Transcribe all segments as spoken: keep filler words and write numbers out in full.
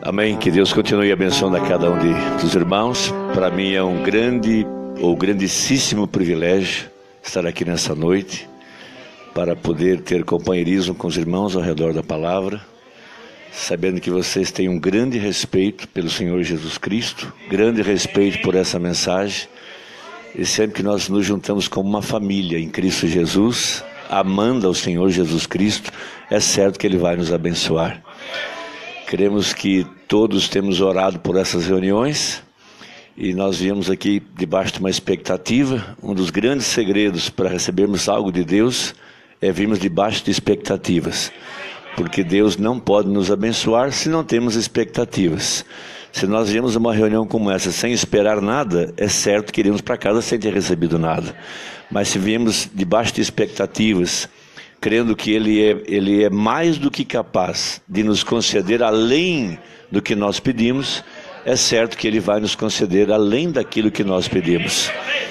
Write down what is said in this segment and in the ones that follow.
Amém. Que Deus continue abençoando a cada um de, dos irmãos. Para mim é um grande ou grandíssimo privilégio estar aqui nessa noite para poder ter companheirismo com os irmãos ao redor da palavra, sabendo que vocês têm um grande respeito pelo Senhor Jesus Cristo, grande respeito por essa mensagem, e sempre que nós nos juntamos como uma família em Cristo Jesus, amando ao Senhor Jesus Cristo, é certo que Ele vai nos abençoar. Queremos que todos temos orado por essas reuniões e nós viemos aqui debaixo de uma expectativa. Um dos grandes segredos para recebermos algo de Deus é virmos debaixo de expectativas, porque Deus não pode nos abençoar se não temos expectativas. Se nós viemos a uma reunião como essa sem esperar nada, é certo que iremos para casa sem ter recebido nada. Mas se viemos debaixo de expectativas, crendo que Ele é, Ele é mais do que capaz de nos conceder além do que nós pedimos, é certo que Ele vai nos conceder além daquilo que nós pedimos.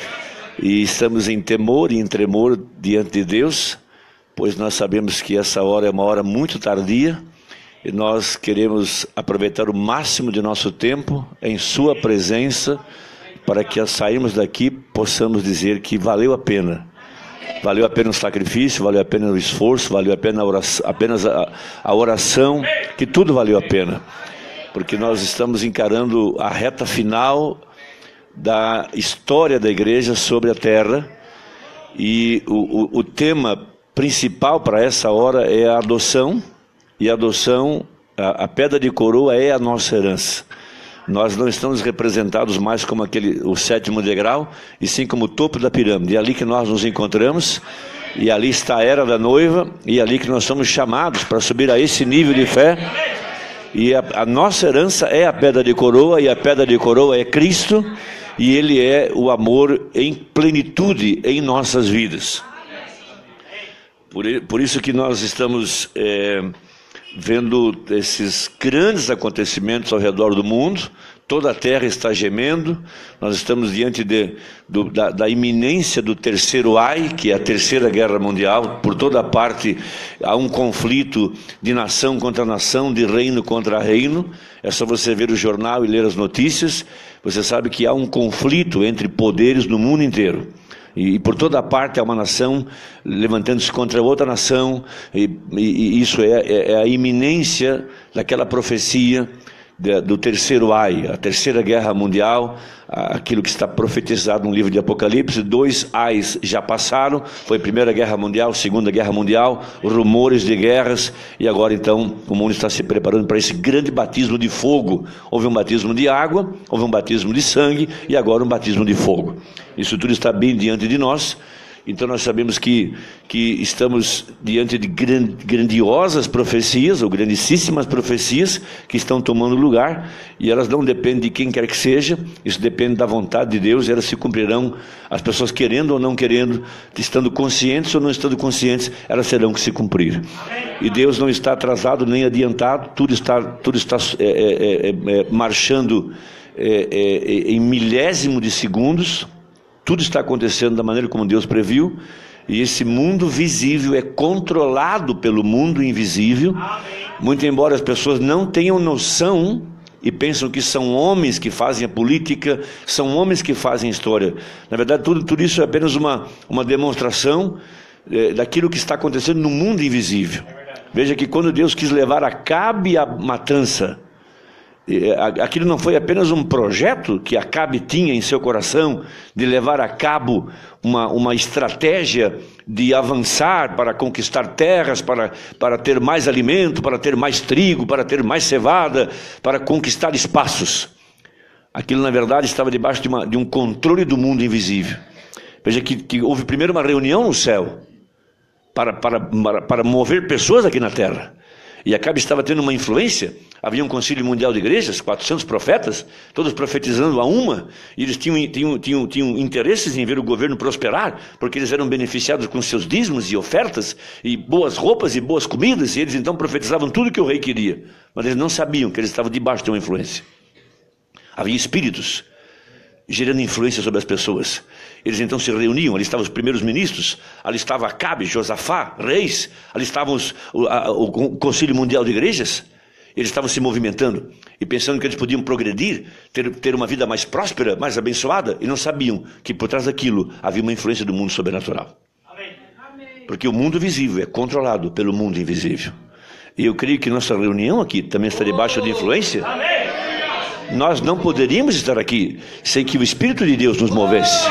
E estamos em temor e em tremor diante de Deus, pois nós sabemos que essa hora é uma hora muito tardia, e nós queremos aproveitar o máximo de nosso tempo em Sua presença, para que ao sairmos daqui possamos dizer que valeu a pena. Valeu a pena o sacrifício, valeu a pena o esforço, valeu a pena a oração, apenas a, a oração, que tudo valeu a pena. Porque nós estamos encarando a reta final da história da igreja sobre a terra. E o, o, o tema principal para essa hora é a adoção. E a adoção, a, a pedra de coroa é a nossa herança. Nós não estamos representados mais como aquele, o sétimo degrau, e sim como o topo da pirâmide. É ali que nós nos encontramos, e ali está a era da noiva, e é ali que nós somos chamados para subir a esse nível de fé. E a, a nossa herança é a pedra de coroa, e a pedra de coroa é Cristo, e Ele é o amor em plenitude em nossas vidas. Por, por isso que nós estamos é, vendo esses grandes acontecimentos ao redor do mundo. Toda a terra está gemendo. Nós estamos diante de, do, da, da iminência do terceiro ai, que é a terceira guerra mundial. Por toda parte há um conflito de nação contra nação, de reino contra reino. É só você ver o jornal e ler as notícias. Você sabe que há um conflito entre poderes no mundo inteiro. E, e por toda parte há uma nação levantando-se contra outra nação, e, e, e isso é, é, é a iminência daquela profecia de, do terceiro ai, a terceira guerra mundial, aquilo que está profetizado no livro de Apocalipse. Dois ais já passaram, foi a primeira guerra mundial, segunda guerra mundial, rumores de guerras, e agora então o mundo está se preparando para esse grande batismo de fogo. Houve um batismo de água, houve um batismo de sangue, e agora um batismo de fogo. Isso tudo está bem diante de nós. Então nós sabemos que, que estamos diante de grandiosas profecias, ou grandíssimas profecias, que estão tomando lugar, e elas não dependem de quem quer que seja, isso depende da vontade de Deus, e elas se cumprirão, as pessoas querendo ou não querendo, estando conscientes ou não estando conscientes, elas terão que se cumprir. E Deus não está atrasado nem adiantado, tudo está, tudo está é, é, é, é, marchando é, é, em milésimo de segundos. Tudo está acontecendo da maneira como Deus previu, e esse mundo visível é controlado pelo mundo invisível. Muito embora as pessoas não tenham noção e pensam que são homens que fazem a política, são homens que fazem a história. Na verdade, tudo, tudo isso é apenas uma, uma demonstração é, daquilo que está acontecendo no mundo invisível. Veja que quando Deus quis levar a Acabe a matança, aquilo não foi apenas um projeto que Acabe tinha em seu coração, de levar a cabo uma, uma estratégia de avançar para conquistar terras, para, para ter mais alimento, para ter mais trigo, para ter mais cevada, para conquistar espaços. Aquilo na verdade estava debaixo de, uma, de um controle do mundo invisível. Veja que, que houve primeiro uma reunião no céu para, para, para, para mover pessoas aqui na terra. E Acabe estava tendo uma influência. Havia um concílio mundial de igrejas, quatrocentos profetas, todos profetizando a uma, e eles tinham, tinham, tinham, tinham interesses em ver o governo prosperar, porque eles eram beneficiados com seus dízimos e ofertas, e boas roupas e boas comidas, e eles então profetizavam tudo que o rei queria, mas eles não sabiam que eles estavam debaixo de uma influência. Havia espíritos gerando influência sobre as pessoas. Eles então se reuniam, ali estavam os primeiros ministros, ali estava Acabe, Josafá, reis, ali estavam os, o, a, o Concílio Mundial de Igrejas, Eles estavam se movimentando e pensando que eles podiam progredir, ter, ter uma vida mais próspera, mais abençoada, e não sabiam que por trás daquilo havia uma influência do mundo sobrenatural. Porque o mundo visível é controlado pelo mundo invisível. E eu creio que nossa reunião aqui também está debaixo de influência. Nós não poderíamos estar aqui sem que o Espírito de Deus nos movesse.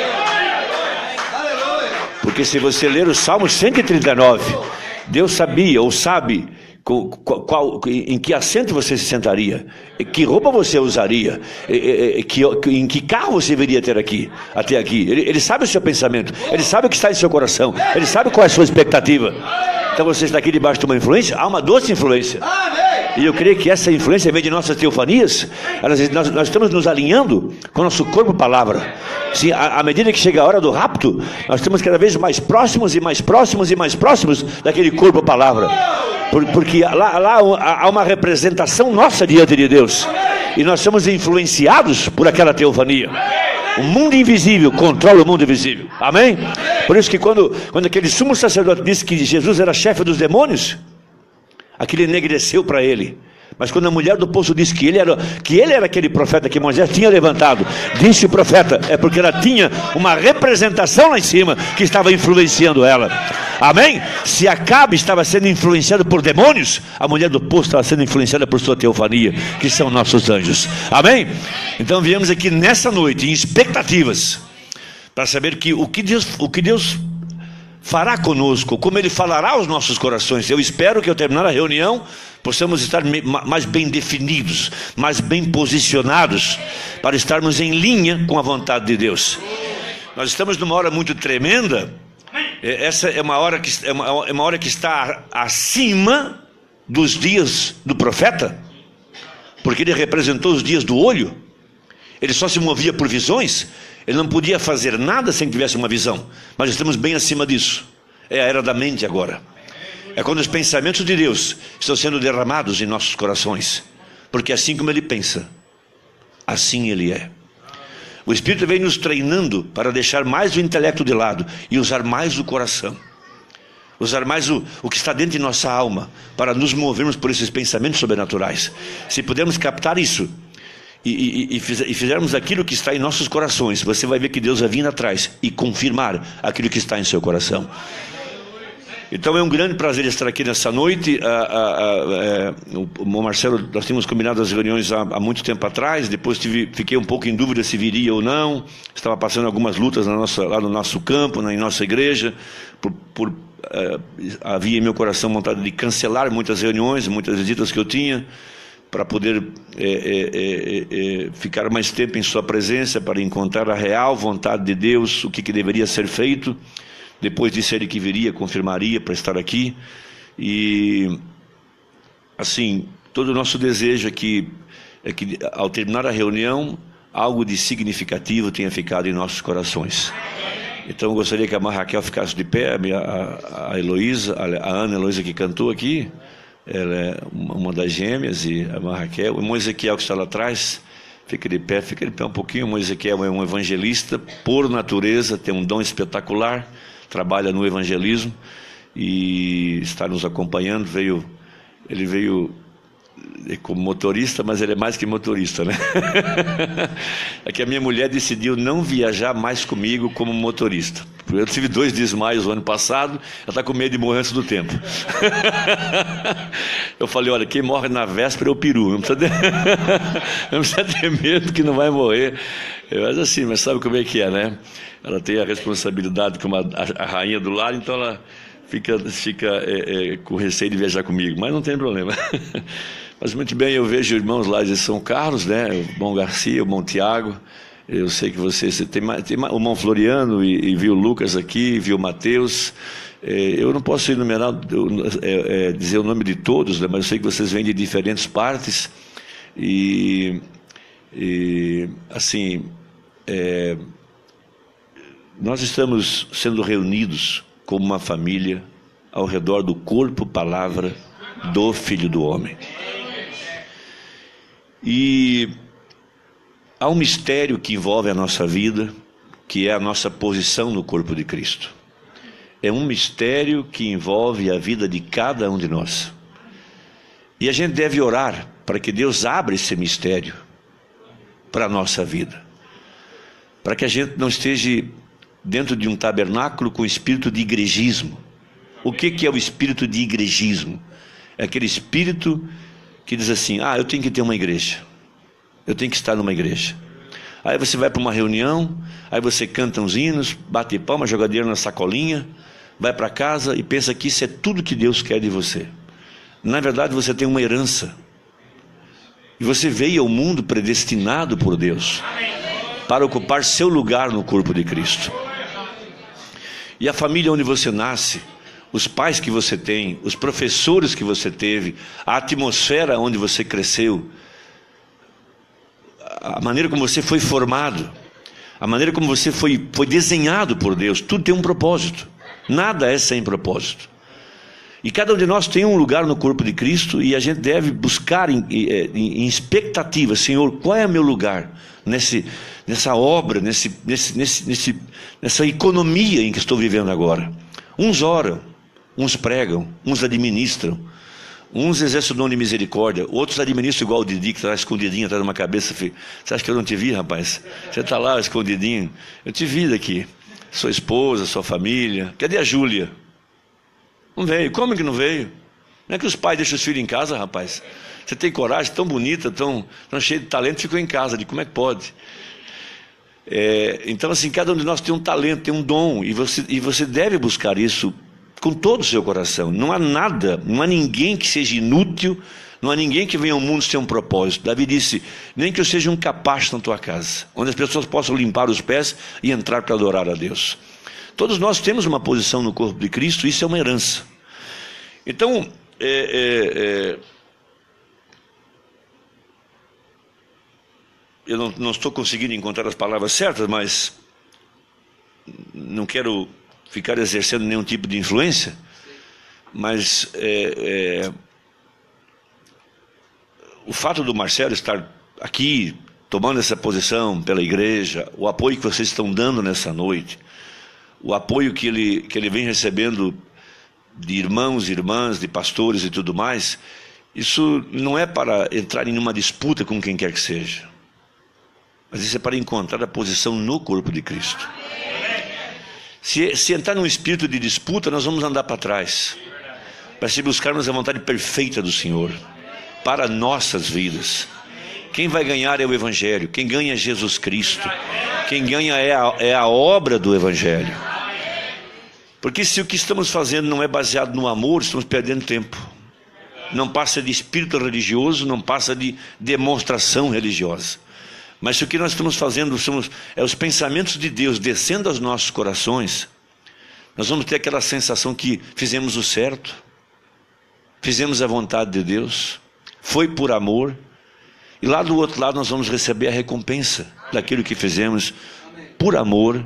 Porque se você ler o Salmo cento e trinta e nove, Deus sabia ou sabe qual, qual, em que assento você se sentaria, que roupa você usaria, que, em que carro você viria ter aqui, até aqui. Ele, ele sabe o seu pensamento, ele sabe o que está em seu coração, ele sabe qual é a sua expectativa. Então você está aqui debaixo de uma influência, há uma doce influência. E eu creio que essa influência vem de nossas teofanias. Elas, nós, nós estamos nos alinhando com o nosso corpo palavra. Sim, à, à medida que chega a hora do rapto, nós estamos cada vez mais próximos e mais próximos e mais próximos daquele corpo palavra. Por, porque lá, lá há uma representação nossa diante de Deus. E nós somos influenciados por aquela teofania. O mundo invisível controla o mundo invisível. Amém? Por isso que quando, quando aquele sumo sacerdote disse que Jesus era chefe dos demônios, aquilo enegreceu para ele. Mas quando a mulher do poço disse que ele, era, que ele era aquele profeta que Moisés tinha levantado, disse o profeta, é porque ela tinha uma representação lá em cima que estava influenciando ela. Amém? Se Acabe estava sendo influenciado por demônios, a mulher do poço estava sendo influenciada por sua teofania, que são nossos anjos. Amém? Então viemos aqui nessa noite em expectativas para saber que o que Deus, o que Deus fará conosco, como Ele falará aos nossos corações. Eu espero que ao terminar a reunião possamos estar mais bem definidos, mais bem posicionados, para estarmos em linha com a vontade de Deus. Nós estamos numa hora muito tremenda. Essa é uma hora que, é uma, é uma hora que está acima dos dias do profeta, porque ele representou os dias do olho. Ele só se movia por visões. Ele não podia fazer nada sem que tivesse uma visão. Mas estamos bem acima disso. É a era da mente agora. É quando os pensamentos de Deus estão sendo derramados em nossos corações. Porque assim como Ele pensa, assim Ele é. O Espírito vem nos treinando para deixar mais o intelecto de lado e usar mais o coração. Usar mais o, o que está dentro de nossa alma, para nos movermos por esses pensamentos sobrenaturais. Se pudermos captar isso e, e, e fizermos aquilo que está em nossos corações, você vai ver que Deus vai vir atrás e confirmar aquilo que está em seu coração. Então é um grande prazer estar aqui nessa noite. ah, ah, ah, é, o Marcelo, nós tínhamos combinado as reuniões há, há muito tempo atrás. Depois tive, fiquei um pouco em dúvida se viria ou não. Estava passando algumas lutas na nossa, lá no nosso campo, na em nossa igreja. Por, por, ah, havia em meu coração vontade de cancelar muitas reuniões, muitas visitas que eu tinha, para poder é, é, é, é, ficar mais tempo em sua presença, para encontrar a real vontade de Deus, o que, que deveria ser feito. Depois disse ele que viria, confirmaria para estar aqui. E assim, todo o nosso desejo é que, é que ao terminar a reunião, algo de significativo tenha ficado em nossos corações. Então eu gostaria que a irmã Raquel ficasse de pé, a, a Heloísa, a Ana Heloísa que cantou aqui, ela é uma das gêmeas, e a irmã Raquel, o irmão Ezequiel que está lá atrás, fica de pé, fica de pé um pouquinho. O irmão Ezequiel é um evangelista por natureza, tem um dom espetacular, trabalha no evangelismo e está nos acompanhando. Veio, ele veio como motorista, mas ele é mais que motorista, né? É que a minha mulher decidiu não viajar mais comigo como motorista. Eu tive dois desmaios no ano passado, ela está com medo de morrer antes do tempo. Eu falei, olha, quem morre na véspera é o peru, não precisa ter, não precisa ter medo que não vai morrer. Mas assim, mas sabe como é que é, né? Ela tem a responsabilidade como a, a, a rainha do lar, então ela fica, fica é, é, com receio de viajar comigo, mas não tem problema. Mas muito bem, eu vejo irmãos lá de São Carlos, né? O irmão Garcia, o irmão Tiago. Eu sei que você, você tem, tem o irmão Floriano e, e viu o Lucas aqui, viu o Mateus. É, eu não posso enumerar, eu, é, é, dizer o nome de todos, né? Mas eu sei que vocês vêm de diferentes partes. E, e assim, é, nós estamos sendo reunidos como uma família ao redor do corpo, palavra do Filho do Homem. E há um mistério que envolve a nossa vida, que é a nossa posição no corpo de Cristo. É um mistério que envolve a vida de cada um de nós. E a gente deve orar para que Deus abra esse mistério para a nossa vida, para que a gente não esteja dentro de um tabernáculo com espírito de igrejismo. O que que é o espírito de igrejismo? É aquele espírito que diz assim: ah, eu tenho que ter uma igreja, eu tenho que estar numa igreja. Aí você vai para uma reunião, aí você canta uns hinos, bate palma, joga dinheiro na sacolinha, vai para casa e pensa que isso é tudo que Deus quer de você. Na verdade, você tem uma herança, e você veio ao mundo predestinado por Deus para ocupar seu lugar no corpo de Cristo. E a família onde você nasce, os pais que você tem, os professores que você teve, a atmosfera onde você cresceu, a maneira como você foi formado, a maneira como você foi, foi desenhado por Deus, tudo tem um propósito. Nada é sem propósito. E cada um de nós tem um lugar no corpo de Cristo, e a gente deve buscar em, em, em expectativa: Senhor, qual é o meu lugar nesse, nessa obra, nesse, nesse, nesse, nesse, nessa economia em que estou vivendo agora? Uns oram, uns pregam, uns administram, uns exercem o dom de misericórdia, outros administram igual o Didi, que está escondidinho atrás de uma cabeça. Você acha que eu não te vi, rapaz? Você está lá escondidinho. Eu te vi daqui. Sua esposa, sua família. Cadê a Júlia? Não veio. Como que não veio? Não é que os pais deixam os filhos em casa, rapaz? Você tem coragem, tão bonita, tão, tão cheia de talento, ficou em casa. De como é que pode? É, então, assim, cada um de nós tem um talento, tem um dom, e você, e você deve buscar isso com todo o seu coração. Não há nada, não há ninguém que seja inútil, não há ninguém que venha ao mundo sem um propósito. Davi disse: nem que eu seja um capacho na tua casa, onde as pessoas possam limpar os pés e entrar para adorar a Deus. Todos nós temos uma posição no corpo de Cristo, isso é uma herança. Então, é, é, é, eu não, não estou conseguindo encontrar as palavras certas, mas não quero ficar exercendo nenhum tipo de influência, mas é, é, o fato do Marcelo estar aqui, tomando essa posição pela igreja, o apoio que vocês estão dando nessa noite, o apoio que ele, que ele vem recebendo de irmãos e irmãs, de pastores e tudo mais, isso não é para entrar em uma disputa com quem quer que seja, mas isso é para encontrar a posição no corpo de Cristo. Se, se entrar num espírito de disputa, nós vamos andar para trás, para se buscarmos a vontade perfeita do Senhor para nossas vidas. Quem vai ganhar é o Evangelho, quem ganha é Jesus Cristo, quem ganha é a, é a obra do Evangelho. Porque se o que estamos fazendo não é baseado no amor, estamos perdendo tempo. Não passa de espírito religioso, não passa de demonstração religiosa. Mas se o que nós estamos fazendo somos, é os pensamentos de Deus descendo aos nossos corações, nós vamos ter aquela sensação que fizemos o certo, fizemos a vontade de Deus, foi por amor, e lá do outro lado nós vamos receber a recompensa daquilo que fizemos por amor,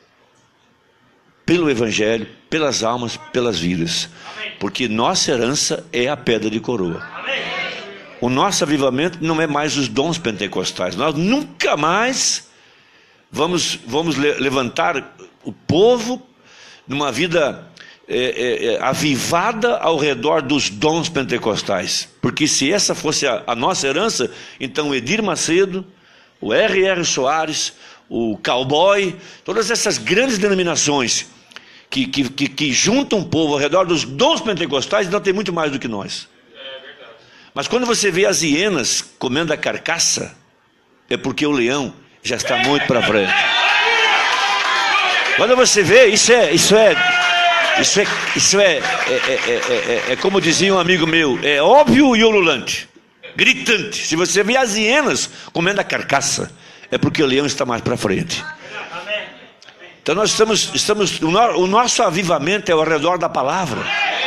pelo Evangelho, pelas almas, pelas vidas. Porque nossa herança é a pedra de coroa. O nosso avivamento não é mais os dons pentecostais. Nós nunca mais vamos, vamos levantar o povo numa vida é, é, é, avivada ao redor dos dons pentecostais. Porque se essa fosse a, a nossa herança, então o Edir Macedo, o R R Soares, o Cowboy, todas essas grandes denominações que, que, que, que juntam o povo ao redor dos dons pentecostais, não tem muito mais do que nós. Mas quando você vê as hienas comendo a carcaça, é porque o leão já está muito para frente. Quando você vê, isso é, isso é, isso é, isso é, é, é, é, é como dizia um amigo meu, é óbvio e ululante, gritante. Se você vê as hienas comendo a carcaça, é porque o leão está mais para frente. Então nós estamos, estamos o, no, o nosso avivamento é ao redor da palavra.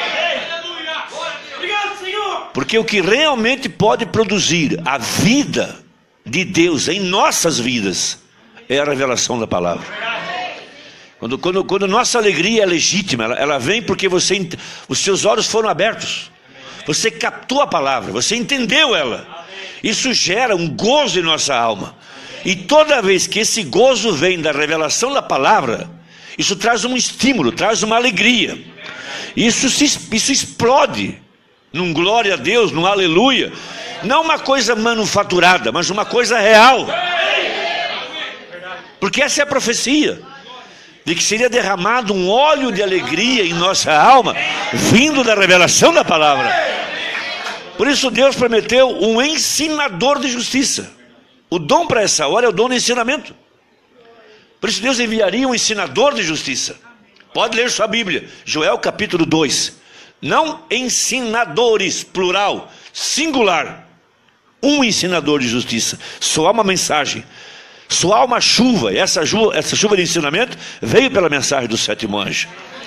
Porque o que realmente pode produzir a vida de Deus em nossas vidas é a revelação da palavra. Quando, quando, quando nossa alegria é legítima, ela, ela vem porque você, os seus olhos foram abertos. Você captou a palavra, você entendeu ela. Isso gera um gozo em nossa alma. E toda vez que esse gozo vem da revelação da palavra, isso traz um estímulo, traz uma alegria. Isso, se, isso explode num glória a Deus, num aleluia. Não uma coisa manufaturada, mas uma coisa real. Porque essa é a profecia, de que seria derramado um óleo de alegria em nossa alma, vindo da revelação da palavra. Por isso Deus prometeu um ensinador de justiça. O dom para essa hora é o dom do ensinamento. Por isso Deus enviaria um ensinador de justiça. Pode ler sua Bíblia, Joel capítulo dois. Não ensinadores, plural, singular. Um ensinador de justiça. Soar uma mensagem, soar uma chuva. E essa chuva, essa chuva de ensinamento veio pela mensagem do sétimo anjo.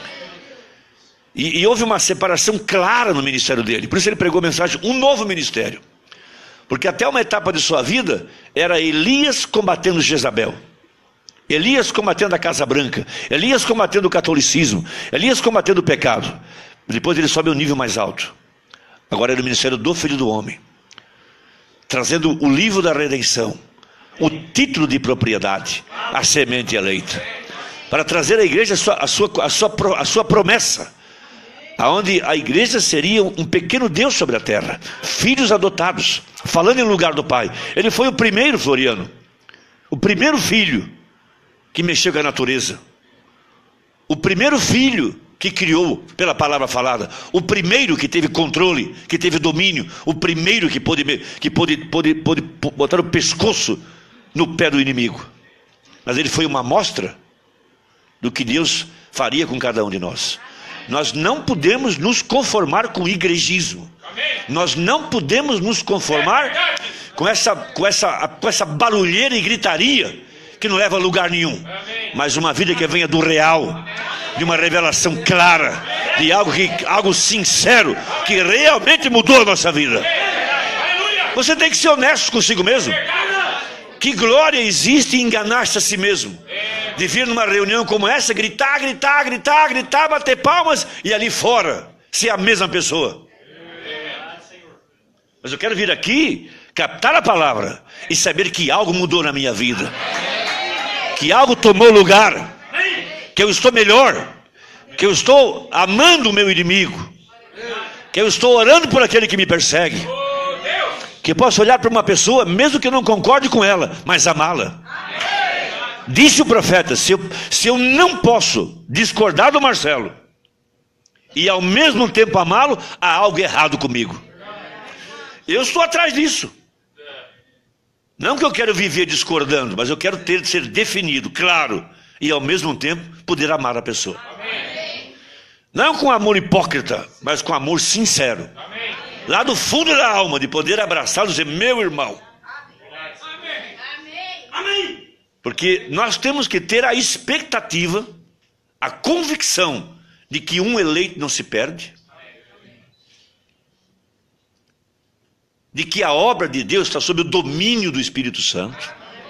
E, e houve uma separação clara no ministério dele. Por isso ele pregou a mensagem, um novo ministério. Porque até uma etapa de sua vida era Elias combatendo Jezabel, Elias combatendo a Casa Branca, Elias combatendo o catolicismo, Elias combatendo o pecado. Depois ele sobe um nível mais alto. Agora era o ministério do Filho do Homem, trazendo o livro da redenção, o título de propriedade, a semente eleita, para trazer à igreja a sua, a sua, a sua, a sua promessa, aonde a igreja seria um pequeno Deus sobre a terra, filhos adotados, falando em lugar do Pai. Ele foi o primeiro, Floriano, o primeiro filho que mexeu com a natureza, o primeiro filho que criou pela palavra falada, o primeiro que teve controle, que teve domínio, o primeiro que pôde, que pôde, pôde, pôde botar o pescoço no pé do inimigo. Mas ele foi uma amostra do que Deus faria com cada um de nós. Nós não podemos nos conformar com o igrejismo. Nós não podemos nos conformar com essa, com essa, com essa barulheira e gritaria que não leva a lugar nenhum. Mas uma vida que venha do real, de uma revelação clara, de algo, que, algo sincero, que realmente mudou a nossa vida. Você tem que ser honesto consigo mesmo. Que glória existe em enganar-se a si mesmo, de vir numa reunião como essa, gritar, gritar, gritar, gritar, bater palmas, e ali fora ser a mesma pessoa. Mas eu quero vir aqui, captar a palavra e saber que algo mudou na minha vida, que algo tomou lugar, que eu estou melhor, que eu estou amando o meu inimigo, que eu estou orando por aquele que me persegue, que eu posso olhar para uma pessoa, mesmo que eu não concorde com ela, mas amá-la. Disse o profeta, se eu, se eu não posso discordar do Marcelo e ao mesmo tempo amá-lo, há algo errado comigo. Eu estou atrás disso. Não que eu quero viver discordando, mas eu quero ter, ser definido, claro, e ao mesmo tempo poder amar a pessoa. Não com amor hipócrita, mas com amor sincero. Lá do fundo da alma, de poder abraçá-lo e dizer, meu irmão. Amém. Porque nós temos que ter a expectativa, a convicção de que um eleito não se perde, de que a obra de Deus está sob o domínio do Espírito Santo,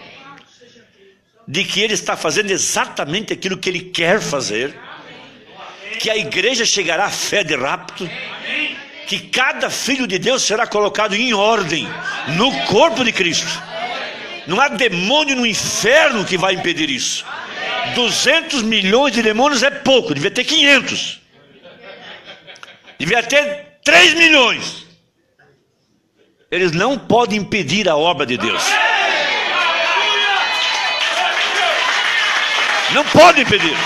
de que Ele está fazendo exatamente aquilo que Ele quer fazer, que a igreja chegará à fé de rapto, que cada filho de Deus será colocado em ordem no corpo de Cristo. Não há demônio no inferno que vai impedir isso. duzentos milhões de demônios é pouco, devia ter quinhentos. Devia ter três milhões. Eles não podem impedir a obra de Deus. Não podem impedir.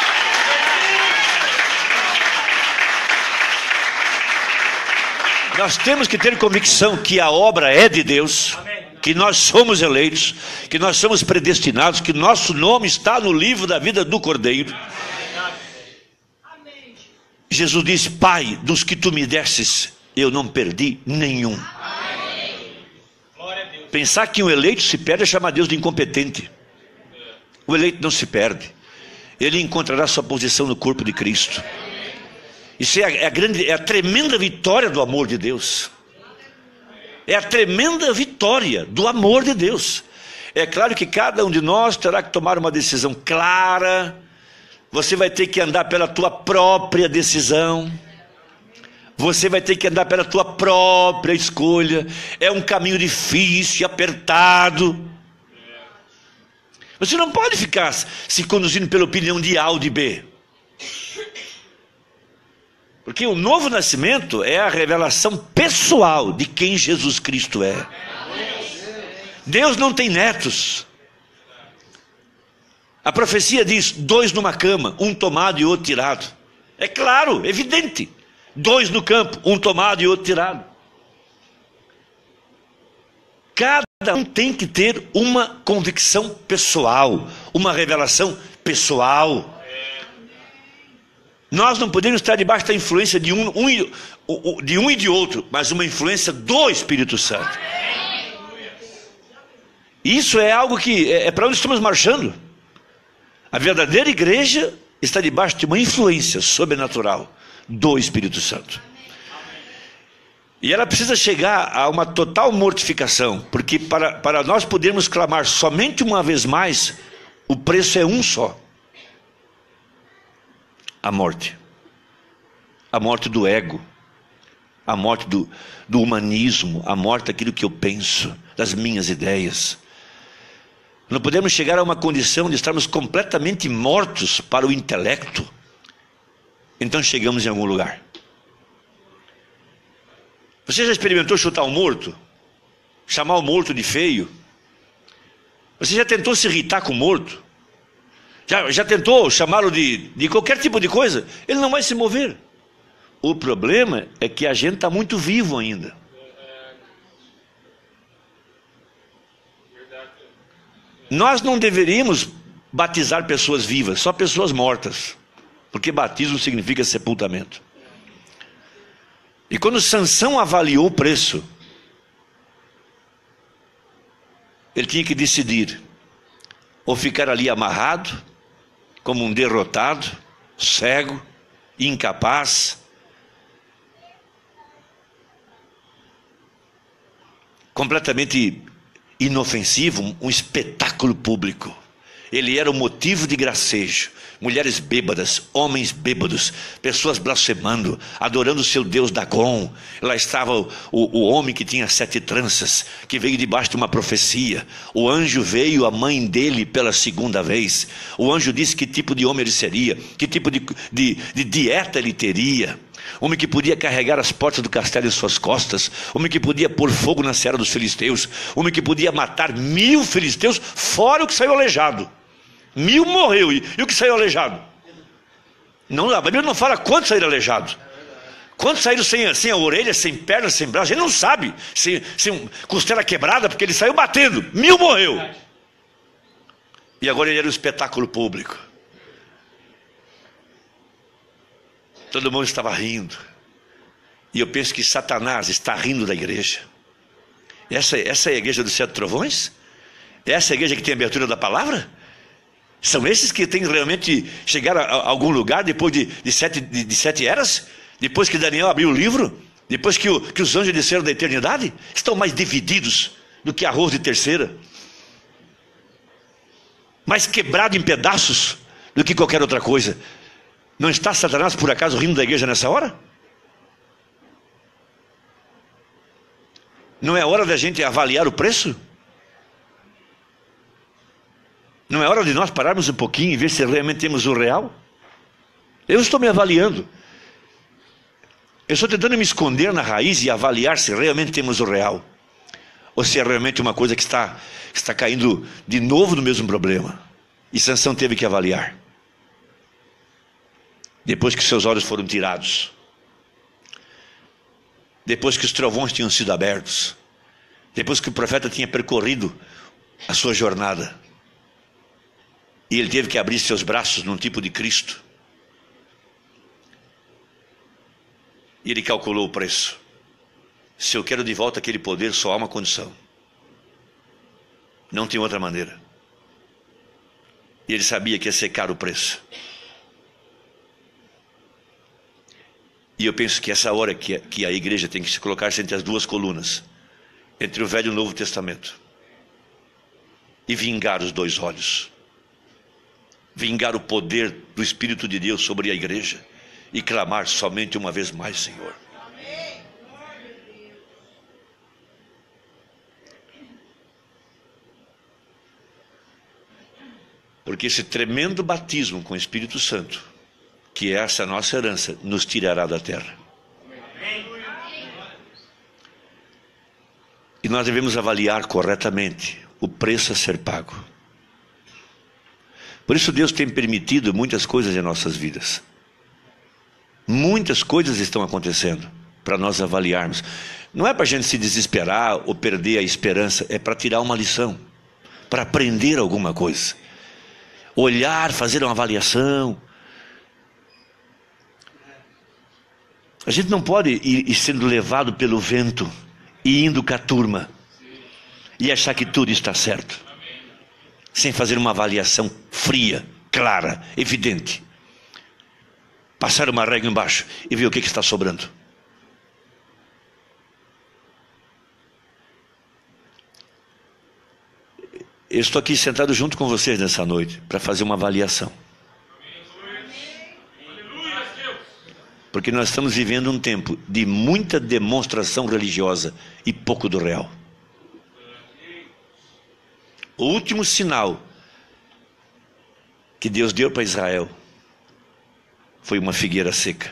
Nós temos que ter convicção que a obra é de Deus, que nós somos eleitos, que nós somos predestinados, que nosso nome está no livro da vida do Cordeiro. Jesus disse, Pai, dos que tu me desses, eu não perdi nenhum. Pensar que um eleito se perde é chamar Deus de incompetente. O eleito não se perde. Ele encontrará sua posição no corpo de Cristo. Isso é a, é a grande, é a tremenda vitória do amor de Deus. É a tremenda vitória do amor de Deus. É claro que cada um de nós terá que tomar uma decisão clara. Você vai ter que andar pela tua própria decisão. Você vai ter que andar pela tua própria escolha. É um caminho difícil e apertado. Você não pode ficar se conduzindo pela opinião de A ou de B. Porque o novo nascimento é a revelação pessoal de quem Jesus Cristo é. Deus não tem netos. A profecia diz, dois numa cama, um tomado e outro tirado. É claro, evidente. Dois no campo, um tomado e outro tirado. Cada um tem que ter uma convicção pessoal, uma revelação pessoal. Nós não podemos estar debaixo da influência de um, um, de um e de outro, mas uma influência do Espírito Santo. Isso é algo que é, é para onde estamos marchando. A verdadeira igreja está debaixo de uma influência sobrenatural do Espírito Santo. E ela precisa chegar a uma total mortificação, porque para, para nós podermos clamar somente uma vez mais, o preço é um só. A morte. A morte do ego. A morte do, do humanismo. A morte daquilo que eu penso, das minhas ideias. Não podemos chegar a uma condição de estarmos completamente mortos para o intelecto. Então chegamos em algum lugar. Você já experimentou chutar um morto? Chamar o morto de feio? Você já tentou se irritar com o morto? Já, já tentou chamá-lo de, de qualquer tipo de coisa? Ele não vai se mover. O problema é que a gente está muito vivo ainda. Nós não deveríamos batizar pessoas vivas, só pessoas mortas. Porque batismo significa sepultamento. E quando Sansão avaliou o preço, ele tinha que decidir, ou ficar ali amarrado, como um derrotado, cego, incapaz, completamente inofensivo, um espetáculo público. Ele era o motivo de gracejo. Mulheres bêbadas, homens bêbados, pessoas blasfemando, adorando o seu deus Dagon. Lá estava o, o, o homem que tinha sete tranças, que veio debaixo de uma profecia. O anjo veio, a mãe dele, pela segunda vez. O anjo disse que tipo de homem ele seria, que tipo de, de, de dieta ele teria. Homem que podia carregar as portas do castelo em suas costas. Homem que podia pôr fogo na serra dos filisteus. Homem que podia matar mil filisteus, fora o que saiu aleijado. Mil morreu, e, e o que saiu aleijado? Não, a Bíblia não fala quantos saíram alejados. Quantos saíram sem, sem a orelha, sem perna, sem braço? A gente não sabe. Sem, sem costela quebrada, porque ele saiu batendo. Mil morreu. E agora ele era um espetáculo público. Todo mundo estava rindo. E eu penso que Satanás está rindo da igreja. Essa, essa é a igreja dos sete trovões? Essa é a igreja que tem a abertura da palavra? São esses que têm realmente chegar a, a algum lugar depois de, de, sete, de, de sete eras? Depois que Daniel abriu o livro? Depois que, o, que os anjos desceram da eternidade? Estão mais divididos do que arroz de terceira. Mais quebrado em pedaços do que qualquer outra coisa. Não está Satanás por acaso rindo da igreja nessa hora? Não é hora da gente avaliar o preço? Não é hora de nós pararmos um pouquinho e ver se realmente temos o real? Eu estou me avaliando. Eu estou tentando me esconder na raiz e avaliar se realmente temos o real. Ou se é realmente uma coisa que está, que está caindo de novo no mesmo problema. E Sansão teve que avaliar. Depois que seus olhos foram tirados. Depois que os trovões tinham sido abertos. Depois que o profeta tinha percorrido a sua jornada. E ele teve que abrir seus braços num tipo de Cristo. E ele calculou o preço. Se eu quero de volta aquele poder, só há uma condição. Não tem outra maneira. E ele sabia que ia ser caro o preço. E eu penso que essa hora que a, que a igreja tem que se colocar entre as duas colunas. Entre o Velho e o Novo Testamento. E vingar os dois olhos. Vingar o poder do Espírito de Deus sobre a igreja e clamar somente uma vez mais, Senhor. Porque esse tremendo batismo com o Espírito Santo que essa nossa herança nos tirará da terra. E nós devemos avaliar corretamente o preço a ser pago. Por isso Deus tem permitido muitas coisas em nossas vidas. Muitas coisas estão acontecendo para nós avaliarmos. Não é para a gente se desesperar ou perder a esperança, é para tirar uma lição, para aprender alguma coisa. Olhar, fazer uma avaliação. A gente não pode ir, ir sendo levado pelo vento e indo com a turma e achar que tudo está certo, sem fazer uma avaliação fria, clara, evidente. Passar uma régua embaixo e ver o que, que está sobrando. Eu estou aqui sentado junto com vocês nessa noite para fazer uma avaliação. Porque nós estamos vivendo um tempo de muita demonstração religiosa e pouco do real. O último sinal que Deus deu para Israel foi uma figueira seca,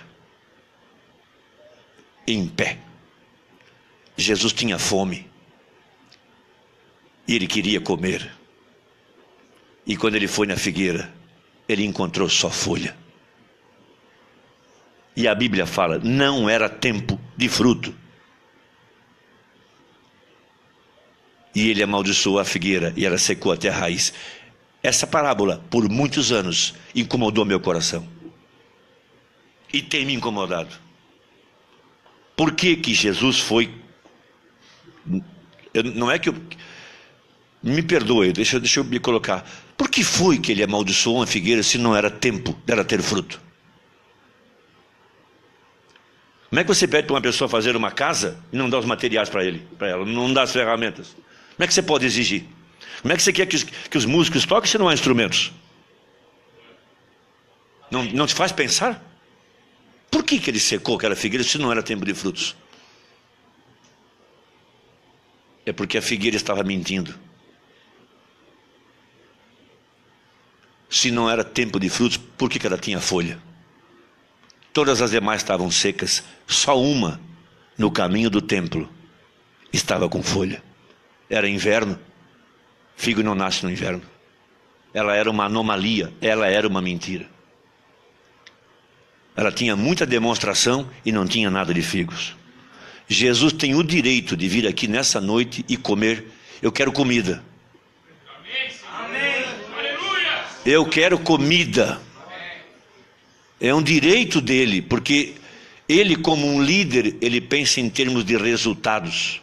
em pé. Jesus tinha fome e ele queria comer. E quando ele foi na figueira, ele encontrou só folha. E a Bíblia fala, não era tempo de fruto. E ele amaldiçoou a figueira e ela secou até a raiz. Essa parábola, por muitos anos, incomodou meu coração. E tem me incomodado. Por que que Jesus foi... Eu, não é que eu... Me perdoe, deixa, deixa eu me colocar. Por que foi que ele amaldiçoou uma figueira se não era tempo dela ter fruto? Como é que você pede para uma pessoa fazer uma casa e não dá os materiais para ele, para ela, não dá as ferramentas? Como é que você pode exigir? Como é que você quer que os, que os músicos toquem se não há instrumentos? Não, não te faz pensar? Por que que ele secou aquela figueira se não era tempo de frutos? É porque a figueira estava mentindo. Se não era tempo de frutos, por que que ela tinha folha? Todas as demais estavam secas, só uma, no caminho do templo, estava com folha. Era inverno, figo não nasce no inverno. Ela era uma anomalia, ela era uma mentira. Ela tinha muita demonstração e não tinha nada de figos. Jesus tem o direito de vir aqui nessa noite e comer. Eu quero comida. Eu quero comida. É um direito dele, porque ele, como um líder, ele pensa em termos de resultados.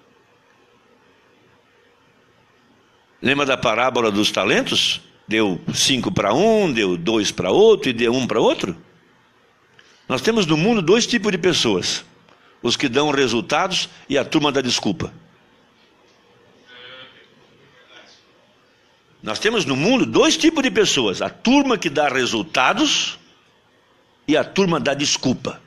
Lembra da parábola dos talentos? Deu cinco para um, deu dois para outro e deu um para outro? Nós temos no mundo dois tipos de pessoas: os que dão resultados e a turma da desculpa. Nós temos no mundo dois tipos de pessoas: a turma que dá resultados e a turma da desculpa.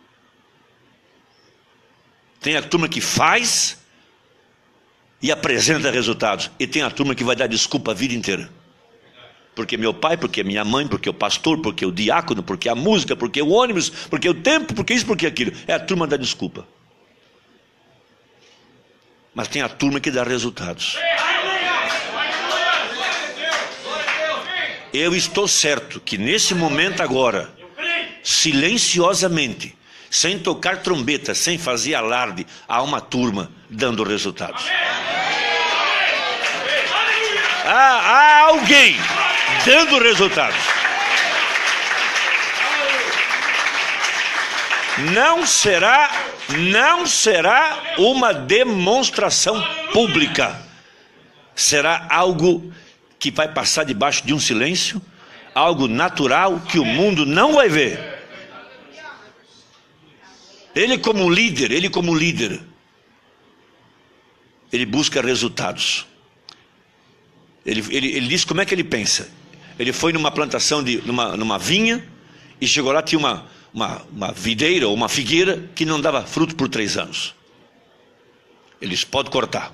Tem a turma que faz e apresenta resultados, e tem a turma que vai dar desculpa a vida inteira. Porque meu pai, porque minha mãe, porque o pastor, porque o diácono, porque a música, porque o ônibus, porque o tempo, porque isso, porque aquilo. É a turma da desculpa. Mas tem a turma que dá resultados. Eu estou certo que nesse momento agora, silenciosamente, sem tocar trombeta, sem fazer alarde, há uma turma dando resultados. Há, há alguém dando resultados. Não será, não será uma demonstração pública. Será algo que vai passar debaixo de um silêncio, algo natural que o mundo não vai ver. Ele como líder, ele como líder, ele busca resultados. Ele, ele, ele diz como é que ele pensa. Ele foi numa plantação, de, numa, numa vinha, e chegou lá, tinha uma, uma, uma videira ou uma figueira que não dava fruto por três anos. Ele disse, pode cortar.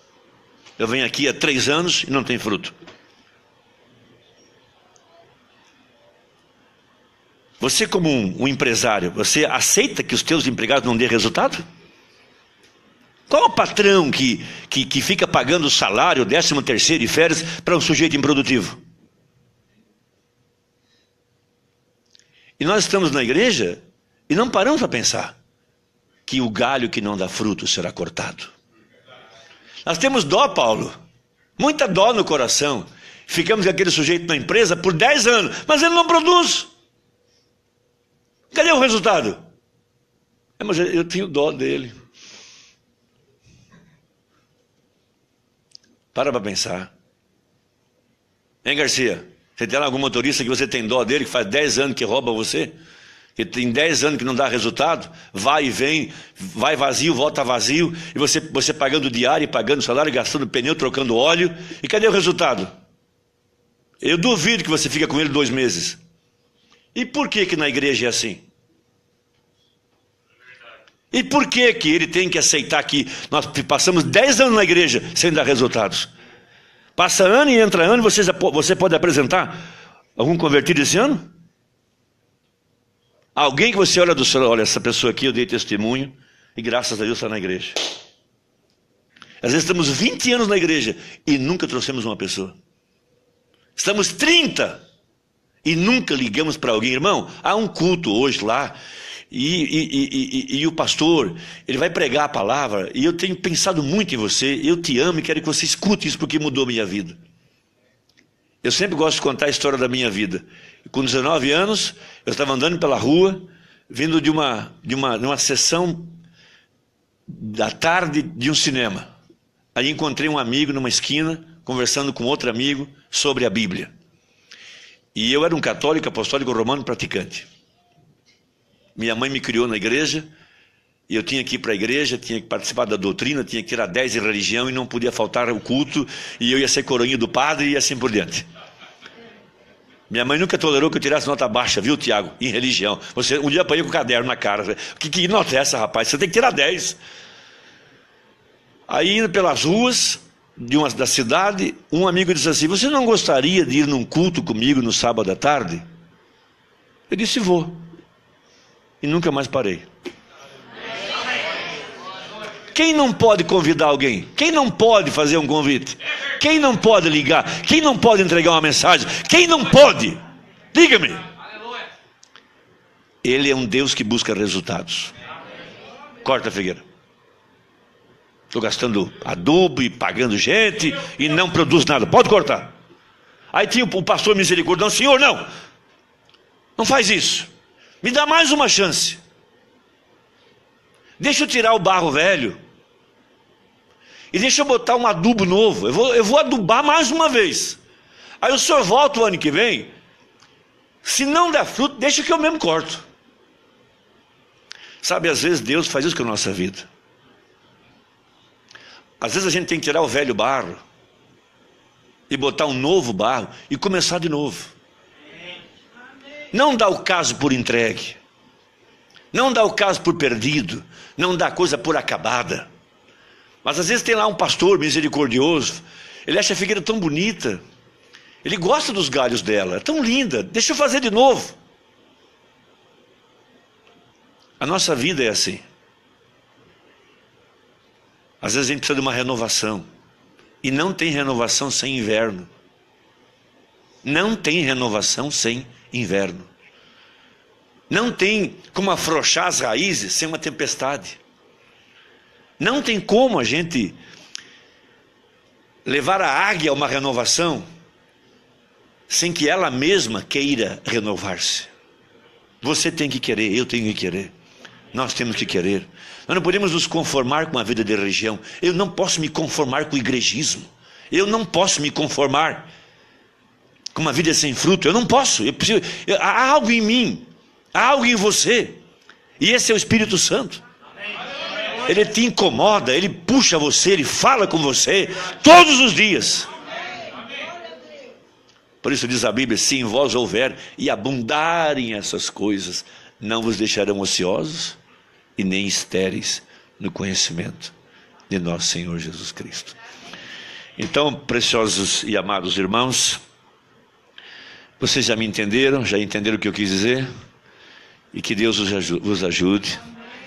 Eu venho aqui há três anos e não tem fruto. Você como um, um empresário, você aceita que os teus empregados não dêem resultado? Qual o patrão que, que, que fica pagando salário, décimo terceiro e férias para um sujeito improdutivo? E nós estamos na igreja e não paramos para pensar que o galho que não dá fruto será cortado. Nós temos dó, Paulo, muita dó no coração. Ficamos com aquele sujeito na empresa por dez anos, mas ele não produz. Cadê o resultado? É, mas eu tenho dó dele. Para para pensar. Hein, Garcia? Você tem algum motorista que você tem dó dele, que faz dez anos que rouba você? Que tem dez anos que não dá resultado? Vai e vem, vai vazio, volta vazio, e você, você pagando diário, pagando salário, gastando pneu, trocando óleo. E cadê o resultado? Eu duvido que você fica com ele dois meses. E por que que na igreja é assim? E por que que ele tem que aceitar que nós passamos dez anos na igreja sem dar resultados? Passa ano e entra ano, você, você pode apresentar algum convertido esse ano? Alguém que você olha do céu, olha, essa pessoa aqui eu dei testemunho e graças a Deus está na igreja. Às vezes estamos vinte anos na igreja e nunca trouxemos uma pessoa. Estamos trinta e nunca ligamos para alguém. Irmão, há um culto hoje lá e, e, e, e, e o pastor, ele vai pregar a palavra e eu tenho pensado muito em você, eu te amo e quero que você escute isso porque mudou minha vida. Eu sempre gosto de contar a história da minha vida. Com dezenove anos, eu estava andando pela rua, vindo de uma, de uma, de uma sessão da tarde de um cinema. Aí encontrei um amigo numa esquina, conversando com outro amigo sobre a Bíblia. E eu era um católico, apostólico romano praticante. Minha mãe me criou na igreja, e eu tinha que ir para a igreja, tinha que participar da doutrina, tinha que tirar dez em religião e não podia faltar o culto, e eu ia ser coroinha do padre e assim por diante. Minha mãe nunca tolerou que eu tirasse nota baixa, viu, Tiago? Em religião. Você, um dia apanhei com o caderno na cara. Que, que nota é essa, rapaz? Você tem que tirar dez. Aí, indo pelas ruas de uma, da cidade, um amigo disse assim: você não gostaria de ir num culto comigo no sábado à tarde? Eu disse: vou. E nunca mais parei. Quem não pode convidar alguém? Quem não pode fazer um convite? Quem não pode ligar? Quem não pode entregar uma mensagem? Quem não pode? Diga-me. Ele é um Deus que busca resultados. Corta, Figueira. Estou gastando adubo e pagando gente e não produz nada. Pode cortar. Aí tinha o pastor misericordioso: senhor, não. Não faz isso. Me dá mais uma chance. Deixa eu tirar o barro velho. E deixa eu botar um adubo novo. Eu vou, eu vou adubar mais uma vez. Aí o senhor volta o ano que vem. Se não der fruto, deixa que eu mesmo corto. Sabe, às vezes Deus faz isso com a nossa vida. Às vezes a gente tem que tirar o velho barro e botar um novo barro e começar de novo. Não dá o caso por entregue. Não dá o caso por perdido. Não dá a coisa por acabada. Mas às vezes tem lá um pastor misericordioso, ele acha a figueira tão bonita, ele gosta dos galhos dela, é tão linda, deixa eu fazer de novo. A nossa vida é assim. Às vezes a gente precisa de uma renovação, e não tem renovação sem inverno. Não tem renovação sem inverno. Não tem como afrouxar as raízes sem uma tempestade. Não tem como a gente levar a águia a uma renovação sem que ela mesma queira renovar-se. Você tem que querer, eu tenho que querer. Nós temos que querer. Nós não podemos nos conformar com a vida de religião. Eu não posso me conformar com o igrejismo. Eu não posso me conformar com uma vida sem fruto. Eu não posso. Eu preciso, eu, há algo em mim, há algo em você. E esse é o Espírito Santo. Ele te incomoda, ele puxa você, ele fala com você todos os dias. Por isso diz a Bíblia: se em vós houver e abundarem essas coisas, não vos deixarão ociosos e nem estéreis no conhecimento de nosso Senhor Jesus Cristo. Então, preciosos e amados irmãos, vocês já me entenderam, já entenderam o que eu quis dizer? E que Deus vos ajude.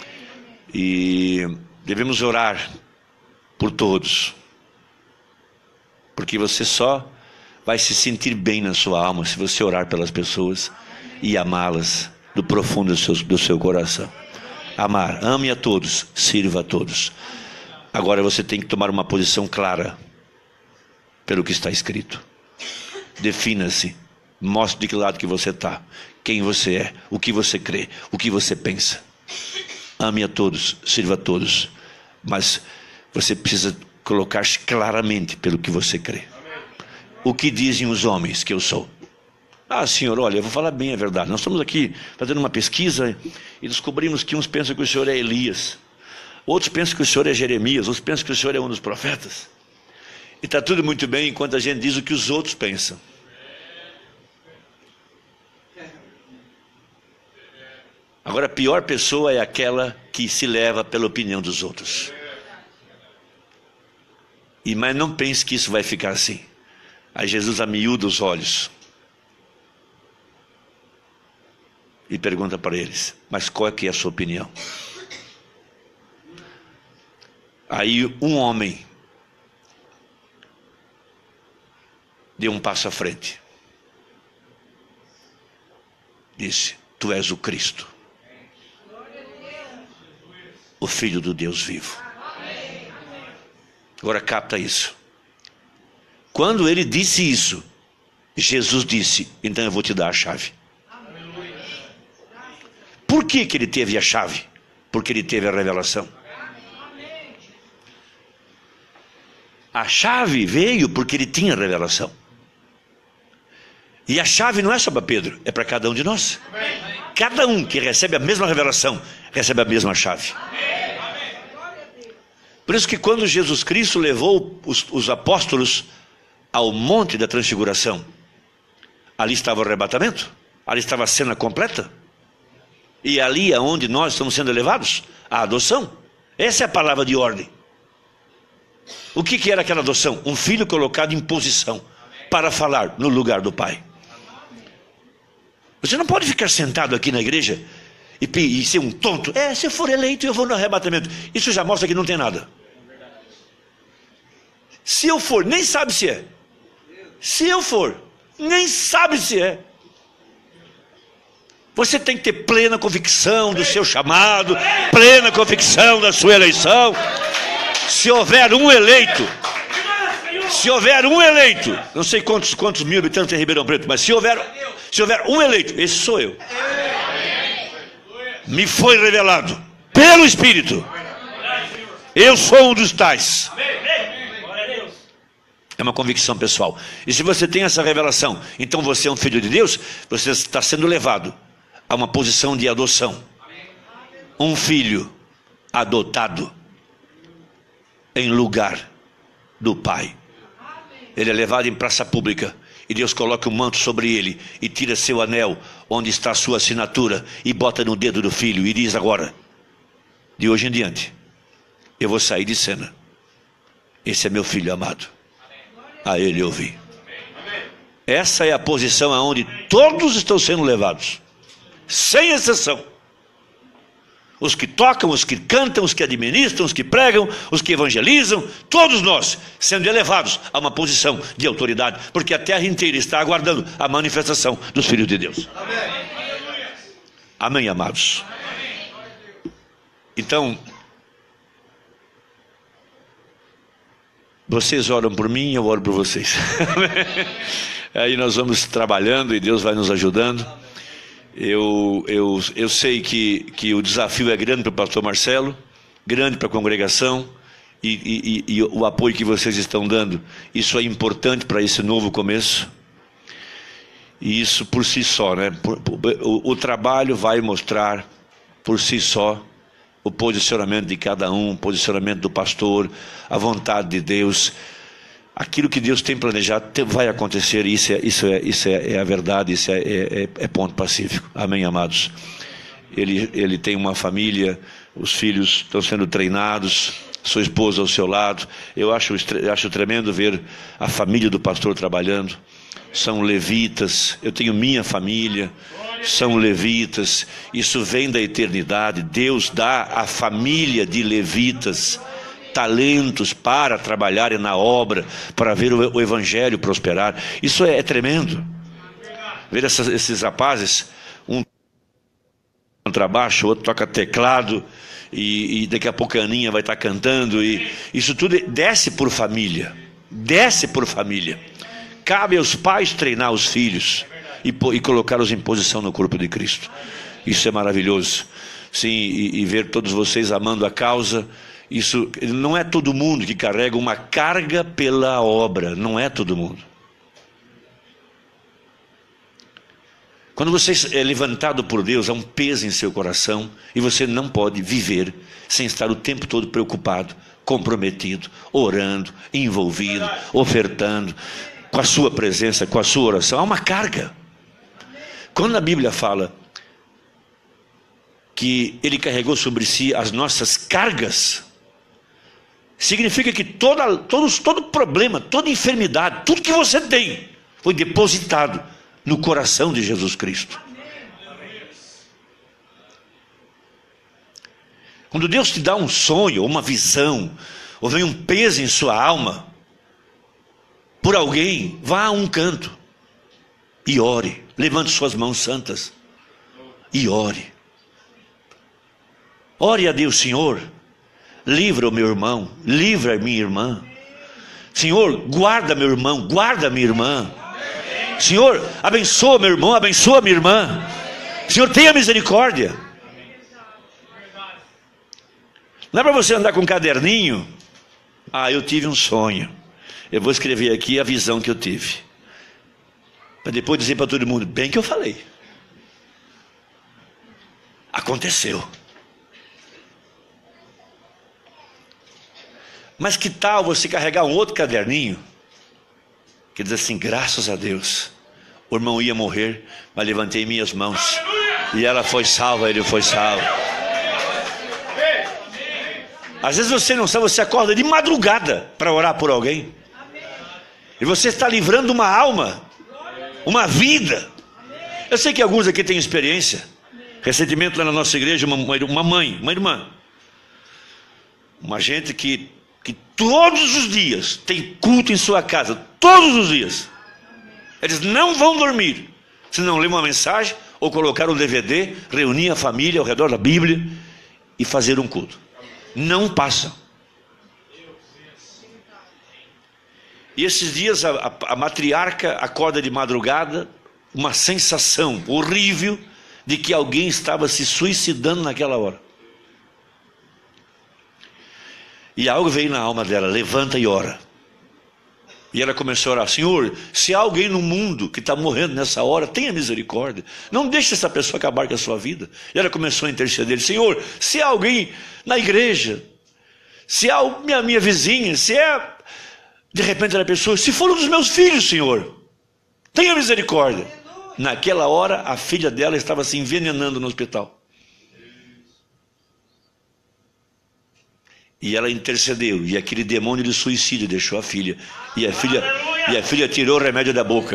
E devemos orar por todos, porque você só vai se sentir bem na sua alma se você orar pelas pessoas e amá-las do profundo do seu, do seu coração. Amar, ame a todos, sirva a todos. Agora você tem que tomar uma posição clara pelo que está escrito. Defina-se, mostre de que lado que você está, quem você é, o que você crê, o que você pensa. Ame a todos, sirva a todos, mas você precisa colocar-se claramente pelo que você crê. O que dizem os homens que eu sou? Ah, senhor, olha, eu vou falar bem a verdade. Nós estamos aqui fazendo uma pesquisa e descobrimos que uns pensam que o senhor é Elias, outros pensam que o senhor é Jeremias, outros pensam que o senhor é um dos profetas. E está tudo muito bem enquanto a gente diz o que os outros pensam. Agora, a pior pessoa é aquela que se leva pela opinião dos outros. E, mas não pense que isso vai ficar assim. Aí Jesus amiúda os olhos e pergunta para eles: mas qual é que é a sua opinião? Aí um homem deu um passo à frente. Disse: tu és o Cristo, o Filho do Deus vivo. Agora capta isso. Quando ele disse isso, Jesus disse: então eu vou te dar a chave. Por que que ele teve a chave? Porque ele teve a revelação. A chave veio porque ele tinha a revelação. E a chave não é só para Pedro, é para cada um de nós. Cada um que recebe a mesma revelação, recebe a mesma chave. Por isso que quando Jesus Cristo levou os, os apóstolos ao monte da transfiguração, ali estava o arrebatamento, ali estava a cena completa, e ali é onde nós estamos sendo levados, a adoção. Essa é a palavra de ordem. O que que era aquela adoção? Um filho colocado em posição para falar no lugar do pai. Você não pode ficar sentado aqui na igreja e, e ser um tonto. É, se eu for eleito eu vou no arrebatamento. Isso já mostra que não tem nada. Se eu for, nem sabe se é. Se eu for, nem sabe se é. Você tem que ter plena convicção do seu chamado, plena convicção da sua eleição. Se houver um eleito, se houver um eleito, não sei quantos, quantos mil habitantes tem Ribeirão Preto, mas se houver, se houver um eleito, esse sou eu. Me foi revelado pelo Espírito. Eu sou um dos tais. É uma convicção pessoal. E se você tem essa revelação, então você é um filho de Deus, você está sendo levado a uma posição de adoção. Um filho adotado em lugar do pai. Ele é levado em praça pública e Deus coloca um manto sobre ele e tira seu anel onde está a sua assinatura e bota no dedo do filho e diz: agora, de hoje em diante, eu vou sair de cena. Esse é meu filho amado, a ele ouvi. Essa é a posição aonde todos estão sendo levados, sem exceção. Os que tocam, os que cantam, os que administram, os que pregam, os que evangelizam, todos nós sendo elevados a uma posição de autoridade, porque a terra inteira está aguardando a manifestação dos filhos de Deus. Amém, Amém amados. Então, vocês oram por mim, eu oro por vocês. Aí nós vamos trabalhando e Deus vai nos ajudando. Eu, eu, eu sei que, que o desafio é grande para o pastor Marcelo, grande para a congregação, e, e, e o apoio que vocês estão dando, isso é importante para esse novo começo. E isso por si só, né? O, o trabalho vai mostrar por si só o posicionamento de cada um, o posicionamento do pastor, a vontade de Deus. Aquilo que Deus tem planejado vai acontecer. Isso é, isso é, isso é, é a verdade. Isso é, é, é ponto pacífico. Amém, amados. Ele, ele tem uma família, os filhos estão sendo treinados, sua esposa ao seu lado. Eu acho, acho tremendo ver a família do pastor trabalhando. são levitas, eu tenho minha família, são levitas, isso vem da eternidade. Deus dá à família de levitas talentos para trabalharem na obra, para ver o evangelho prosperar. Isso é, é tremendo. Ver essas, esses rapazes, um contrabaixo, o outro toca teclado, e, e daqui a pouco a Aninha vai estar cantando, e isso tudo desce por família, desce por família. Cabe aos pais treinar os filhos e, e colocá-los em posição no corpo de Cristo. Isso é maravilhoso. Sim, e, e ver todos vocês amando a causa. Isso não é todo mundo que carrega uma carga pela obra, não é todo mundo. Quando você é levantado por Deus, há um peso em seu coração, e você não pode viver sem estar o tempo todo preocupado, comprometido, orando, envolvido, ofertando, com a sua presença, com a sua oração. Há uma carga. Quando a Bíblia fala que Ele carregou sobre si as nossas cargas, significa que toda, todos, todo problema, toda enfermidade, tudo que você tem, foi depositado no coração de Jesus Cristo. Quando Deus te dá um sonho, ou uma visão, ou vem um peso em sua alma, por alguém, vá a um canto e ore, levante suas mãos santas e ore. Ore a Deus: Senhor, livra o meu irmão, livra a minha irmã. Senhor, guarda meu irmão, guarda minha irmã. Senhor, abençoa meu irmão, abençoa minha irmã. Senhor, tenha misericórdia. Não é para você andar com um caderninho. Ah, eu tive um sonho, eu vou escrever aqui a visão que eu tive, para depois dizer para todo mundo: bem que eu falei, aconteceu. Mas que tal você carregar um outro caderninho que diz assim: graças a Deus, o irmão ia morrer, mas levantei minhas mãos e ela foi salva, ele foi salvo. Às vezes você não sabe, você acorda de madrugada para orar por alguém, e você está livrando uma alma, uma vida. Eu sei que alguns aqui têm experiência. Recentemente lá na nossa igreja, uma, uma mãe, uma irmã, uma gente que que todos os dias tem culto em sua casa, todos os dias. Eles não vão dormir se não ler uma mensagem ou colocar um D V D, reunir a família ao redor da Bíblia e fazer um culto. Não passam. E esses dias a, a, a matriarca acorda de madrugada, uma sensação horrível de que alguém estava se suicidando naquela hora. E algo veio na alma dela: levanta e ora. E ela começou a orar: Senhor, se há alguém no mundo que está morrendo nessa hora, tenha misericórdia, não deixe essa pessoa acabar com a sua vida. E ela começou a interceder: Senhor, se há alguém na igreja, se há minha, minha vizinha, se é... De repente ela pensou: se for um dos meus filhos, Senhor, tenha misericórdia. Naquela hora a filha dela estava se envenenando no hospital. E ela intercedeu, e aquele demônio de suicídio deixou a filha, e a filha, e a filha tirou o remédio da boca.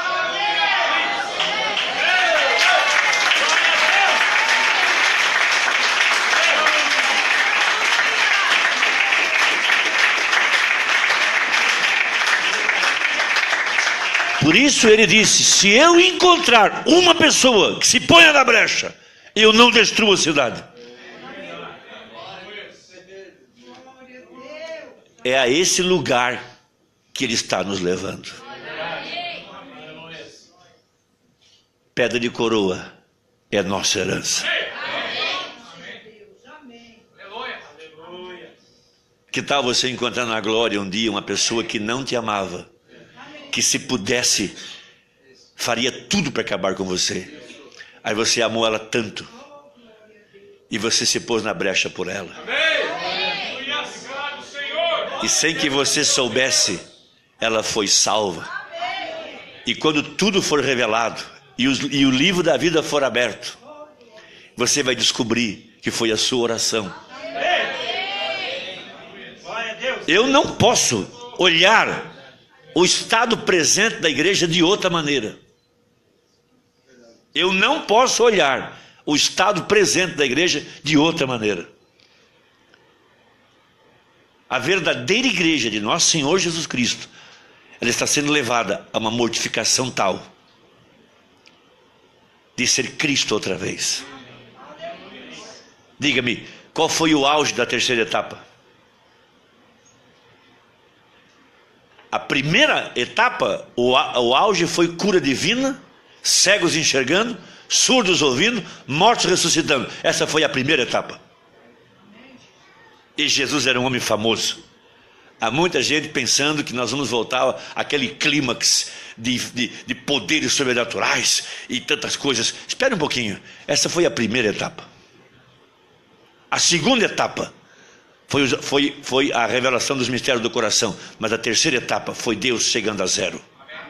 Por isso ele disse: se eu encontrar uma pessoa que se ponha na brecha, eu não destruo a cidade. É a esse lugar que Ele está nos levando. Pedra de coroa é a nossa herança. Que tal você encontrar na glória um dia uma pessoa que não te amava, que se pudesse faria tudo para acabar com você, aí você amou ela tanto e você se pôs na brecha por ela, e sem que você soubesse, ela foi salva. E quando tudo for revelado e, os, e o livro da vida for aberto, você vai descobrir que foi a sua oração. Eu não posso olhar o estado presente da igreja de outra maneira. Eu não posso olhar o estado presente da igreja de outra maneira. A verdadeira igreja de nosso Senhor Jesus Cristo, ela está sendo levada a uma mortificação tal de ser Cristo outra vez. Diga-me, qual foi o auge da terceira etapa? A primeira etapa, o, o auge foi cura divina, cegos enxergando, surdos ouvindo, mortos ressuscitando. Essa foi a primeira etapa. E Jesus era um homem famoso. Há muita gente pensando que nós vamos voltar àquele clímax de, de, de poderes sobrenaturais e tantas coisas. Espere um pouquinho. Essa foi a primeira etapa. A segunda etapa foi, foi, foi a revelação dos mistérios do coração. Mas a terceira etapa foi Deus chegando a zero.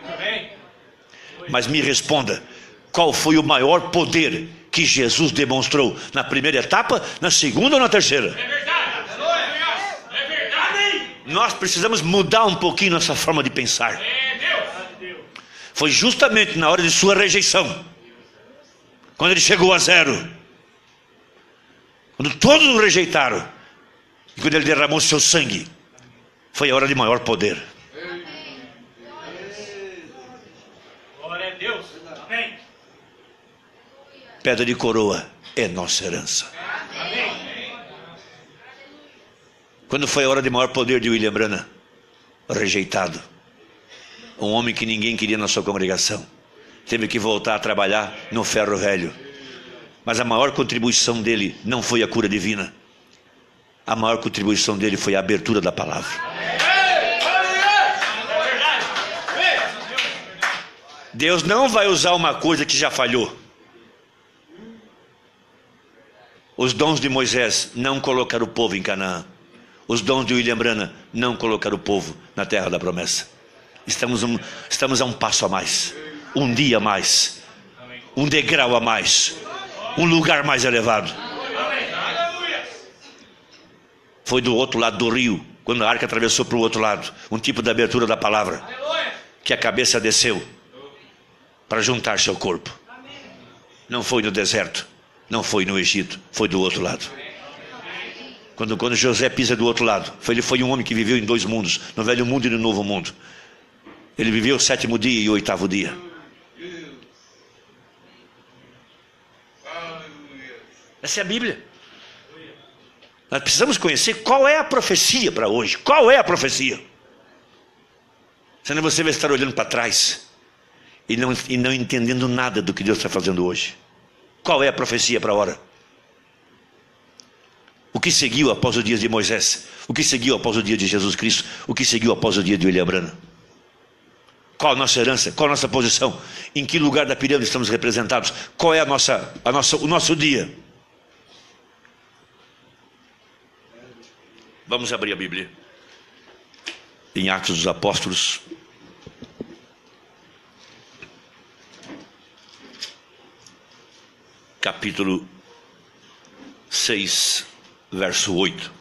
Mas me responda, qual foi o maior poder que Jesus demonstrou na primeira etapa, na segunda ou na terceira? É verdade. É verdade. Nós precisamos mudar um pouquinho nossa forma de pensar. Foi justamente na hora de sua rejeição, quando ele chegou a zero, quando todos o rejeitaram, e quando ele derramou seu sangue, foi a hora de maior poder. Glória a Deus. Amém. Pedra de coroa é nossa herança. Amém. Quando foi a hora de maior poder de William Branham? Rejeitado. Um homem que ninguém queria na sua congregação. Teve que voltar a trabalhar no ferro velho. Mas a maior contribuição dele não foi a cura divina. A maior contribuição dele foi a abertura da palavra. Deus não vai usar uma coisa que já falhou. Os dons de Moisés não colocaram o povo em Canaã. Os dons de William Branham não colocaram o povo na terra da promessa. Estamos, um, estamos a um passo a mais, um dia a mais, um degrau a mais, um lugar mais elevado. Foi do outro lado do rio, quando a arca atravessou para o outro lado, um tipo de abertura da palavra, que a cabeça desceu para juntar-se ao corpo. Não foi no deserto, não foi no Egito, foi do outro lado. Quando, quando José pisa do outro lado, ele foi um homem que viveu em dois mundos, no velho mundo e no novo mundo. Ele viveu o sétimo dia e o oitavo dia. Essa é a Bíblia. Nós precisamos conhecer qual é a profecia para hoje. Qual é a profecia? Senão você vai estar olhando para trás e não, e não entendendo nada do que Deus está fazendo hoje. Qual é a profecia para a hora? O que seguiu após o dia de Moisés? O que seguiu após o dia de Jesus Cristo? O que seguiu após o dia de William Branham? Qual a nossa herança? Qual a nossa posição? Em que lugar da pirâmide estamos representados? Qual é a nossa, a nossa, o nosso dia? Vamos abrir a Bíblia. Em Atos dos Apóstolos. Capítulo seis, verso oito.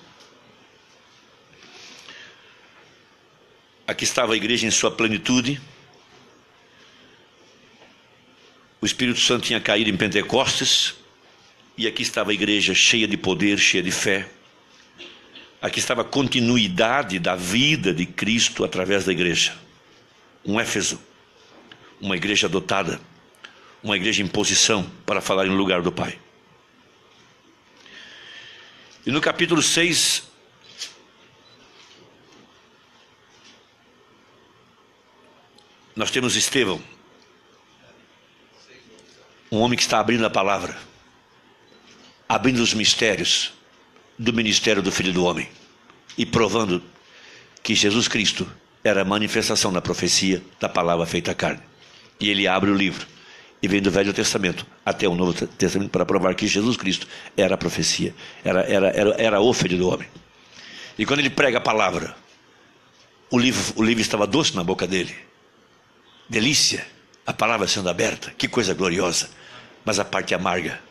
Aqui estava a igreja em sua plenitude. O Espírito Santo tinha caído em Pentecostes. E aqui estava a igreja cheia de poder, cheia de fé. Aqui estava a continuidade da vida de Cristo através da igreja. Um Éfeso. Uma igreja adotada. Uma igreja em posição para falar em lugar do Pai. E no capítulo seis, nós temos Estevão, um homem que está abrindo a palavra, abrindo os mistérios do ministério do Filho do Homem e provando que Jesus Cristo era a manifestação da profecia da palavra feita carne. E ele abre o livro e vem do Velho Testamento até o Novo Testamento para provar que Jesus Cristo era a profecia, era, era, era, era o Filho do Homem. E quando ele prega a palavra, o livro, o livro estava doce na boca dele. Delícia, a palavra sendo aberta, que coisa gloriosa. Mas a parte amarga,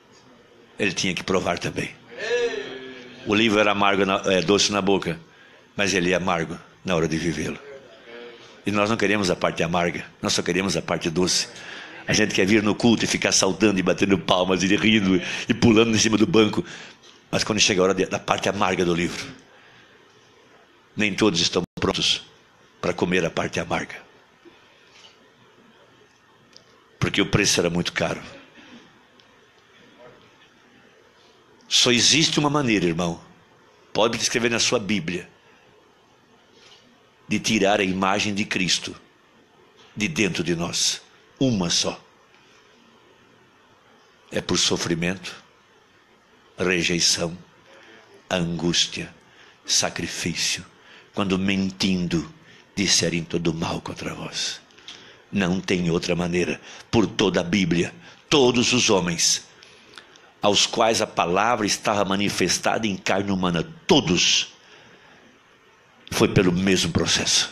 ele tinha que provar também. O livro era amargo, na, é, doce na boca, mas ele é amargo na hora de vivê-lo. E nós não queremos a parte amarga, nós só queremos a parte doce. A gente quer vir no culto e ficar saltando e batendo palmas e rindo e pulando em cima do banco. Mas quando chega a hora de, da parte amarga do livro, nem todos estão prontos para comer a parte amarga. Porque o preço era muito caro. Só existe uma maneira, irmão, pode escrever na sua Bíblia, de tirar a imagem de Cristo de dentro de nós. Uma só. É por sofrimento, rejeição, angústia, sacrifício, quando mentindo disserem todo mal contra vós. Não tem outra maneira. Por toda a Bíblia, todos os homens aos quais a palavra estava manifestada em carne humana, todos, foi pelo mesmo processo.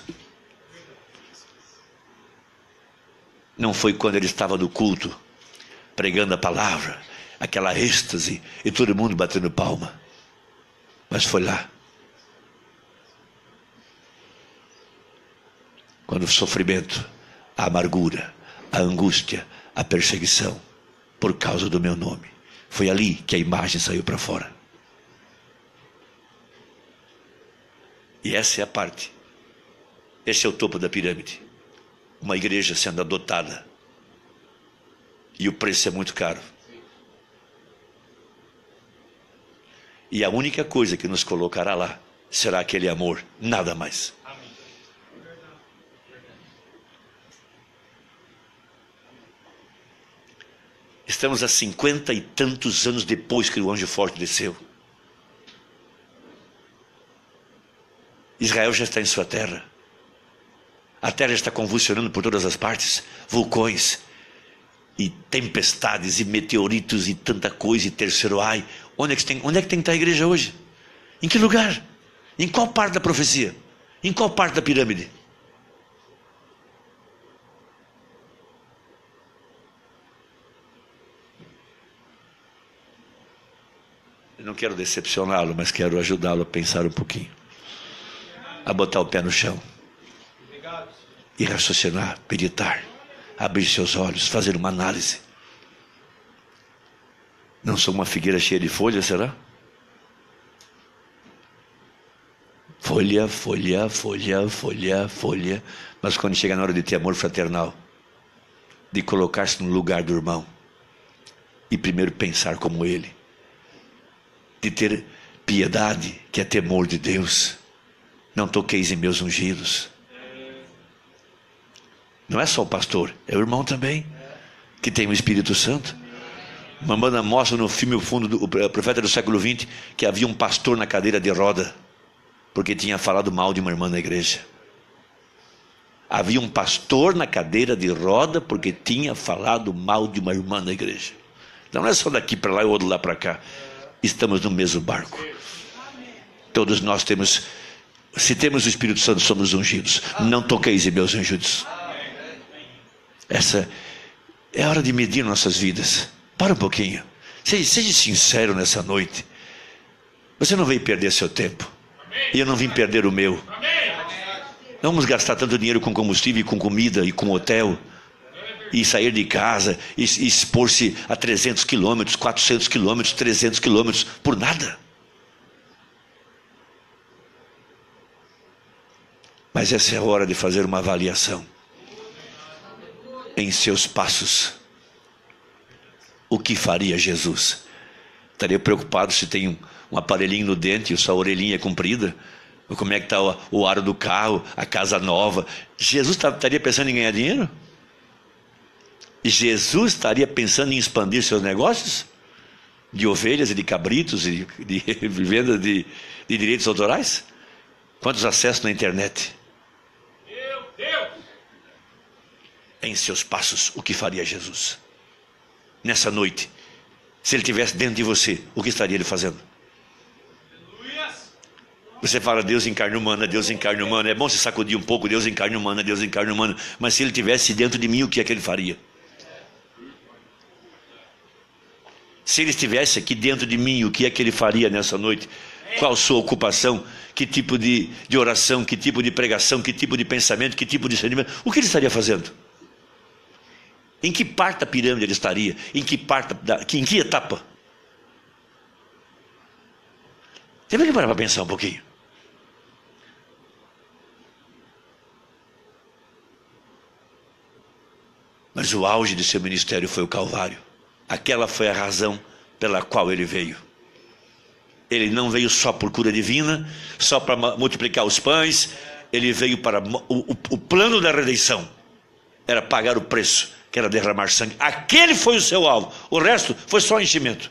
Não foi quando ele estava no culto, pregando a palavra, aquela êxtase, e todo mundo batendo palma. Mas foi lá. Quando o sofrimento, a amargura, a angústia, a perseguição, por causa do meu nome, foi ali que a imagem saiu para fora. E essa é a parte. Esse é o topo da pirâmide. Uma igreja sendo adotada. E o preço é muito caro. E a única coisa que nos colocará lá será aquele amor, nada mais. Estamos a cinquenta e tantos anos depois que o anjo forte desceu. Israel já está em sua terra. A terra está convulsionando por todas as partes. Vulcões, e tempestades, e meteoritos, e tanta coisa, e terceiro ai. Onde é que tem, onde é que tem que estar a igreja hoje? Em que lugar? Em qual parte da profecia? Em qual parte da pirâmide? Eu não quero decepcioná-lo, mas quero ajudá-lo a pensar um pouquinho. A botar o pé no chão. E raciocinar, meditar, abrir seus olhos, fazer uma análise. Não sou uma figueira cheia de folhas, será? Folha, folha, folha, folha, folha. Mas quando chega na hora de ter amor fraternal, de colocar-se no lugar do irmão, e primeiro pensar como ele, de ter piedade, que é temor de Deus. Não toqueis em meus ungidos. Não é só o pastor, é o irmão também, que tem o Espírito Santo. Mamãe mostra no filme O Fundo do o Profeta do século vinte que havia um pastor na cadeira de roda, porque tinha falado mal de uma irmã na igreja. Havia um pastor na cadeira de roda porque tinha falado mal de uma irmã na igreja. Não é só daqui para lá e outro lá para cá. Estamos no mesmo barco. Todos nós temos, se temos o Espírito Santo, somos ungidos. Não toqueis em meus ungidos. Essa é a hora de medir nossas vidas. Para um pouquinho. Seja, seja sincero nessa noite. Você não veio perder seu tempo. E eu não vim perder o meu. Não vamos gastar tanto dinheiro com combustível, e com comida e com hotel. E sair de casa e, e expor-se a trezentos quilômetros, quatrocentos quilômetros, trezentos quilômetros por nada. Mas essa é a hora de fazer uma avaliação em seus passos. O que faria Jesus? Estaria preocupado se tem um, um aparelhinho no dente e sua orelhinha é comprida? Ou como é que está o, o aro do carro, a casa nova? Jesus estaria pensando em ganhar dinheiro? Jesus estaria pensando em expandir seus negócios? De ovelhas e de cabritos e de, de venda de, de direitos autorais? Quantos acessos na internet? Meu Deus! Em seus passos, o que faria Jesus? Nessa noite, se ele estivesse dentro de você, o que estaria ele fazendo? Você fala, Deus em carne humana, Deus em carne humana. É bom se sacudir um pouco, Deus em carne humana, Deus em carne humana. Mas se ele estivesse dentro de mim, o que é que ele faria? Se ele estivesse aqui dentro de mim, o que é que ele faria nessa noite? Qual a sua ocupação? Que tipo de, de oração? Que tipo de pregação? Que tipo de pensamento? Que tipo de sentimento? O que ele estaria fazendo? Em que parte da pirâmide ele estaria? Em que parte da, em que etapa? Teve que parar para pensar um pouquinho. Mas o auge de seu ministério foi o Calvário. Aquela foi a razão pela qual ele veio. Ele não veio só por cura divina, só para multiplicar os pães. Ele veio para o, o, o plano da redenção. Era pagar o preço, que era derramar sangue. Aquele foi o seu alvo. O resto foi só enchimento.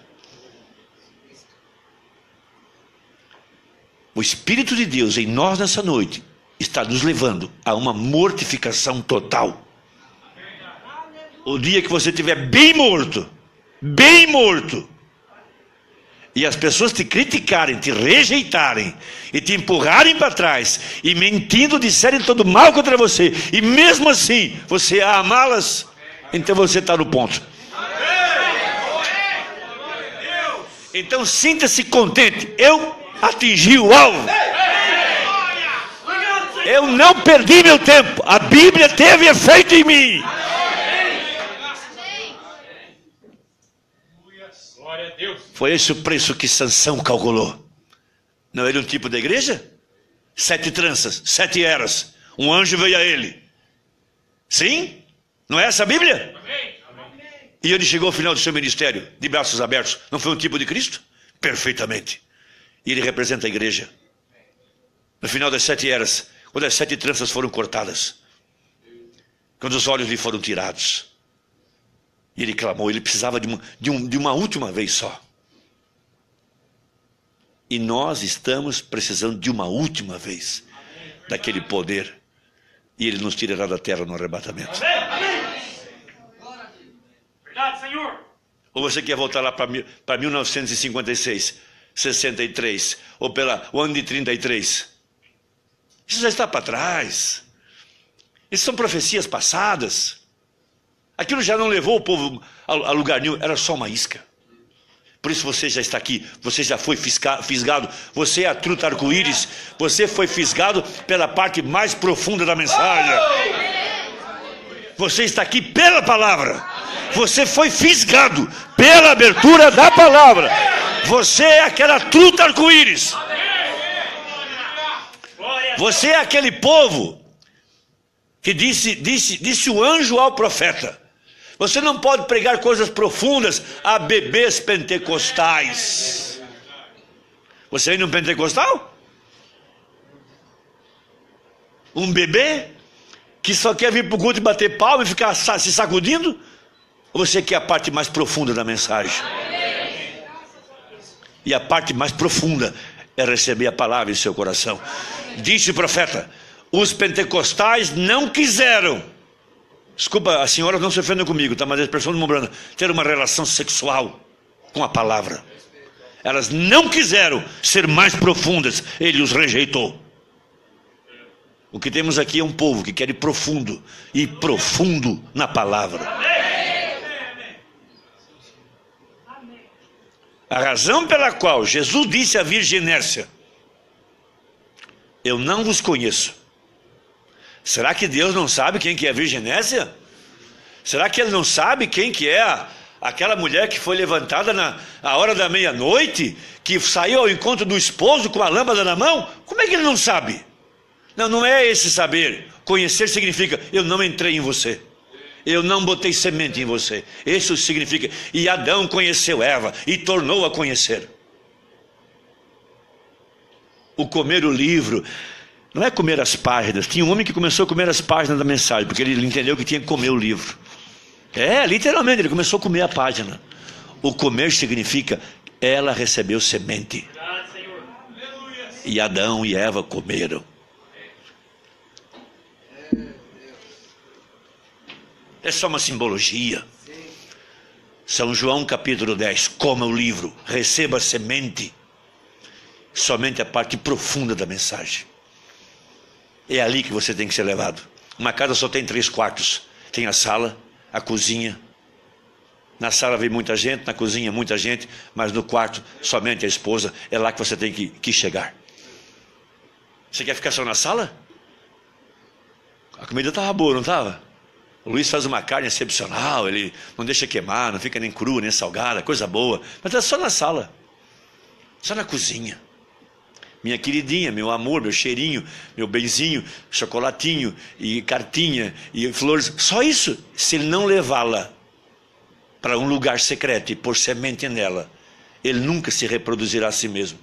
O Espírito de Deus em nós nessa noite está nos levando a uma mortificação total. O dia que você estiver bem morto, bem morto, e as pessoas te criticarem, te rejeitarem, e te empurrarem para trás, e mentindo disserem todo mal contra você, e mesmo assim você a amá-las, então você está no ponto. Então sinta-se contente. Eu atingi o alvo. Eu não perdi meu tempo. A Bíblia teve efeito em mim. Foi esse o preço que Sansão calculou. Não era um tipo da igreja? Sete tranças, sete eras. Um anjo veio a ele. Sim? Não é essa a Bíblia? E ele chegou ao final do seu ministério, de braços abertos. Não foi um tipo de Cristo? Perfeitamente. E ele representa a igreja. No final das sete eras, quando as sete tranças foram cortadas, quando os olhos lhe foram tirados, e ele clamou, ele precisava de uma, de, um, de uma última vez só. E nós estamos precisando de uma última vez daquele poder. E ele nos tirará da terra no arrebatamento. Verdade, Senhor. Ou você quer voltar lá para mil novecentos e cinquenta e seis, sessenta e três, ou pela o ano de trinta e três? Isso já está para trás. Isso são profecias passadas. Aquilo já não levou o povo a lugar nenhum, era só uma isca. Por isso você já está aqui, você já foi fisgado, você é a truta arco-íris, você foi fisgado pela parte mais profunda da mensagem. Você está aqui pela palavra, você foi fisgado pela abertura da palavra. Você é aquela truta arco-íris. Você é aquele povo que disse, disse, disse o anjo ao profeta: você não pode pregar coisas profundas a bebês pentecostais. Você ainda é um pentecostal? Um bebê que só quer vir para o culto e bater palma e ficar se sacudindo? Ou você quer a parte mais profunda da mensagem? E a parte mais profunda é receber a palavra em seu coração. Disse o profeta: os pentecostais não quiseram, desculpa, as senhoras não se ofendam comigo, tá? Mas a expressão de Mombrana, ter uma relação sexual com a palavra. Elas não quiseram ser mais profundas, ele os rejeitou. O que temos aqui é um povo que quer ir profundo, e profundo na palavra. A razão pela qual Jesus disse à Virgem Inércia: eu não vos conheço. Será que Deus não sabe quem que é a Virgem Inércia? Será que Ele não sabe quem que é a, aquela mulher que foi levantada na a hora da meia-noite, que saiu ao encontro do esposo com a lâmpada na mão? Como é que Ele não sabe? Não, não é esse saber. Conhecer significa: eu não entrei em você, eu não botei semente em você. Isso significa. E Adão conheceu Eva e tornou a conhecer. O comer o livro não é comer as páginas. Tinha um homem que começou a comer as páginas da mensagem, porque ele entendeu que tinha que comer o livro. É, literalmente, ele começou a comer a página. O comer significa: ela recebeu semente. E Adão e Eva comeram. É só uma simbologia. São João capítulo dez: coma o livro, receba a semente. Somente a parte profunda da mensagem. É ali que você tem que ser levado. Uma casa só tem três quartos. Tem a sala, a cozinha Na sala vem muita gente, na cozinha muita gente, mas no quarto somente a esposa. É lá que você tem que, que chegar. Você quer ficar só na sala? A comida estava boa, não estava? O Luiz faz uma carne excepcional, ele não deixa queimar, não fica nem crua, nem salgada, coisa boa. Mas é só na sala, só na cozinha. Minha queridinha, meu amor, meu cheirinho, meu benzinho, chocolatinho e cartinha e flores. Só isso. Se ele não levá-la para um lugar secreto e pôr semente nela, ele nunca se reproduzirá a si mesmo.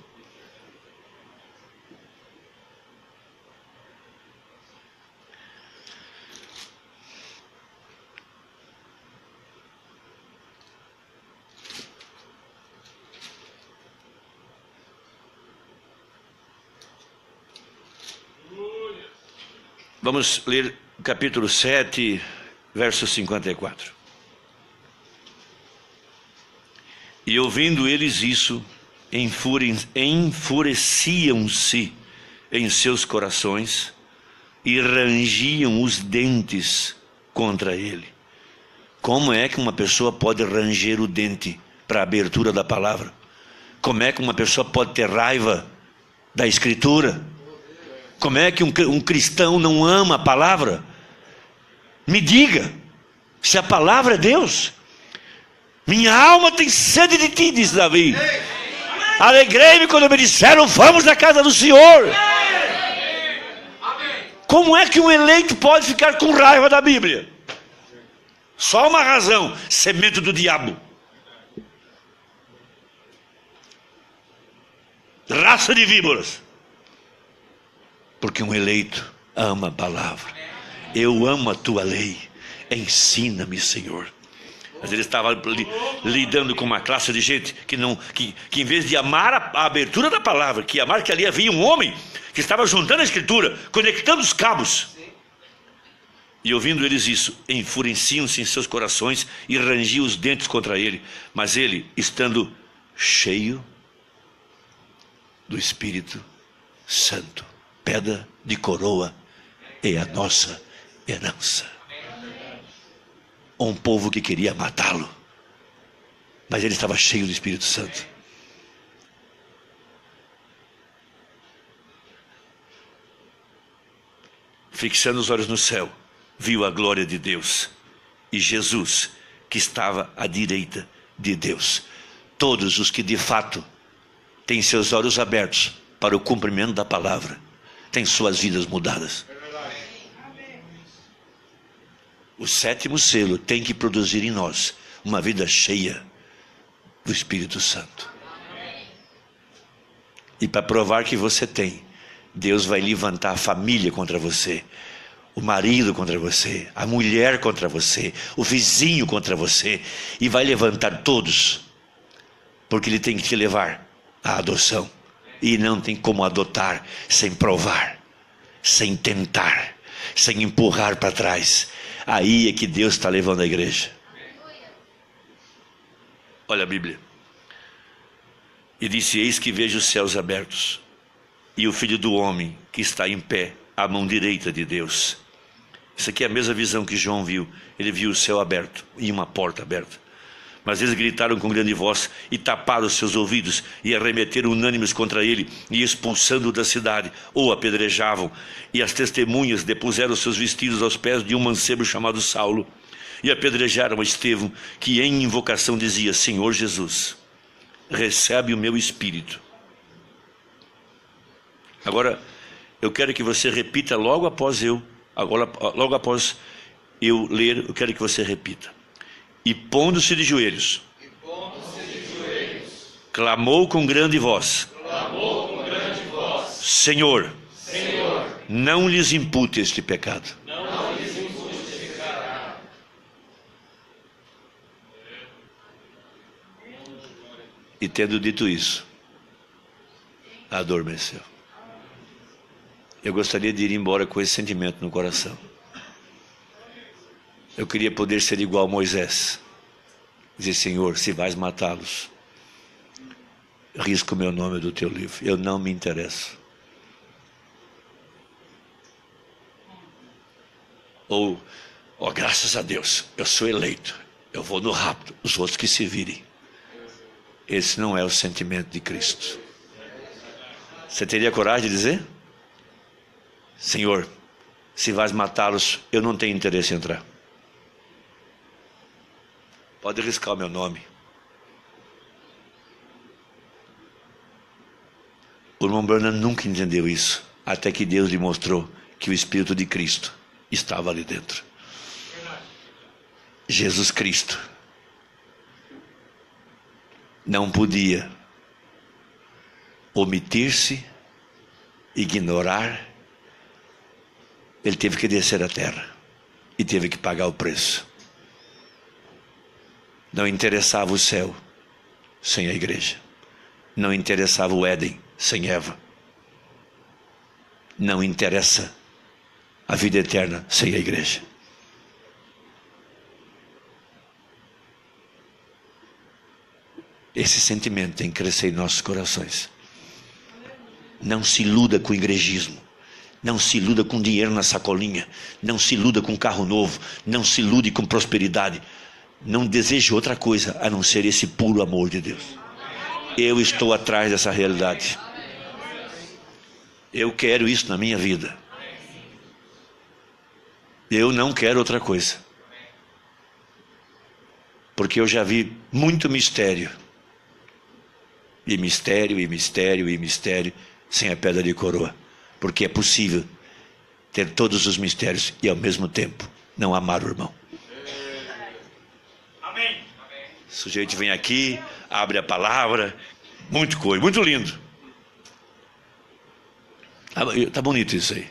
Vamos ler o capítulo sete, verso cinquenta e quatro. E ouvindo eles isso, enfureciam-se em seus corações e rangiam os dentes contra ele. Como é que uma pessoa pode ranger o dente para a abertura da palavra? Como é que uma pessoa pode ter raiva da Escritura? Como é que um, um cristão não ama a palavra? Me diga, se a palavra é Deus. Minha alma tem sede de ti, diz Davi. Alegrei-me quando me disseram, vamos na casa do Senhor. Como é que um eleito pode ficar com raiva da Bíblia? Só uma razão: semente do diabo. Raça de víboras. Porque um eleito ama a palavra. Eu amo a tua lei. Ensina-me, Senhor. Mas ele estava li, lidando com uma classe de gente que, não, que, que em vez de amar a, a abertura da palavra, que amar que ali havia um homem que estava juntando a Escritura, conectando os cabos. E ouvindo eles isso, enfureciam-se em seus corações e rangiam os dentes contra ele. Mas ele, estando cheio do Espírito Santo, pedra de coroa é a nossa herança. Um povo que queria matá-lo, mas ele estava cheio do Espírito Santo. Fixando os olhos no céu, viu a glória de Deus e Jesus, que estava à direita de Deus. Todos os que de fato têm seus olhos abertos para o cumprimento da palavra, têm suas vidas mudadas. O sétimo selo tem que produzir em nós uma vida cheia do Espírito Santo. E para provar que você tem, Deus vai levantar a família contra você, o marido contra você, a mulher contra você, o vizinho contra você, e vai levantar todos, porque Ele tem que te levar à adoção. E não tem como adotar sem provar, sem tentar, sem empurrar para trás. Aí é que Deus está levando a igreja. Olha a Bíblia. E disse: eis que vejo os céus abertos, e o Filho do Homem que está em pé, à mão direita de Deus. Isso aqui é a mesma visão que João viu. Ele viu o céu aberto e uma porta aberta. Mas eles gritaram com grande voz e taparam os seus ouvidos e arremeteram unânimes contra ele e expulsando-o da cidade, ou apedrejavam. E as testemunhas depuseram seus vestidos aos pés de um mancebo chamado Saulo e apedrejaram a Estevão, que em invocação dizia: Senhor Jesus, recebe o meu espírito. Agora, eu quero que você repita logo após eu, agora, logo após eu ler, eu quero que você repita. E pondo-se de joelhos, e pondo-se de joelhos, clamou com grande voz, clamou com grande voz, Senhor, Senhor, não lhes impute este pecado. Não, não lhes impute este pecado. E tendo dito isso, adormeceu. Eu gostaria de ir embora com esse sentimento no coração. Eu queria poder ser igual a Moisés. Dizer: Senhor, se vais matá-los, risca o meu nome do teu livro. Eu não me interesso. Ou, oh, graças a Deus, eu sou eleito. Eu vou no rápido, os outros que se virem. Esse não é o sentimento de Cristo. Você teria coragem de dizer? Senhor, se vais matá-los, eu não tenho interesse em entrar. Pode arriscar o meu nome. O irmão Branham nunca entendeu isso, até que Deus lhe mostrou que o Espírito de Cristo estava ali dentro. Jesus Cristo não podia omitir-se, ignorar. Ele teve que descer à terra e teve que pagar o preço. Não interessava o céu sem a igreja. Não interessava o Éden sem Eva. Não interessa a vida eterna sem a igreja. Esse sentimento tem que crescer em nossos corações. Não se iluda com o igrejismo. Não se iluda com dinheiro na sacolinha. Não se iluda com carro novo. Não se ilude com prosperidade. Não deseje outra coisa a não ser esse puro amor de Deus. Eu estou atrás dessa realidade. Eu quero isso na minha vida. Eu não quero outra coisa. Porque eu já vi muito mistério. E mistério, e mistério, e mistério, sem a pedra de coroa. Porque é possível ter todos os mistérios e ao mesmo tempo não amar o irmão. Amém. O sujeito vem aqui, abre a palavra, muito coisa, muito lindo. Tá bonito isso aí.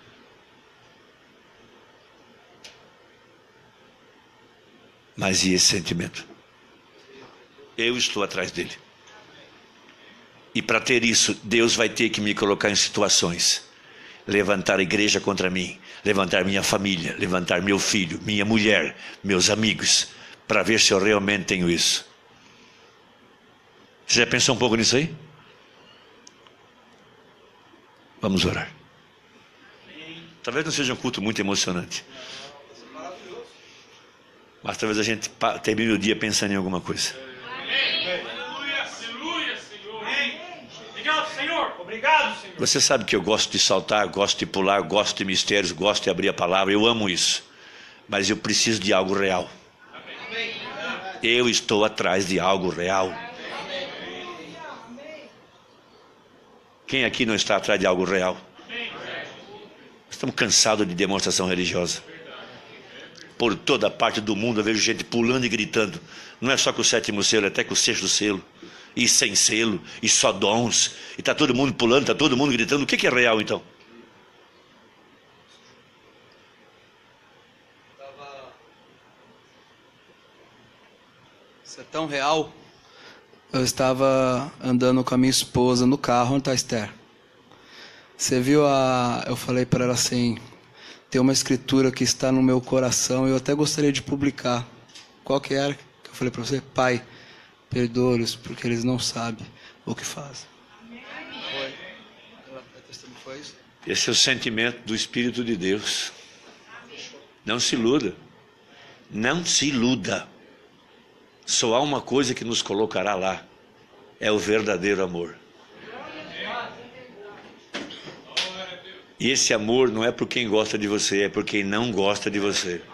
Mas e esse sentimento? Eu estou atrás dele. E para ter isso, Deus vai ter que me colocar em situações. Levantar a igreja contra mim. Levantar minha família. Levantar meu filho, minha mulher, meus amigos. Para ver se eu realmente tenho isso. Você já pensou um pouco nisso aí? Vamos orar. Talvez não seja um culto muito emocionante. Mas talvez a gente termine o dia pensando em alguma coisa. Obrigado, Senhor. Você sabe que eu gosto de saltar, gosto de pular, gosto de mistérios, gosto de abrir a palavra. Eu amo isso. Mas eu preciso de algo real. Eu estou atrás de algo real. Quem aqui não está atrás de algo real? Estamos cansados de demonstração religiosa. Por toda parte do mundo eu vejo gente pulando e gritando. Não é só com o sétimo selo, é até com o sexto selo. E sem selo, e só dons. E está todo mundo pulando, está todo mundo gritando. O que, que é real então? Isso é tão real. Eu estava andando com a minha esposa no carro. Onde está a Esther? Você viu a... Eu falei para ela assim... Tem uma escritura que está no meu coração. Eu até gostaria de publicar. Qual que era? Que eu falei para você? Pai, perdoa-os porque eles não sabem o que fazem. Foi. Ela foi isso? Esse é o sentimento do Espírito de Deus. Não se iluda. Não se iluda. Só há uma coisa que nos colocará lá. É o verdadeiro amor. E esse amor não é por quem gosta de você, é por quem não gosta de você.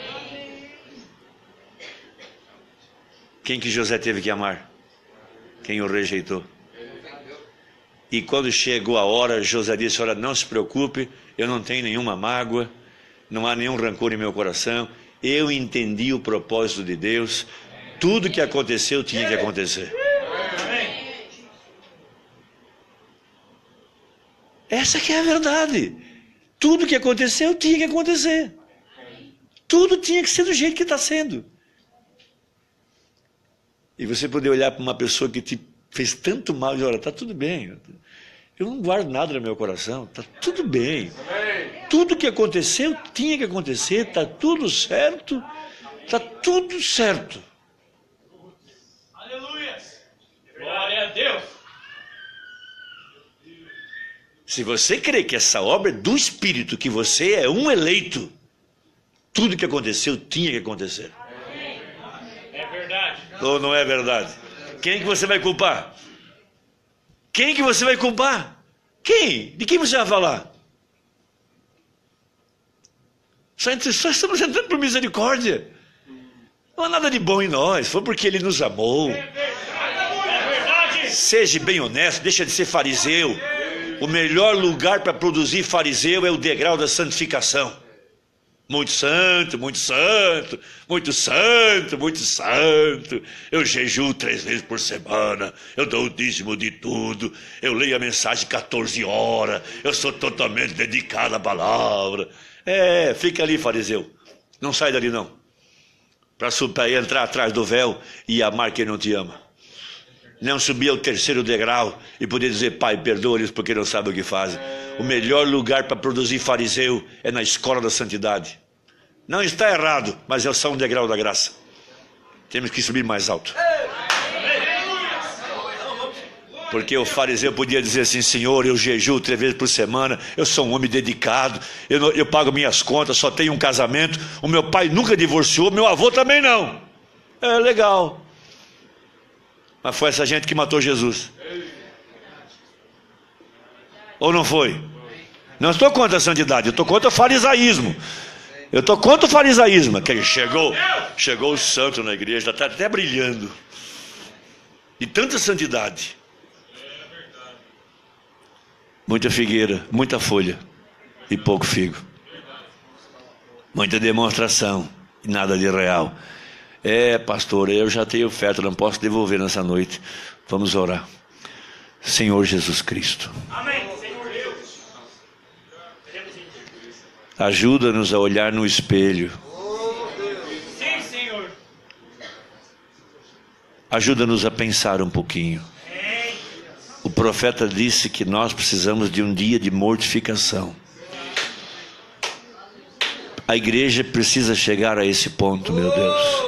Quem que José teve que amar? Quem o rejeitou. E quando chegou a hora, José disse, olha, não se preocupe, eu não tenho nenhuma mágoa, não há nenhum rancor em meu coração, eu entendi o propósito de Deus, tudo que aconteceu tinha que acontecer. Essa que é a verdade. Tudo que aconteceu tinha que acontecer. Tudo tinha que ser do jeito que está sendo. E você poder olhar para uma pessoa que te fez tanto mal e dizer, olha, está tudo bem. Eu não guardo nada no meu coração, está tudo bem. Tudo que aconteceu tinha que acontecer, está tudo certo, está tudo certo. Aleluia! Glória a Deus! Se você crê que essa obra é do Espírito, que você é um eleito, tudo que aconteceu tinha que acontecer. Ou não é verdade? Quem que você vai culpar? Quem que você vai culpar? Quem? De quem você vai falar? Só, só estamos entrando por misericórdia. Não há nada de bom em nós. Foi porque Ele nos amou. Seja bem honesto, deixa de ser fariseu. O melhor lugar para produzir fariseu é o degrau da santificação. Muito santo, muito santo, muito santo, muito santo. Eu jejuo três vezes por semana. Eu dou o dízimo de tudo. Eu leio a mensagem quatorze horas. Eu sou totalmente dedicado à palavra. É, fica ali, fariseu. Não sai dali, não. Para entrar atrás do véu e amar quem não te ama. Não subir ao terceiro degrau e poder dizer, Pai, perdoa-lhes porque não sabem o que fazem. O melhor lugar para produzir fariseu é na escola da santidade. Não está errado, mas é só um degrau da graça. Temos que subir mais alto. Porque o fariseu podia dizer assim, Senhor, eu jejuo três vezes por semana, eu sou um homem dedicado, eu, não, eu pago minhas contas, só tenho um casamento, o meu pai nunca divorciou, meu avô também não. É legal. Mas foi essa gente que matou Jesus. Ou não foi? Não estou contra a santidade, eu estou contra o farisaísmo. Eu estou contra o farisaísmo. Que chegou, chegou o santo na igreja, está até brilhando. De tanta santidade. Muita figueira, muita folha e pouco figo. Muita demonstração e nada de real. É, pastor, eu já tenho oferta, não posso devolver nessa noite. Vamos orar. Senhor Jesus Cristo. Amém, Senhor Deus. Ajuda-nos a olhar no espelho. Sim, Senhor. Ajuda-nos a pensar um pouquinho. O profeta disse que nós precisamos de um dia de mortificação. A igreja precisa chegar a esse ponto, meu Deus.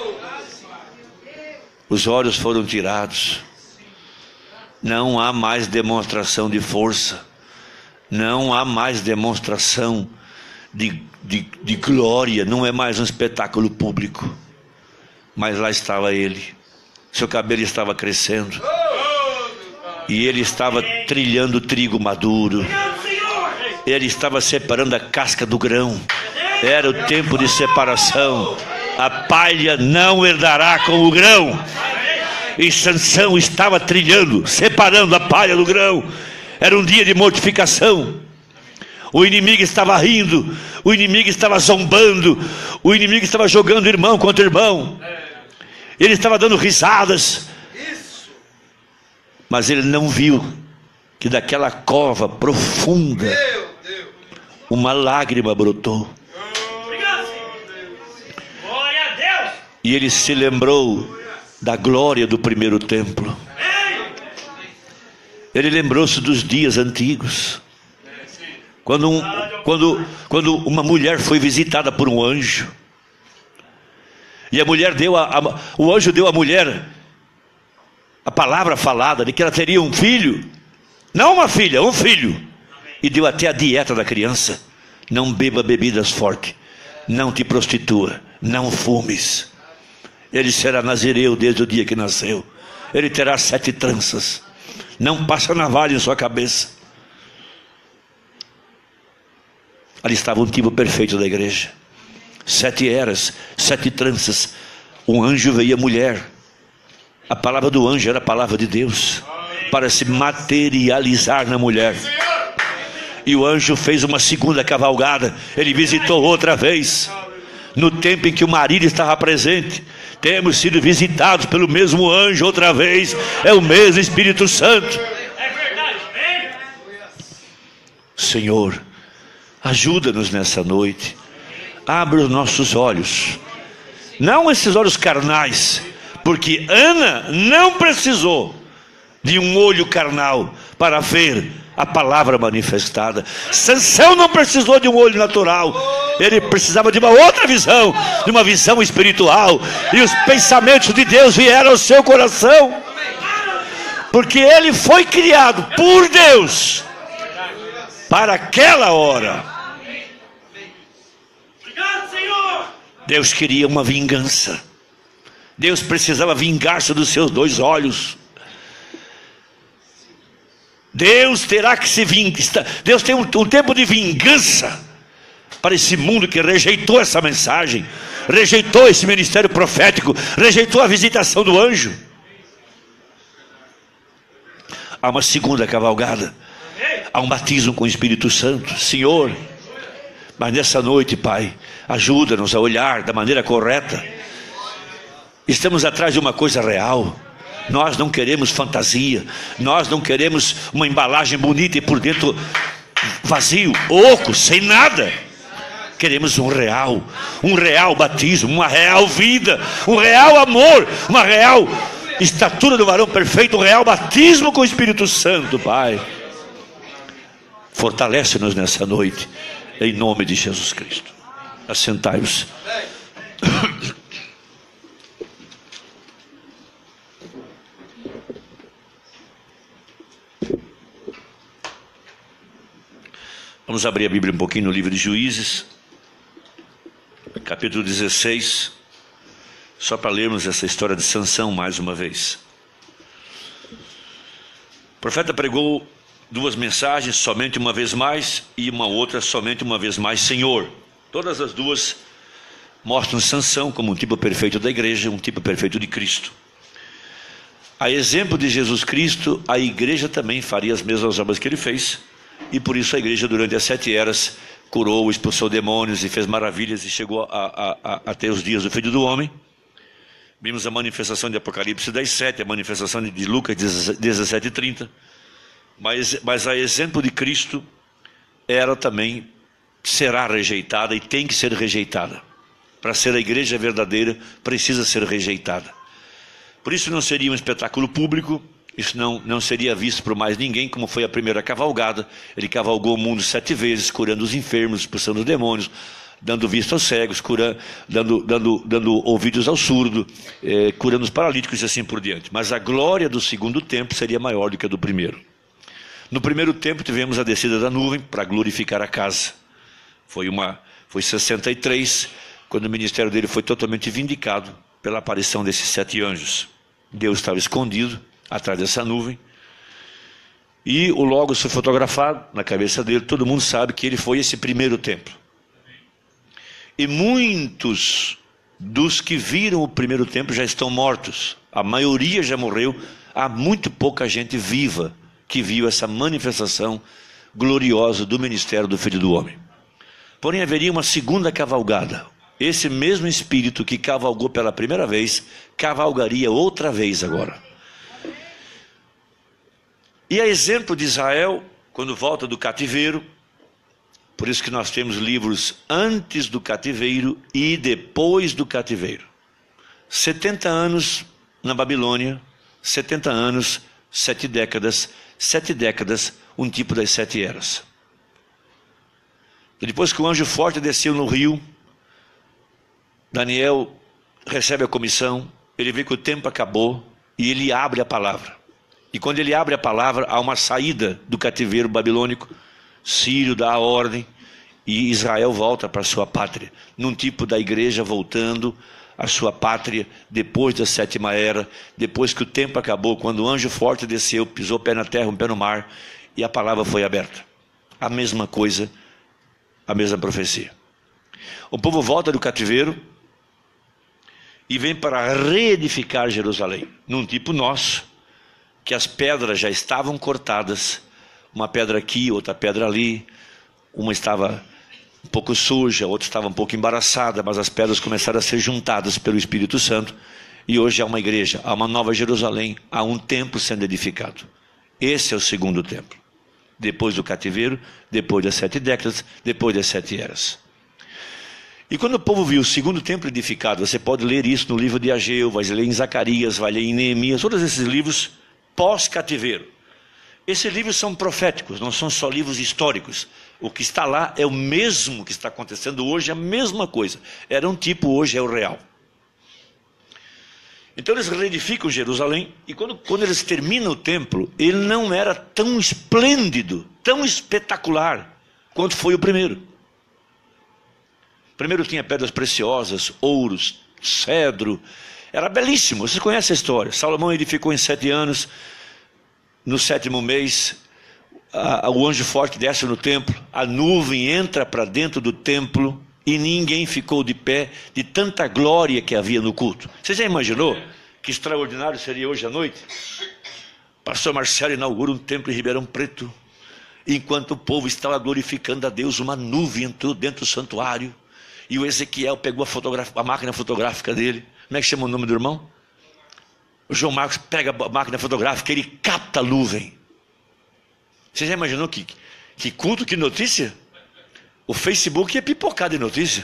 Os olhos foram tirados. Não há mais demonstração de força. Não há mais demonstração de, de, de glória. Não é mais um espetáculo público. Mas lá estava ele. Seu cabelo estava crescendo. E ele estava trilhando trigo maduro. Ele estava separando a casca do grão. Era o tempo de separação. A palha não herdará com o grão. E Sansão estava trilhando, separando a palha do grão. Era um dia de mortificação. O inimigo estava rindo, o inimigo estava zombando, o inimigo estava jogando irmão contra irmão. Ele estava dando risadas. Mas ele não viu que daquela cova profunda uma lágrima brotou. E ele se lembrou da glória do primeiro templo. Ele lembrou-se dos dias antigos. Quando, um, quando, quando uma mulher foi visitada por um anjo. E a mulher deu a, a, o anjo deu à mulher a palavra falada de que ela teria um filho. Não uma filha, um filho. E deu até a dieta da criança. Não beba bebidas fortes. Não te prostitua. Não fumes. Ele será nazireu desde o dia que nasceu. Ele terá sete tranças. Não passa navalha em sua cabeça. Ali estava um tipo perfeito da igreja. Sete eras, sete tranças. Um anjo veio a mulher. A palavra do anjo era a palavra de Deus, para se materializar na mulher. E o anjo fez uma segunda cavalgada. Ele visitou outra vez. No tempo em que o marido estava presente, temos sido visitados pelo mesmo anjo outra vez. É o mesmo Espírito Santo. Senhor, ajuda-nos nessa noite. Abre os nossos olhos. Não esses olhos carnais, porque Ana não precisou de um olho carnal para ver a palavra manifestada. Sansão não precisou de um olho natural. Ele precisava de uma outra visão, de uma visão espiritual. E os pensamentos de Deus vieram ao seu coração, porque ele foi criado por Deus para aquela hora. Deus queria uma vingança. Deus precisava vingar-se dos seus dois olhos. Deus terá que se vingar. Deus tem um, um tempo de vingança para esse mundo que rejeitou essa mensagem, rejeitou esse ministério profético, rejeitou a visitação do anjo. Há uma segunda cavalgada, há um batismo com o Espírito Santo. Senhor, mas nessa noite, Pai, ajuda-nos a olhar da maneira correta. Estamos atrás de uma coisa real. Nós não queremos fantasia, nós não queremos uma embalagem bonita e por dentro vazio, oco, sem nada. Queremos um real, um real batismo, uma real vida, um real amor, uma real estatura do varão perfeito, um real batismo com o Espírito Santo, Pai. Fortalece-nos nessa noite, em nome de Jesus Cristo. Assentai-vos. Vamos abrir a Bíblia um pouquinho no livro de Juízes, capítulo dezesseis, só para lermos essa história de Sansão mais uma vez. O profeta pregou duas mensagens, somente uma vez mais, e uma outra, somente uma vez mais, Senhor. Todas as duas mostram Sansão como um tipo perfeito da igreja, um tipo perfeito de Cristo. A exemplo de Jesus Cristo, a igreja também faria as mesmas obras que ele fez, e por isso a igreja durante as sete eras curou, expulsou demônios e fez maravilhas e chegou a, a, a, até os dias do Filho do Homem. Vimos a manifestação de Apocalipse dez, sete, a manifestação de Lucas dezessete, trinta. Mas, mas a exemplo de Cristo, ela também será rejeitada e tem que ser rejeitada. Para ser a igreja verdadeira, precisa ser rejeitada. Por isso não seria um espetáculo público, isso não, não seria visto por mais ninguém, como foi a primeira cavalgada. Ele cavalgou o mundo sete vezes, curando os enfermos, expulsando os demônios, dando vista aos cegos, curando, dando, dando, dando ouvidos ao surdo, eh, curando os paralíticos e assim por diante. Mas a glória do segundo tempo seria maior do que a do primeiro. No primeiro tempo tivemos a descida da nuvem para glorificar a casa. Foi, uma, foi sessenta e três, quando o ministério dele foi totalmente vindicado pela aparição desses sete anjos. Deus estava escondido atrás dessa nuvem, e o Logos foi fotografado na cabeça dele. Todo mundo sabe que ele foi esse primeiro templo. E muitos dos que viram o primeiro templo já estão mortos. A maioria já morreu. Há muito pouca gente viva que viu essa manifestação gloriosa do ministério do Filho do Homem. Porém, haveria uma segunda cavalgada. Esse mesmo Espírito que cavalgou pela primeira vez, cavalgaria outra vez agora. E a exemplo de Israel, quando volta do cativeiro, por isso que nós temos livros antes do cativeiro e depois do cativeiro. setenta anos na Babilônia, setenta anos, sete décadas, sete décadas, um tipo das sete eras. E depois que o anjo forte desceu no rio, Daniel recebe a comissão, ele vê que o tempo acabou e ele abre a palavra. E quando ele abre a palavra, há uma saída do cativeiro babilônico. Círio dá a ordem e Israel volta para a sua pátria. Num tipo da igreja voltando à sua pátria depois da sétima era, depois que o tempo acabou, quando o anjo forte desceu, pisou o pé na terra, um pé no mar, e a palavra foi aberta. A mesma coisa, a mesma profecia. O povo volta do cativeiro e vem para reedificar Jerusalém, num tipo nosso, que as pedras já estavam cortadas, uma pedra aqui, outra pedra ali, uma estava um pouco suja, outra estava um pouco embaraçada, mas as pedras começaram a ser juntadas pelo Espírito Santo, e hoje há uma igreja, há uma nova Jerusalém, há um templo sendo edificado. Esse é o segundo templo, depois do cativeiro, depois das sete décadas, depois das sete eras. E quando o povo viu o segundo templo edificado, você pode ler isso no livro de Ageu, vai ler em Zacarias, vai ler em Neemias, todos esses livros pós-cativeiro. Esses livros são proféticos, não são só livros históricos. O que está lá é o mesmo que está acontecendo hoje, a mesma coisa. Era um tipo, hoje é o real. Então eles reedificam Jerusalém, e quando, quando eles terminam o templo, ele não era tão esplêndido, tão espetacular, quanto foi o primeiro. O primeiro tinha pedras preciosas, ouros, cedro, Era belíssimo, vocês conhecem a história. Salomão edificou em sete anos, no sétimo mês, a, a, o anjo forte desce no templo, a nuvem entra para dentro do templo e ninguém ficou de pé de tanta glória que havia no culto. Você já imaginou que extraordinário seria hoje à noite? Pastor Marcelo inaugura um templo em Ribeirão Preto. Enquanto o povo estava glorificando a Deus, uma nuvem entrou dentro do santuário e o Ezequiel pegou a, a máquina fotográfica dele. Como é que chama o nome do irmão? O João Marcos pega a máquina fotográfica, ele capta a nuvem. Você já imaginou que, que culto, que notícia? O Facebook ia pipocar de notícia.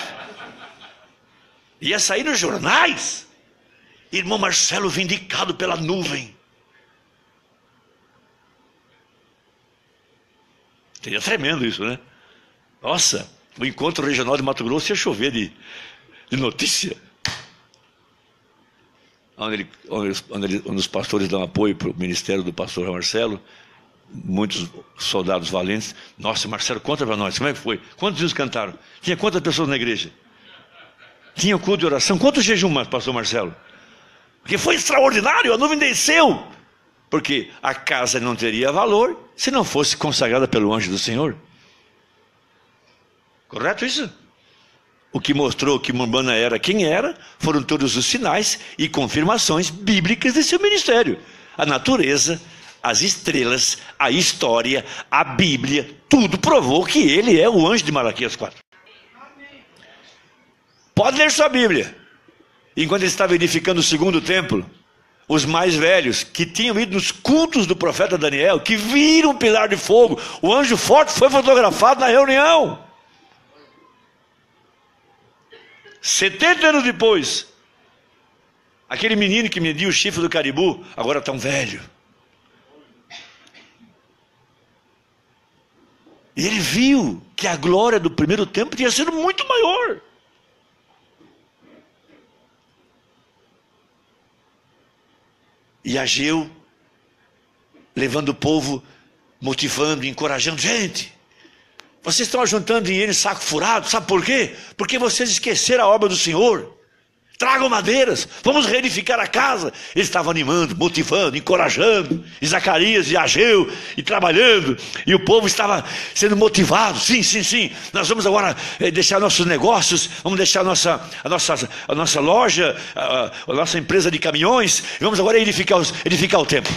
Ia sair nos jornais. Irmão Marcelo vindicado pela nuvem. Seria tremendo isso, né? Nossa, o encontro regional de Mato Grosso ia chover de, de notícia. Onde, ele, onde, onde, ele, onde os pastores dão apoio para o ministério do pastor Marcelo, muitos soldados valentes. Nossa, Marcelo, conta para nós, como é que foi? Quantos dias cantaram? Tinha quantas pessoas na igreja? Tinha culto de oração? Quantos jejuns, pastor Marcelo? Porque foi extraordinário, a nuvem desceu. Porque a casa não teria valor se não fosse consagrada pelo anjo do Senhor. Correto isso? O que mostrou que Urbana era quem era, foram todos os sinais e confirmações bíblicas de seu ministério. A natureza, as estrelas, a história, a Bíblia, tudo provou que ele é o anjo de Malaquias quatro. Pode ler sua Bíblia. Enquanto ele estava edificando o segundo templo, os mais velhos, que tinham ido nos cultos do profeta Daniel, que viram um pilar de fogo, o anjo forte foi fotografado na reunião. setenta anos depois, aquele menino que media o chifre do caribu, agora está um velho. E ele viu que a glória do primeiro templo tinha sido muito maior. E Ageu, levando o povo, motivando, encorajando, gente, vocês estão ajuntando dinheiro em saco furado, sabe por quê? Porque vocês esqueceram a obra do Senhor. Tragam madeiras, vamos reedificar a casa. Eles estavam animando, motivando, encorajando, e Zacarias e Ageu, e trabalhando, e o povo estava sendo motivado. Sim, sim, sim, nós vamos agora eh, deixar nossos negócios, vamos deixar a nossa, a nossa, a nossa loja, a, a nossa empresa de caminhões, e vamos agora edificar, os, edificar o templo.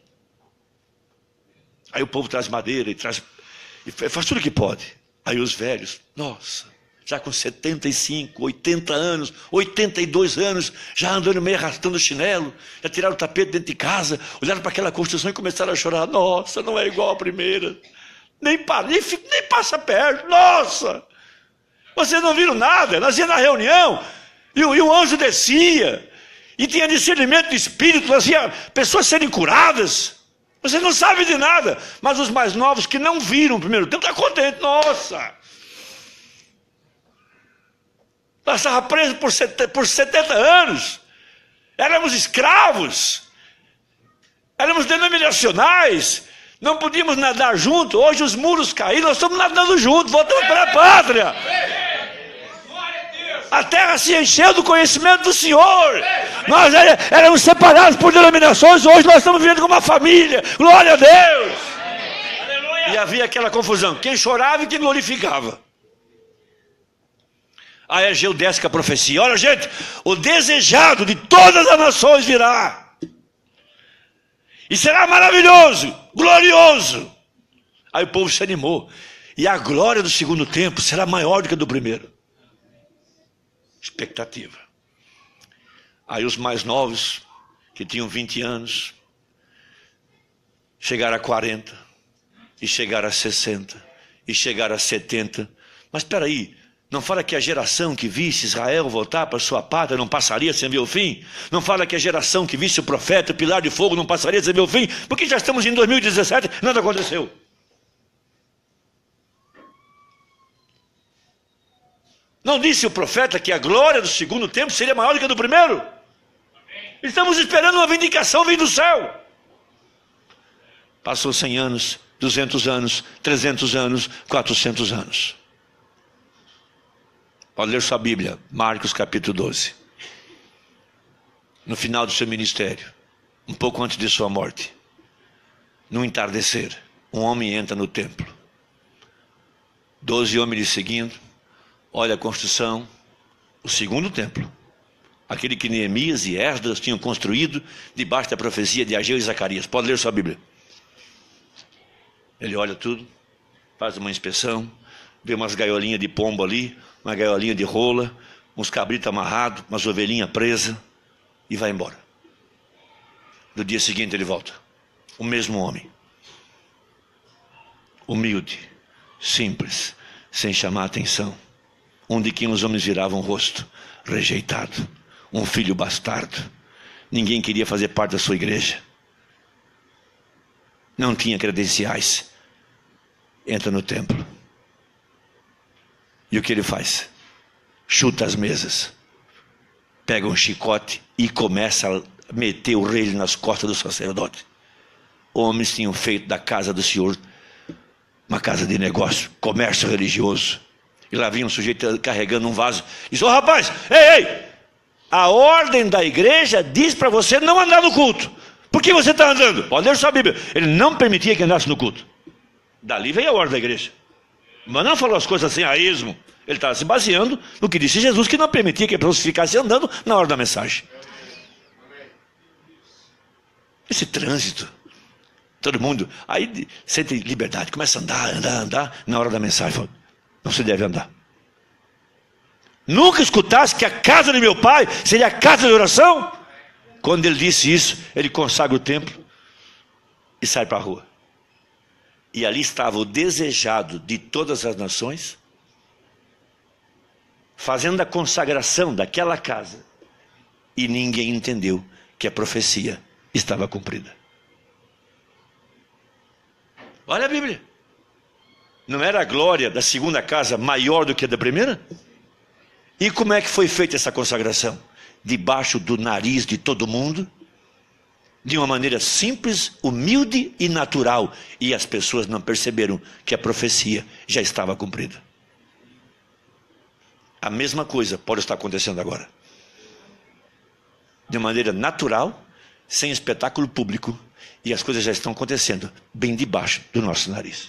Aí o povo traz madeira e traz, e faz tudo o que pode. Aí os velhos, nossa, já com setenta e cinco, oitenta anos, oitenta e dois anos, já andando meio arrastando o chinelo, já tiraram o tapete dentro de casa, olharam para aquela construção e começaram a chorar. Nossa, não é igual a primeira. Nem, nem, nem passa perto. Nossa, vocês não viram nada. Nós íamos na reunião e o, e o anjo descia e tinha discernimento de espírito, nós íamos pessoas serem curadas. Vocês não sabem de nada. Mas os mais novos que não viram o primeiro tempo estão contentes. Nossa, nós estávamos presos por setenta, por setenta anos, éramos escravos, éramos denominacionais, não podíamos nadar junto. Hoje os muros caíram, nós estamos nadando juntos, voltamos para a pátria. A terra se encheu do conhecimento do Senhor. Nós éramos separados por denominações, hoje nós estamos vivendo como uma família. Glória a Deus. E havia aquela confusão, quem chorava e quem glorificava. Aí Ageu desce com a profecia. Olha, gente, o desejado de todas as nações virá. E será maravilhoso, glorioso. Aí o povo se animou. E a glória do segundo tempo será maior do que a do primeiro. Expectativa. Aí os mais novos, que tinham vinte anos, chegaram a quarenta, e chegaram a sessenta, e chegaram a setenta. Mas espera aí, não fala que a geração que visse Israel voltar para sua pátria não passaria sem ver o fim? Não fala que a geração que visse o profeta, o pilar de fogo, não passaria sem ver o fim? Porque já estamos em dois mil e dezessete, nada aconteceu. Não disse o profeta que a glória do segundo tempo seria maior do que a do primeiro? Estamos esperando uma vindicação vindo do céu. Passou cem anos, duzentos anos, trezentos anos, quatrocentos anos. Pode ler sua Bíblia, Marcos capítulo doze. no final do seu ministério, um pouco antes de sua morte, no entardecer, um homem entra no templo. Doze homens lhe seguindo, olha a construção, o segundo templo. Aquele que Neemias e Esdras tinham construído debaixo da profecia de Ageu e Zacarias. Pode ler sua Bíblia. Ele olha tudo, faz uma inspeção, vê umas gaiolinhas de pombo ali, uma gaiolinha de rola, uns cabritos amarrados, umas ovelhinhas presas, e vai embora. No dia seguinte ele volta. O mesmo homem. Humilde, simples, sem chamar atenção. Um de quem os homens viravam o rosto, rejeitado. Um filho bastardo. Ninguém queria fazer parte da sua igreja. Não tinha credenciais. Entra no templo. E o que ele faz? Chuta as mesas. Pega um chicote e começa a meter o rei nas costas do sacerdote. Homens tinham feito da casa do Senhor uma casa de negócio, comércio religioso. E lá vinha um sujeito carregando um vaso. E disse: ô rapaz, ei, ei, a ordem da igreja diz para você não andar no culto. Por que você está andando? Pode ler sua Bíblia. Ele não permitia que andasse no culto. Dali veio a ordem da igreja. Mas não falou as coisas assim a esmo. Ele estava se baseando no que disse Jesus, que não permitia que as pessoas ficassem andando na hora da mensagem. Esse trânsito. Todo mundo, aí sente liberdade, começa a andar, andar, andar, na hora da mensagem, fala: não se deve andar. Nunca escutasse que a casa de meu pai seria a casa de oração? Quando ele disse isso, ele consagra o templo e sai para a rua. E ali estava o desejado de todas as nações, fazendo a consagração daquela casa, e ninguém entendeu que a profecia estava cumprida. Olha a Bíblia. Não era a glória da segunda casa maior do que a da primeira? E como é que foi feita essa consagração? Debaixo do nariz de todo mundo, de uma maneira simples, humilde e natural. E as pessoas não perceberam que a profecia já estava cumprida. A mesma coisa pode estar acontecendo agora. De maneira natural, sem espetáculo público. E as coisas já estão acontecendo bem debaixo do nosso nariz.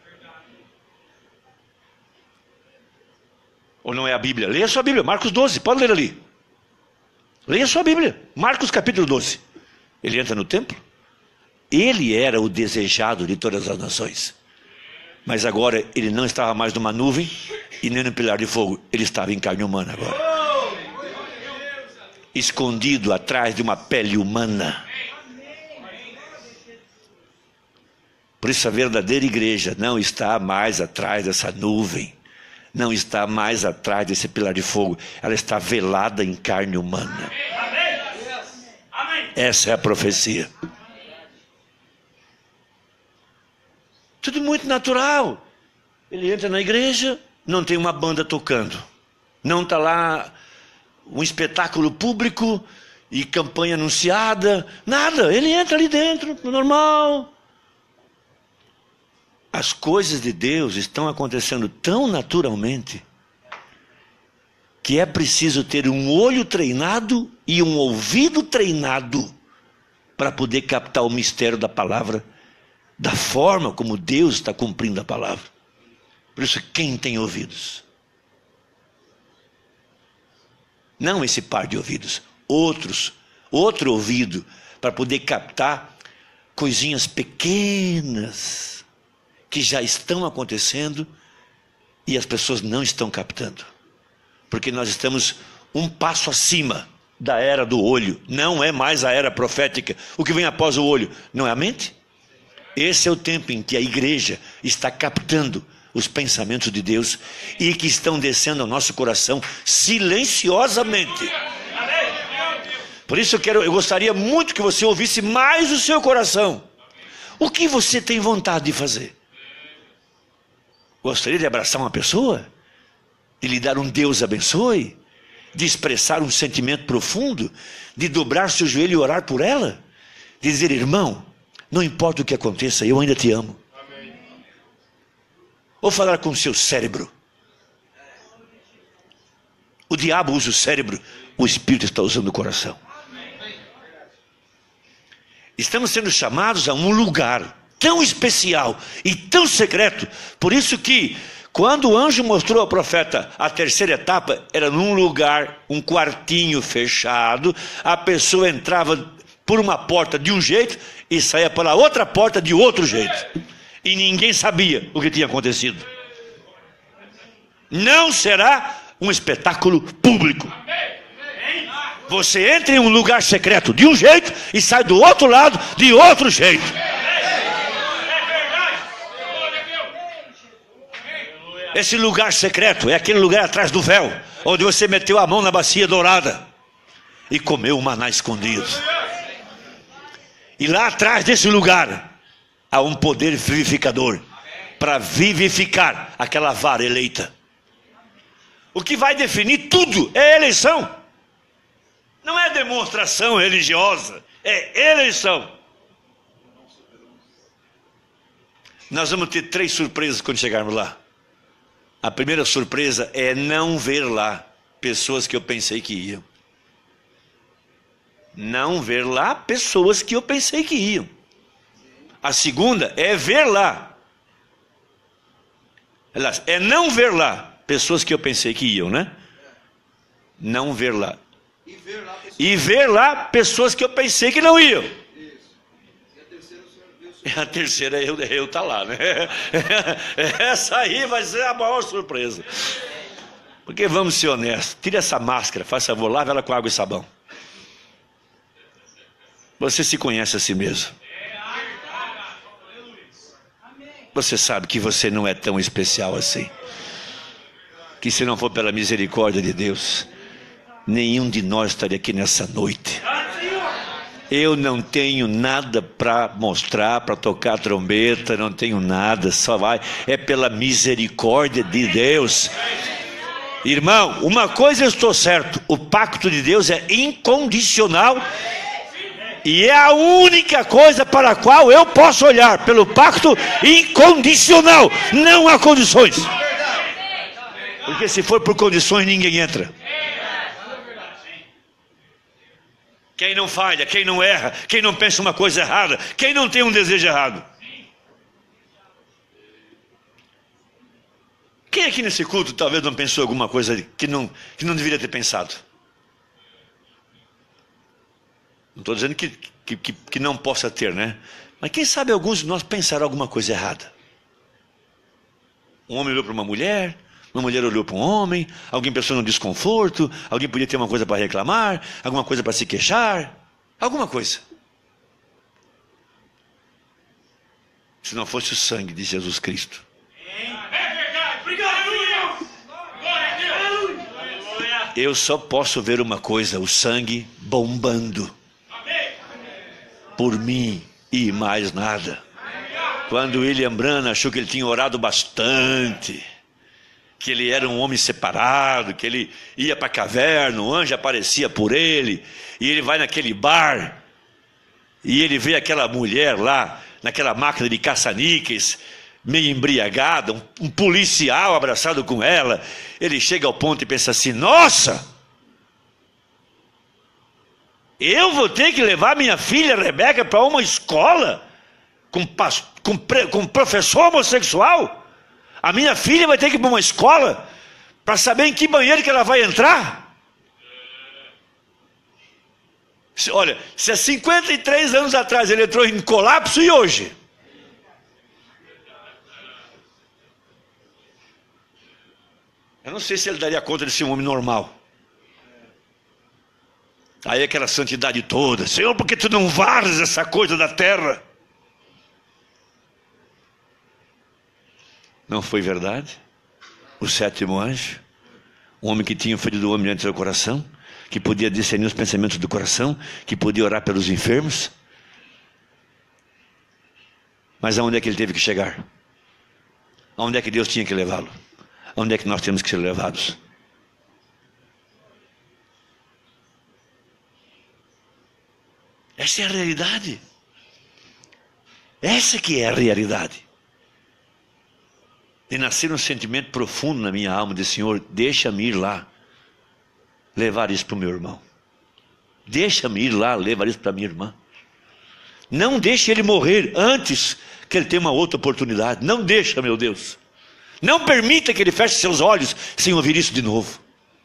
Ou não é a Bíblia? Leia a sua Bíblia, Marcos doze, pode ler ali. Leia a sua Bíblia, Marcos capítulo doze. Ele entra no templo. Ele era o desejado de todas as nações. Mas agora ele não estava mais numa nuvem e nem no pilar de fogo. Ele estava em carne humana agora. Escondido atrás de uma pele humana. Por isso a verdadeira igreja não está mais atrás dessa nuvem. Não está mais atrás desse pilar de fogo. Ela está velada em carne humana. Essa é a profecia. Tudo muito natural. Ele entra na igreja, não tem uma banda tocando. Não está lá um espetáculo público e campanha anunciada. Nada, ele entra ali dentro, normal. As coisas de Deus estão acontecendo tão naturalmente que é preciso ter um olho treinado e um ouvido treinado para poder captar o mistério da palavra, da forma como Deus está cumprindo a palavra. Por isso, quem tem ouvidos? Não esse par de ouvidos, outros, outro ouvido, para poder captar coisinhas pequenas que já estão acontecendo e as pessoas não estão captando. Porque nós estamos um passo acima da era do olho. Não é mais a era profética. O que vem após o olho não é a mente? Esse é o tempo em que a igreja está captando os pensamentos de Deus e que estão descendo ao nosso coração silenciosamente. Por isso eu, quero, eu gostaria muito que você ouvisse mais o seu coração. O que você tem vontade de fazer? Gostaria de abraçar uma pessoa? De lhe dar um Deus abençoe? De expressar um sentimento profundo? De dobrar seu joelho e orar por ela? De dizer: irmão, não importa o que aconteça, eu ainda te amo. Amém. Ou falar com o seu cérebro? O diabo usa o cérebro, o Espírito está usando o coração. Amém. Estamos sendo chamados a um lugar tão especial e tão secreto. Por isso que, quando o anjo mostrou ao profeta a terceira etapa, era num lugar, um quartinho fechado. A pessoa entrava por uma porta de um jeito e saía pela outra porta de outro jeito. E ninguém sabia o que tinha acontecido. Não será um espetáculo público. Você entra em um lugar secreto de um jeito e sai do outro lado de outro jeito. Esse lugar secreto é aquele lugar atrás do véu, onde você meteu a mão na bacia dourada e comeu o maná escondido. E lá atrás desse lugar há um poder vivificador para vivificar aquela vara eleita. O que vai definir tudo é a eleição. Não é demonstração religiosa, é eleição. Nós vamos ter três surpresas quando chegarmos lá. A primeira surpresa é não ver lá pessoas que eu pensei que iam. Não ver lá pessoas que eu pensei que iam. A segunda é ver lá. Aliás, é não ver lá pessoas que eu pensei que iam, né? Não ver lá. E ver lá pessoas, E ver lá pessoas que eu pensei que não iam. Isso. E a terceira, o senhor viu o senhor. A terceira é eu, eu tá lá, né? Essa aí vai ser a maior surpresa. Porque vamos ser honestos. Tira essa máscara, faz favor, lave ela com água e sabão. Você se conhece a si mesmo. Você sabe que você não é tão especial assim. Que se não for pela misericórdia de Deus, nenhum de nós estaria aqui nessa noite. Eu não tenho nada para mostrar, para tocar trombeta, não tenho nada, só vai, é pela misericórdia de Deus. Irmão, uma coisa eu estou certo, o pacto de Deus é incondicional e é a única coisa para a qual eu posso olhar, pelo pacto incondicional, não há condições. Porque se for por condições ninguém entra. Quem não falha, quem não erra, quem não pensa uma coisa errada, quem não tem um desejo errado. Quem aqui nesse culto talvez não pensou alguma coisa que não, que não deveria ter pensado? Não estou dizendo que, que, que, que não possa ter, né? Mas quem sabe alguns de nós pensaram alguma coisa errada. Um homem olhou para uma mulher, uma mulher olhou para um homem, alguém pensou num desconforto, alguém podia ter uma coisa para reclamar, alguma coisa para se queixar, alguma coisa. Se não fosse o sangue de Jesus Cristo. Eu só posso ver uma coisa, o sangue bombando. Por mim e mais nada. Quando William Branham achou que ele tinha orado bastante, que ele era um homem separado, que ele ia para a caverna, o anjo aparecia por ele, e ele vai naquele bar, e ele vê aquela mulher lá, naquela máquina de caça-níqueis, meio embriagada, um, um policial abraçado com ela, ele chega ao ponto e pensa assim, nossa, eu vou ter que levar minha filha Rebeca para uma escola com, com, com professor homossexual? A minha filha vai ter que ir para uma escola para saber em que banheiro que ela vai entrar? Olha, se há cinquenta e três anos atrás ele entrou em colapso, e hoje? Eu não sei se ele daria conta de ser um homem normal. Aí aquela santidade toda, Senhor, por que tu não varres essa coisa da terra? Não foi verdade? O sétimo anjo, um homem que tinha o filho do homem diante do seu coração, que podia discernir os pensamentos do coração, que podia orar pelos enfermos. Mas aonde é que ele teve que chegar? Aonde é que Deus tinha que levá-lo? Aonde é que nós temos que ser levados? Essa é a realidade. Essa que é a realidade. De nascer um sentimento profundo na minha alma de Senhor, deixa-me ir lá, levar isso para o meu irmão. Deixa-me ir lá, levar isso para a minha irmã. Não deixe ele morrer antes que ele tenha uma outra oportunidade. Não deixa, meu Deus. Não permita que ele feche seus olhos sem ouvir isso de novo.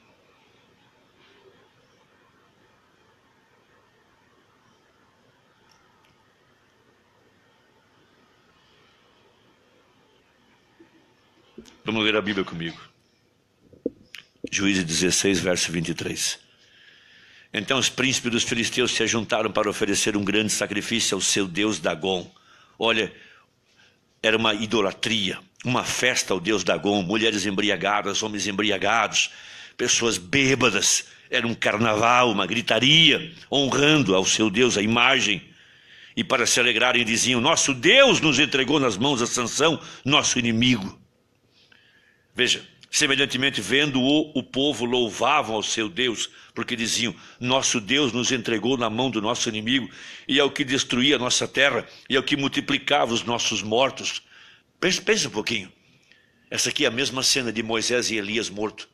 Vamos ler a Bíblia comigo. Juízes dezesseis, verso vinte e três. Então os príncipes dos filisteus se ajuntaram para oferecer um grande sacrifício ao seu deus Dagom. Olha, era uma idolatria, uma festa ao deus Dagom, mulheres embriagadas, homens embriagados, pessoas bêbadas, era um carnaval, uma gritaria, honrando ao seu deus a imagem. E para se alegrarem diziam, nosso Deus nos entregou nas mãos a Sansão, nosso inimigo. Veja, semelhantemente vendo-o, o povo louvavam ao seu Deus, porque diziam, nosso Deus nos entregou na mão do nosso inimigo, e é o que destruía a nossa terra, e é o que multiplicava os nossos mortos. Pensa, pensa um pouquinho, essa aqui é a mesma cena de Moisés e Elias morto.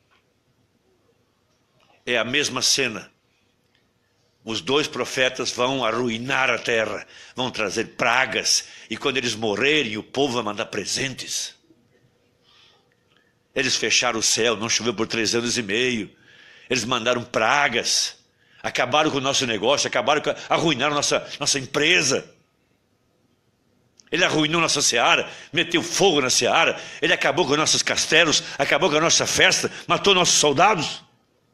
É a mesma cena. Os dois profetas vão arruinar a terra, vão trazer pragas, e quando eles morrerem, o povo vai mandar presentes. Eles fecharam o céu, não choveu por três anos e meio. Eles mandaram pragas, acabaram com o nosso negócio, acabaram com, arruinaram nossa, nossa empresa. Ele arruinou nossa seara, meteu fogo na seara, ele acabou com nossos castelos, acabou com a nossa festa, matou nossos soldados.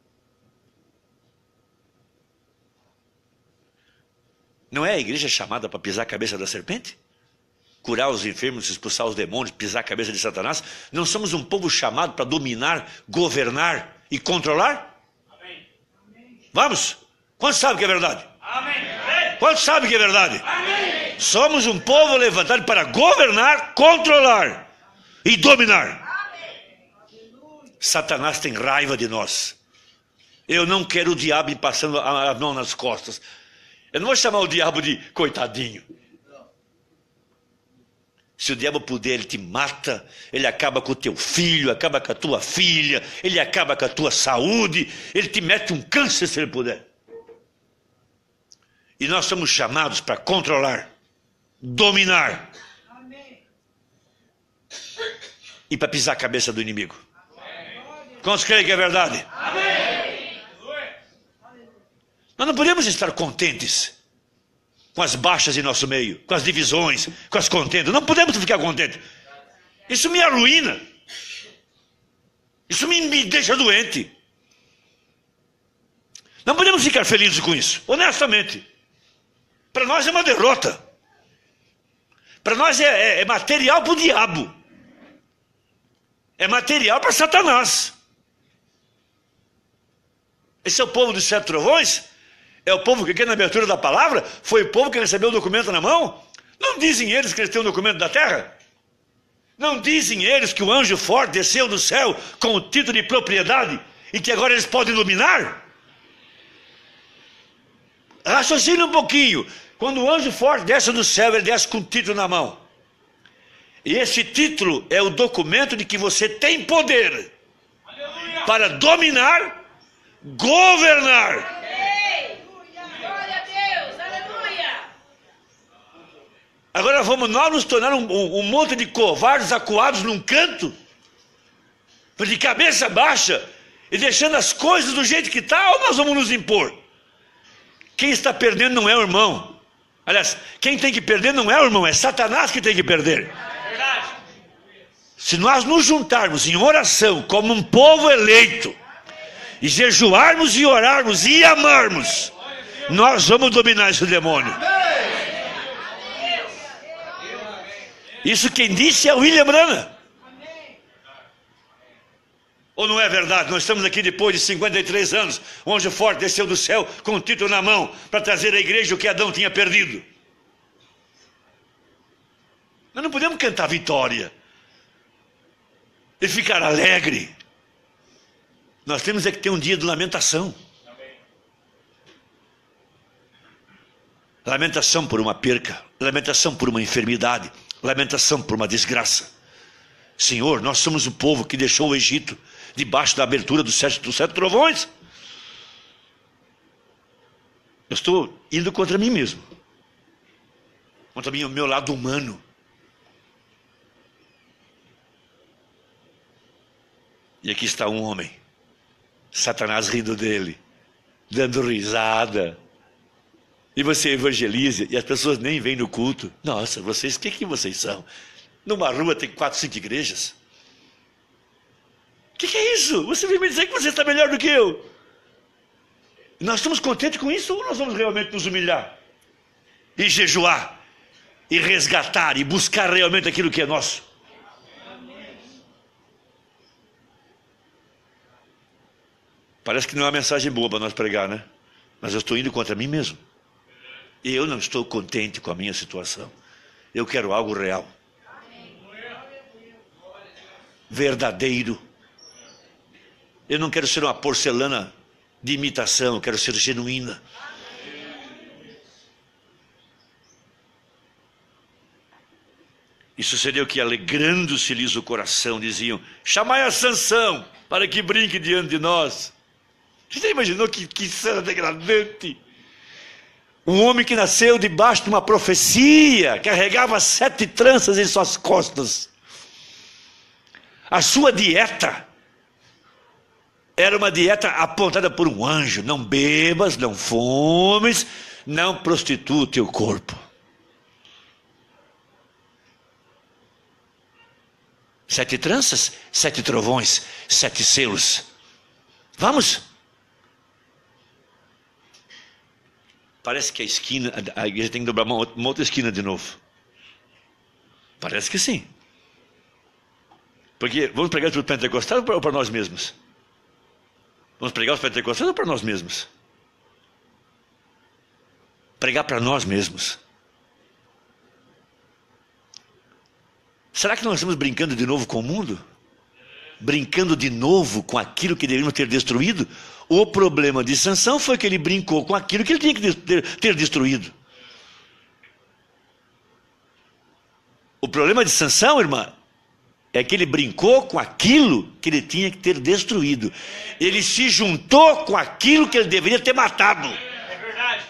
Não é a igreja chamada para pisar a cabeça da serpente? Curar os enfermos, expulsar os demônios, pisar a cabeça de Satanás? Não somos um povo chamado para dominar, governar e controlar? Amém. Vamos? Quantos sabem que é verdade? Amém. Quantos sabem que é verdade? Amém. Somos um povo levantado para governar, controlar e dominar. Amém. Satanás tem raiva de nós. Eu não quero o diabo passando a mão nas costas. Eu não vou chamar o diabo de coitadinho. Se o diabo puder, ele te mata, ele acaba com o teu filho, acaba com a tua filha, ele acaba com a tua saúde, ele te mete um câncer se ele puder. E nós somos chamados para controlar, dominar. Amém. E para pisar a cabeça do inimigo. Amém. Quantos creem que é verdade? Amém. Nós não podemos estar contentes com as baixas em nosso meio, com as divisões, com as contendas. Não podemos ficar contentes. Isso me arruína. Isso me, me deixa doente. Não podemos ficar felizes com isso, honestamente. Para nós é uma derrota. Para nós é, é, é material para o diabo. É material para Satanás. Esse é o povo dos sete trovões? É o povo que aqui na abertura da palavra foi o povo que recebeu o documento na mão? Não dizem eles que eles têm o documento da terra? Não dizem eles que o anjo forte desceu do céu com o título de propriedade e que agora eles podem dominar? Raciocine um pouquinho. Quando o anjo forte desce do céu, ele desce com o título na mão. E esse título é o documento de que você tem poder. Aleluia. Para dominar, governar. Agora vamos nós nos tornar um, um, um monte de covardes acuados num canto, de cabeça baixa, e deixando as coisas do jeito que está, ou nós vamos nos impor? Quem está perdendo não é o irmão. Aliás, quem tem que perder não é o irmão, é Satanás que tem que perder. Se nós nos juntarmos em oração como um povo eleito, e jejuarmos e orarmos e amarmos, nós vamos dominar esse demônio. Isso quem disse é William Branham. Ou não é verdade? Nós estamos aqui depois de cinquenta e três anos, o anjo forte desceu do céu com o título na mão para trazer à igreja o que Adão tinha perdido. Nós não podemos cantar vitória e ficar alegre. Nós temos é que ter um dia de lamentação. Lamentação por uma perca, lamentação por uma enfermidade, lamentação por uma desgraça. Senhor, nós somos o povo que deixou o Egito debaixo da abertura dos sete, dos sete trovões. Eu estou indo contra mim mesmo. contra mim, o meu lado humano. E aqui está um homem, Satanás rindo dele, dando risada. E você evangeliza e as pessoas nem vêm no culto. Nossa, vocês, o que, que vocês são? Numa rua tem quatro, cinco igrejas. O que, que é isso? Você vem me dizer que você está melhor do que eu. Nós estamos contentes com isso ou nós vamos realmente nos humilhar? E jejuar, e resgatar, e buscar realmente aquilo que é nosso? Parece que não é uma mensagem boa para nós pregar, né? Mas eu estou indo contra mim mesmo. E eu não estou contente com a minha situação. Eu quero algo real. Verdadeiro. Eu não quero ser uma porcelana de imitação, eu quero ser genuína. Isso seria o que, alegrando-se-lhes o coração, diziam: chamai a Sansão para que brinque diante de nós. Você já imaginou que, que cena degradante? Um homem que nasceu debaixo de uma profecia, carregava sete tranças em suas costas. A sua dieta era uma dieta apontada por um anjo: não bebas, não fumes, não prostitua o teu corpo. Sete tranças, sete trovões, sete selos. Vamos? Parece que a esquina, a igreja tem que dobrar uma outra, uma outra esquina de novo. Parece que sim. Porque vamos pregar para os pentecostais ou para nós mesmos? Vamos pregar os pentecostais ou para nós mesmos? Pregar para nós mesmos. Será que nós estamos brincando de novo com o mundo? Brincando de novo com aquilo que deveríamos ter destruído? O problema de Sansão foi que ele brincou com aquilo que ele tinha que ter destruído. O problema de Sansão, irmã, é que ele brincou com aquilo que ele tinha que ter destruído. Ele se juntou com aquilo que ele deveria ter matado. É verdade.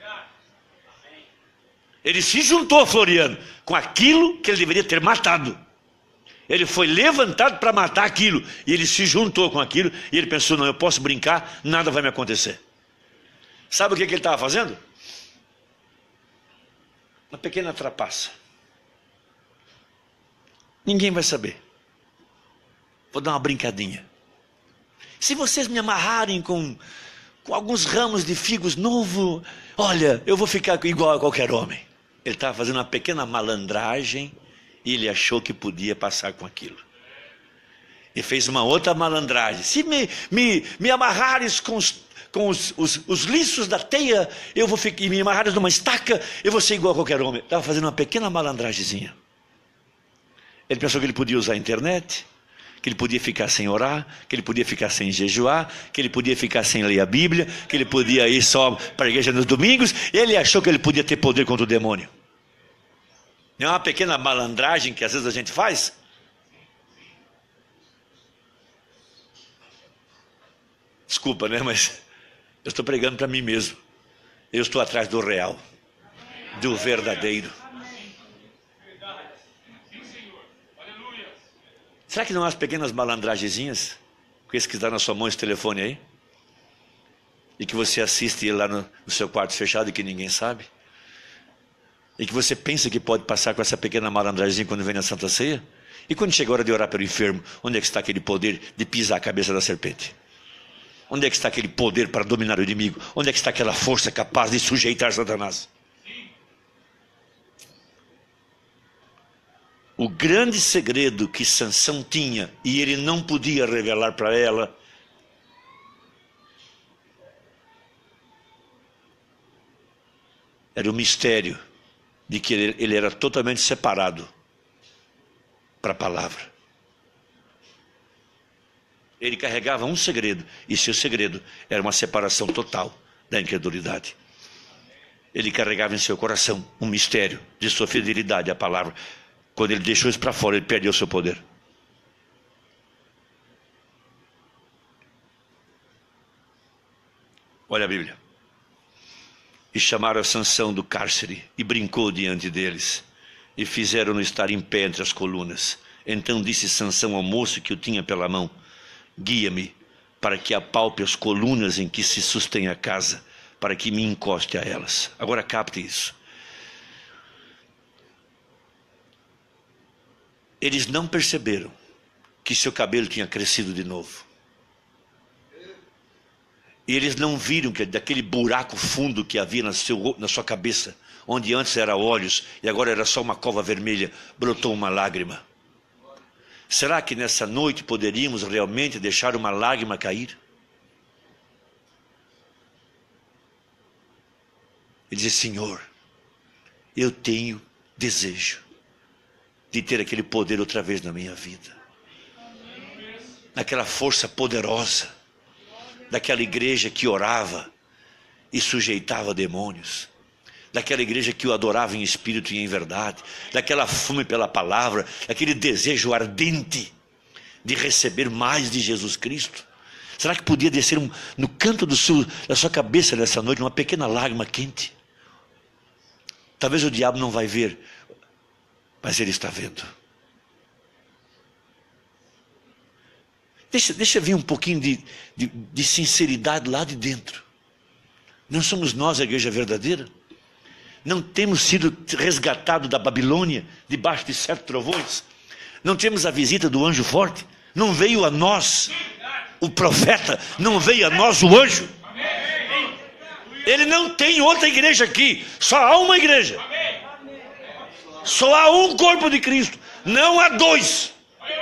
Ele se juntou, Floriano, com aquilo que ele deveria ter matado. Ele foi levantado para matar aquilo. E ele se juntou com aquilo. E ele pensou: não, eu posso brincar, nada vai me acontecer. Sabe o que, que ele estava fazendo? Uma pequena trapaça. Ninguém vai saber. Vou dar uma brincadinha. Se vocês me amarrarem com, com alguns ramos de figos novo, olha, eu vou ficar igual a qualquer homem. Ele estava fazendo uma pequena malandragem e ele achou que podia passar com aquilo. E fez uma outra malandragem. Se me, me, me amarrares com os, com os, os, os liços da teia, eu vou ficar, e me amarrares numa estaca, eu vou ser igual a qualquer homem. Estava fazendo uma pequena malandragemzinha. Ele pensou que ele podia usar a internet, que ele podia ficar sem orar, que ele podia ficar sem jejuar, que ele podia ficar sem ler a Bíblia, que ele podia ir só para a igreja nos domingos. Ele achou que ele podia ter poder contra o demônio. Não é uma pequena malandragem que às vezes a gente faz? Desculpa, né? Mas eu estou pregando para mim mesmo. Eu estou atrás do real, do verdadeiro. Será que não há as pequenas malandragenzinhas? Com esse que está na sua mão, esse telefone aí? E que você assiste ele lá no, no seu quarto fechado e que ninguém sabe? E que você pensa que pode passar com essa pequena malandragem quando vem na Santa Ceia? E quando chega a hora de orar pelo enfermo, onde é que está aquele poder de pisar a cabeça da serpente? Onde é que está aquele poder para dominar o inimigo? Onde é que está aquela força capaz de sujeitar Satanás? O grande segredo que Sansão tinha, e ele não podia revelar para ela, era o mistério de que ele, ele era totalmente separado para a palavra. Ele carregava um segredo, e seu segredo era uma separação total da incredulidade. Ele carregava em seu coração um mistério de sua fidelidade à palavra. Quando ele deixou isso para fora, ele perdeu o seu poder. Olha a Bíblia. E chamaram a Sansão do cárcere, e brincou diante deles, e fizeram-no estar em pé entre as colunas. Então disse Sansão ao moço que o tinha pela mão: guia-me, para que apalpe as colunas em que se sustém a casa, para que me encoste a elas. Agora capte isso. Eles não perceberam que seu cabelo tinha crescido de novo. E eles não viram que daquele buraco fundo que havia na, seu, na sua cabeça, onde antes era olhos e agora era só uma cova vermelha, brotou uma lágrima. Será que nessa noite poderíamos realmente deixar uma lágrima cair? Ele diz: Senhor, eu tenho desejo de ter aquele poder outra vez na minha vida. Aquela força poderosa daquela igreja que orava e sujeitava demônios, daquela igreja que o adorava em espírito e em verdade, daquela fome pela palavra, daquele desejo ardente de receber mais de Jesus Cristo. Será que podia descer um, no canto do seu, da sua cabeça nessa noite uma pequena lágrima quente? Talvez o diabo não vai ver, mas ele está vendo. Deixa, deixa vir um pouquinho de, de, de sinceridade lá de dentro. Não somos nós a igreja verdadeira? Não temos sido resgatados da Babilônia, debaixo de sete trovões? Não temos a visita do anjo forte? Não veio a nós o profeta? Não veio a nós o anjo? Ele não tem outra igreja aqui, só há uma igreja. Só há um corpo de Cristo, não há dois.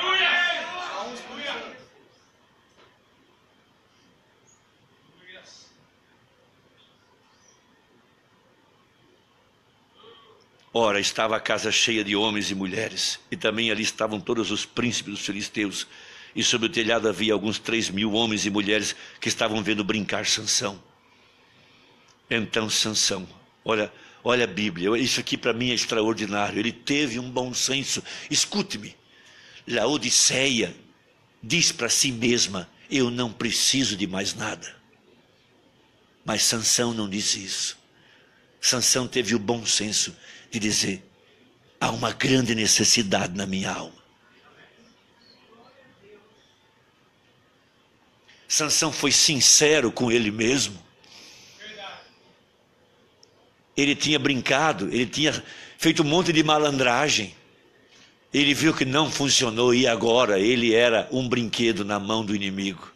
Ora, estava a casa cheia de homens e mulheres, e também ali estavam todos os príncipes dos filisteus, e sobre o telhado havia alguns três mil homens e mulheres que estavam vendo brincar Sansão. Então Sansão, olha, olha a Bíblia, isso aqui para mim é extraordinário, ele teve um bom senso. Escute-me, Laodiceia diz para si mesma: eu não preciso de mais nada. Mas Sansão não disse isso. Sansão teve o bom senso de dizer: há uma grande necessidade na minha alma. Sansão foi sincero com ele mesmo. Ele tinha brincado, ele tinha feito um monte de malandragem. Ele viu que não funcionou e agora ele era um brinquedo na mão do inimigo.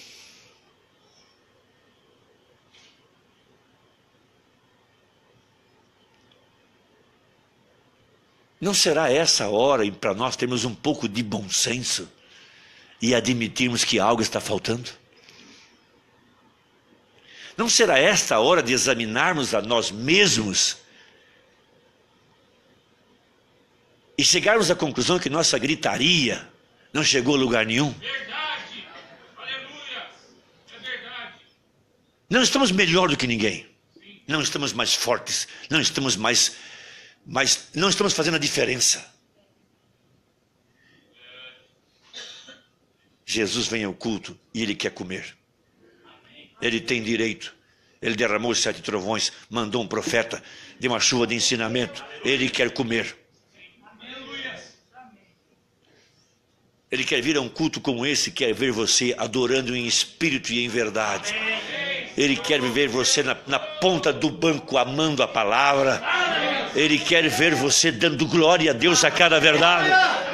Não será essa a hora para nós termos um pouco de bom senso e admitirmos que algo está faltando? Não será esta a hora de examinarmos a nós mesmos e chegarmos à conclusão que nossa gritaria não chegou a lugar nenhum? Verdade. Aleluia. É verdade. Não estamos melhor do que ninguém. Não estamos mais fortes. Não estamos mais... Mas não estamos fazendo a diferença. Jesus vem ao culto e ele quer comer. Ele tem direito. Ele derramou os sete trovões, mandou um profeta de uma chuva de ensinamento. Ele quer comer. Ele quer vir a um culto como esse, quer ver você adorando em espírito e em verdade. Ele quer ver você na, na ponta do banco amando a palavra. Ele quer ver você dando glória a Deus a cada verdade.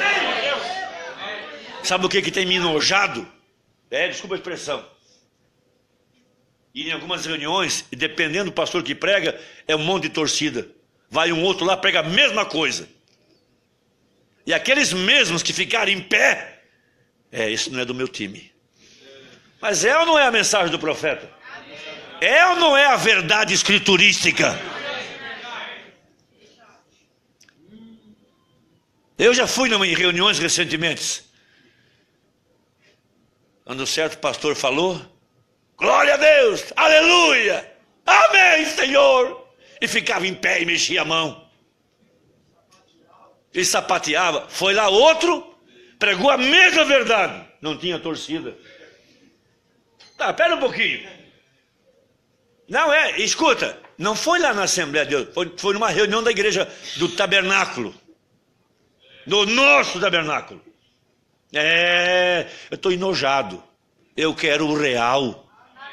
Sabe o que, que tem me enojado? É, desculpa a expressão. E em algumas reuniões, dependendo do pastor que prega, é um monte de torcida. Vai um outro lá, prega a mesma coisa. E aqueles mesmos que ficarem em pé, é, isso não é do meu time. Mas é ou não é a mensagem do profeta? É ou não é a verdade escriturística? Eu já fui em reuniões recentemente, quando um certo pastor falou: glória a Deus, aleluia, amém, Senhor, e ficava em pé e mexia a mão, e sapateava. Foi lá outro, pregou a mesma verdade, não tinha torcida. Tá, pera um pouquinho. Não é, escuta, Não foi lá na Assembleia de Deus, foi, foi numa reunião da igreja do tabernáculo. Do nosso tabernáculo. É, eu estou enojado. Eu quero o real.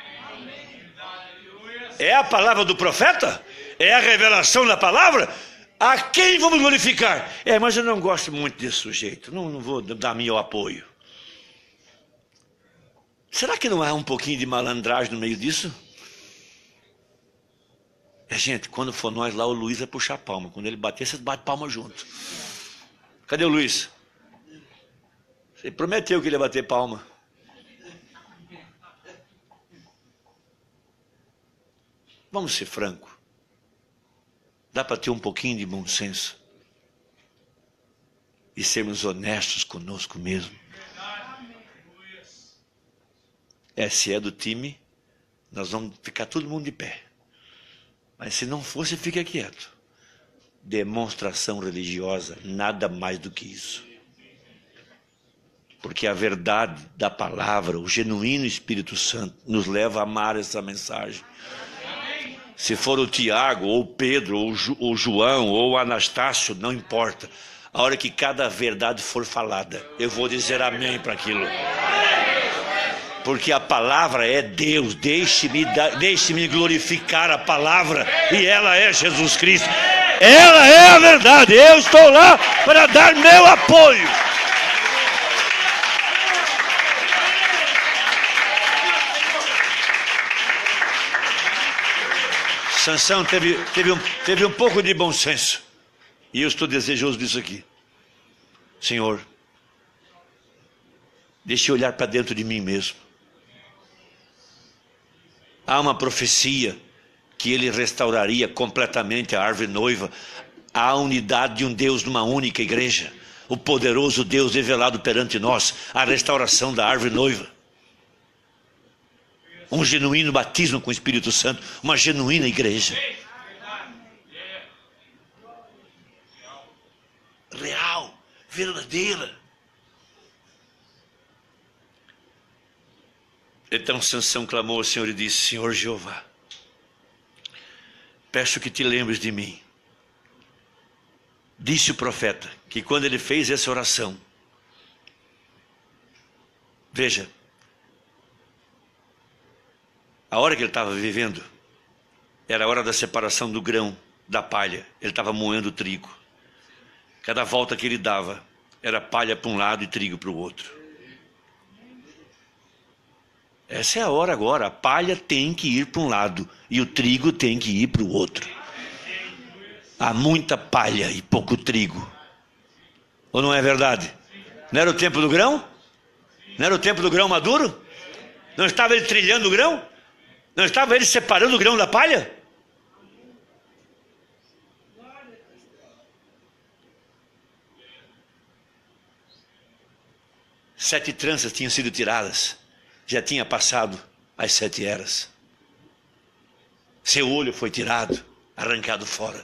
É a palavra do profeta? É a revelação da palavra? A quem vamos glorificar? É, mas eu não gosto muito desse sujeito. Não, não vou dar meu apoio. Será que não há um pouquinho de malandragem no meio disso? É, gente, quando for nós lá, o Luiz vai puxar palma. Quando ele bater, vocês batem palma junto. Cadê o Luiz? Você prometeu que ele ia bater palma. Vamos ser franco. Dá para ter um pouquinho de bom senso e sermos honestos conosco mesmo. É, se é do time, nós vamos ficar todo mundo de pé. Mas se não fosse, fica quieto. Demonstração religiosa, nada mais do que isso. Porque a verdade da palavra, o genuíno Espírito Santo, nos leva a amar essa mensagem. Se for o Tiago, ou o Pedro, ou o, Ju, ou o João, ou o Anastácio, não importa. A hora que cada verdade for falada, eu vou dizer amém para aquilo. Porque a palavra é Deus. Deixe-me deixe-me glorificar a palavra. E ela é Jesus Cristo. Ela é a verdade. Eu estou lá para dar meu apoio. Sansão teve, teve, um, teve um pouco de bom senso. E eu estou desejoso disso aqui. Senhor, deixe eu olhar para dentro de mim mesmo. Há uma profecia que ele restauraria completamente a árvore noiva, a unidade de um Deus numa única igreja, o poderoso Deus revelado perante nós, a restauração da árvore noiva. Um genuíno batismo com o Espírito Santo, uma genuína igreja. Real, verdadeira. Então Sansão clamou ao Senhor e disse: Senhor Jeová, peço que te lembres de mim. Disse o profeta que quando ele fez essa oração, veja, a hora que ele estava vivendo era a hora da separação do grão da palha. Ele estava moendo o trigo. Cada volta que ele dava era palha para um lado e trigo para o outro. Essa é a hora agora. A palha tem que ir para um lado e o trigo tem que ir para o outro. Há muita palha e pouco trigo. Ou não é verdade? Não era o tempo do grão? Não era o tempo do grão maduro? Não estava ele trilhando o grão? Não estava ele separando o grão da palha? Sete tranças tinham sido tiradas. Já tinha passado as sete eras. Seu olho foi tirado, arrancado fora.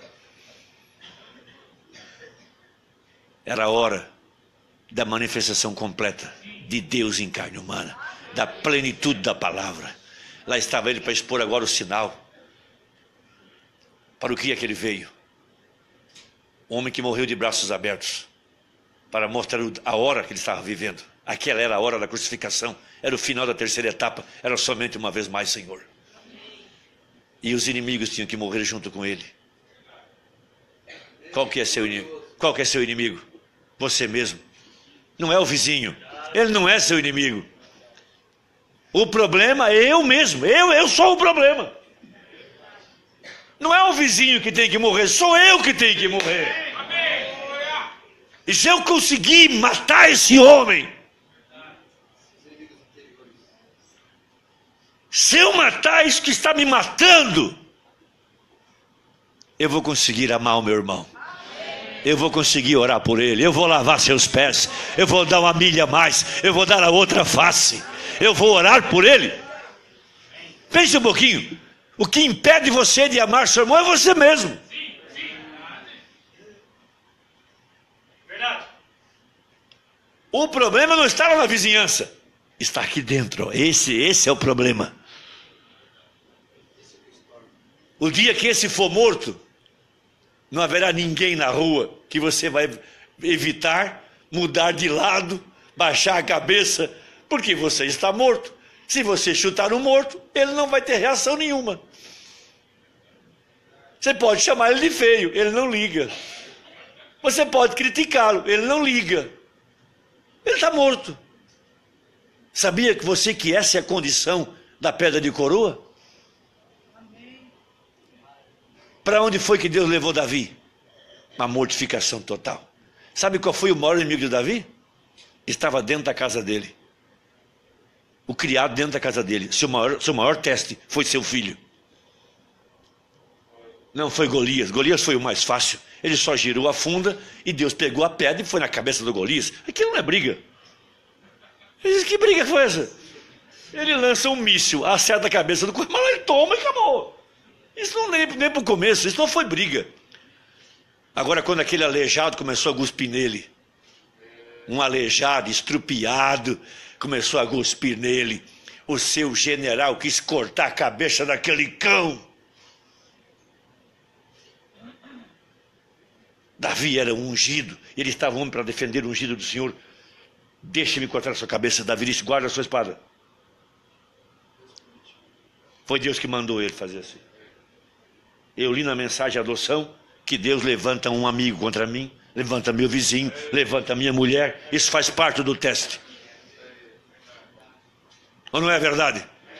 Era a hora da manifestação completa de Deus em carne humana, da plenitude da palavra. Lá estava ele para expor agora o sinal. Para o que é que ele veio? Um homem que morreu de braços abertos, para mostrar a hora que ele estava vivendo. Aquela era a hora da crucificação, era o final da terceira etapa, era somente uma vez mais, Senhor. E os inimigos tinham que morrer junto com ele. Qual que é seu inimigo? Qual que é seu inimigo? Você mesmo. Não é o vizinho, ele não é seu inimigo. O problema é eu mesmo, eu, eu sou o problema. Não é o vizinho que tem que morrer, sou eu que tenho que morrer. E se eu conseguir matar esse homem, se eu matar isso que está me matando, eu vou conseguir amar o meu irmão. Eu vou conseguir orar por ele, eu vou lavar seus pés, eu vou dar uma milha a mais, eu vou dar a outra face, eu vou orar por ele. Pense um pouquinho, o que impede você de amar seu irmão é você mesmo. O problema não está lá na vizinhança, está aqui dentro. Esse, esse é o problema. O dia que esse for morto, não haverá ninguém na rua que você vai evitar, mudar de lado, baixar a cabeça, porque você está morto. Se você chutar um morto, ele não vai ter reação nenhuma. Você pode chamar ele de feio, ele não liga. Você pode criticá-lo, ele não liga. Ele está morto. Sabia que você que essa é a condição da pedra de coroa? Para onde foi que Deus levou Davi? Uma mortificação total. Sabe qual foi o maior inimigo de Davi? Estava dentro da casa dele. O criado dentro da casa dele. Seu maior, seu maior teste foi seu filho. Não foi Golias. Golias foi o mais fácil. Ele só girou a funda e Deus pegou a pedra e foi na cabeça do Golias. Aquilo não é briga. Ele disse, que briga foi essa? Ele lança um míssil, acerta a cabeça do corpo, mas ele toma e acabou. Isso não nem, nem para o começo, isso não foi briga. Agora, quando aquele aleijado começou a cuspir nele, um aleijado, estrupiado, começou a cuspir nele, o seu general quis cortar a cabeça daquele cão. Davi era um ungido, ele estava homem para defender o ungido do Senhor. Deixe-me cortar a sua cabeça. Davi disse, guarda a sua espada. Foi Deus que mandou ele fazer assim. Eu li na mensagem de adoção que Deus levanta um amigo contra mim, levanta meu vizinho, levanta minha mulher. Isso faz parte do teste. Ou não é verdade?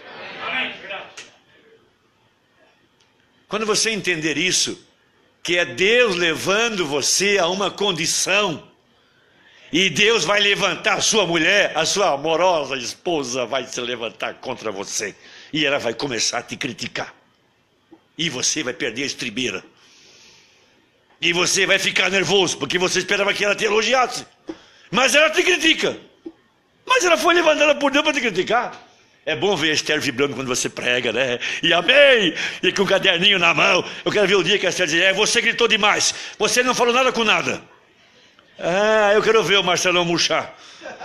Quando você entender isso, que é Deus levando você a uma condição, e Deus vai levantar a sua mulher, a sua amorosa esposa vai se levantar contra você, e ela vai começar a te criticar, e você vai perder a estribeira, e você vai ficar nervoso, porque você esperava que ela te elogiasse, mas ela te critica, mas ela foi levantada por Deus para te criticar. É bom ver a Esther vibrando quando você prega, né? E amém! E com um caderninho na mão. Eu quero ver o dia que a Esther diz, é, você gritou demais, você não falou nada com nada. Ah, eu quero ver o Marcelão murchar.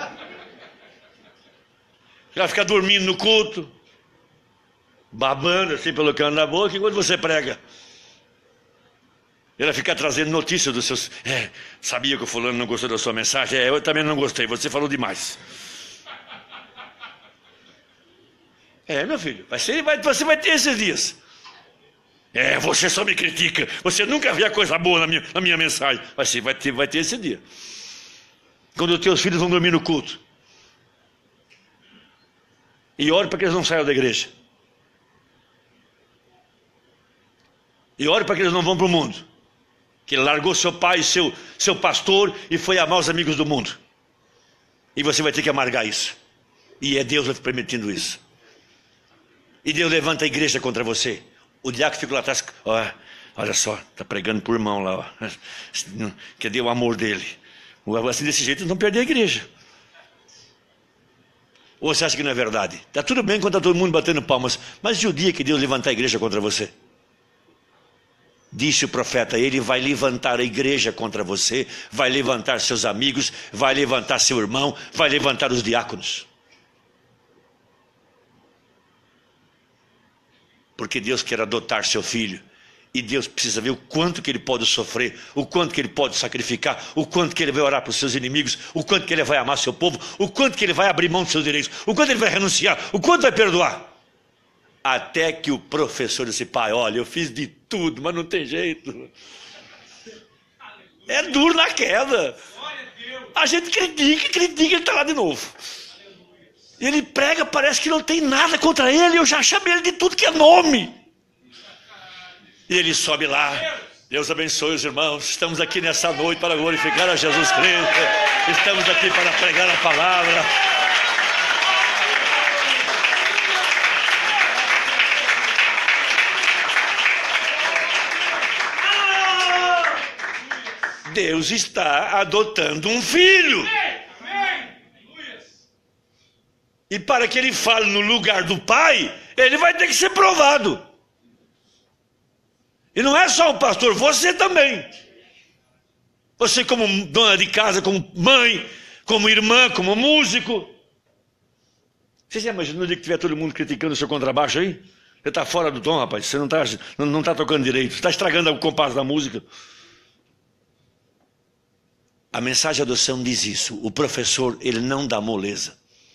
Ela fica dormindo no culto, babando assim pelo cano da boca, enquanto você prega. Ela fica trazendo notícias dos seus... É, sabia que o fulano não gostou da sua mensagem? É, eu também não gostei, você falou demais. É, meu filho, vai ser, vai, você vai ter esses dias. É, você só me critica, você nunca vê a coisa boa na minha, na minha mensagem. Vai, ser, vai, ter, vai ter esse dia. Quando os teus filhos vão dormir no culto. E ore para que eles não saiam da igreja. E ore para que eles não vão para o mundo. Que ele largou seu pai, seu, seu pastor e foi amar os amigos do mundo. E você vai ter que amargar isso. E é Deus permitindo isso. E Deus levanta a igreja contra você. O diácono fica lá atrás, ó, olha só, está pregando por irmão lá, ó. Cadê o amor dele? Assim, desse jeito, não perder a igreja. Ou você acha que não é verdade? Está tudo bem quando está todo mundo batendo palmas, mas e o dia que Deus levantar a igreja contra você? Disse o profeta, ele vai levantar a igreja contra você, vai levantar seus amigos, vai levantar seu irmão, vai levantar os diáconos. Porque Deus quer adotar seu filho. E Deus precisa ver o quanto que ele pode sofrer, o quanto que ele pode sacrificar, o quanto que ele vai orar para os seus inimigos, o quanto que ele vai amar seu povo, o quanto que ele vai abrir mão dos seus direitos, o quanto ele vai renunciar, o quanto vai perdoar. Até que o professor disse, pai, olha, eu fiz de tudo, mas não tem jeito. É duro na queda. A gente critica, critica, ele está lá de novo. Ele prega, parece que não tem nada contra ele, eu já chamei ele de tudo que é nome. E ele sobe lá. Deus abençoe os irmãos. Estamos aqui nessa noite para glorificar a Jesus Cristo. Estamos aqui para pregar a palavra. Deus está adotando um filho. E para que ele fale no lugar do pai, ele vai ter que ser provado. E não é só o pastor, você também. Você como dona de casa, como mãe, como irmã, como músico. Você já imaginou o dia que tiver todo mundo criticando o seu contrabaixo aí? Você está fora do tom, rapaz. Você não está não, não tá tocando direito. Você está estragando o compasso da música. A mensagem de adoção diz isso. O professor, ele não dá moleza.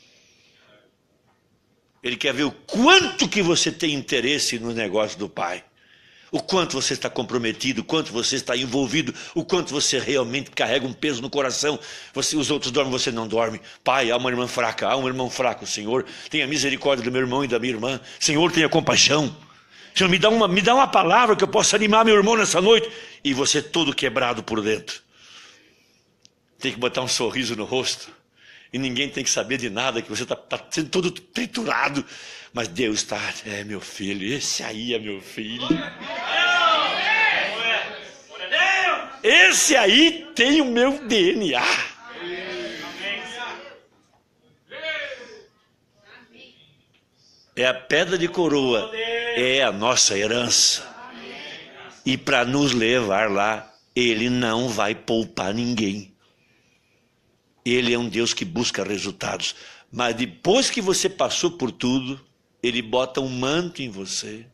Ele quer ver o quanto que você tem interesse no negócio do pai. O quanto você está comprometido, o quanto você está envolvido, o quanto você realmente carrega um peso no coração. Você, os outros dormem, você não dorme. Pai, há uma irmã fraca, há um irmão fraco. Senhor, tenha misericórdia do meu irmão e da minha irmã. Senhor, tenha compaixão. Senhor, me dá uma, me dá uma palavra que eu possa animar meu irmão nessa noite. E você todo quebrado por dentro. Tem que botar um sorriso no rosto. E ninguém tem que saber de nada, que você está tá sendo todo triturado. Mas Deus está, é meu filho, esse aí é meu filho. Esse aí tem o meu D N A. É a pedra de coroa, é a nossa herança. E para nos levar lá, Ele não vai poupar ninguém. Ele é um Deus que busca resultados. Mas depois que você passou por tudo, Ele bota um manto em você.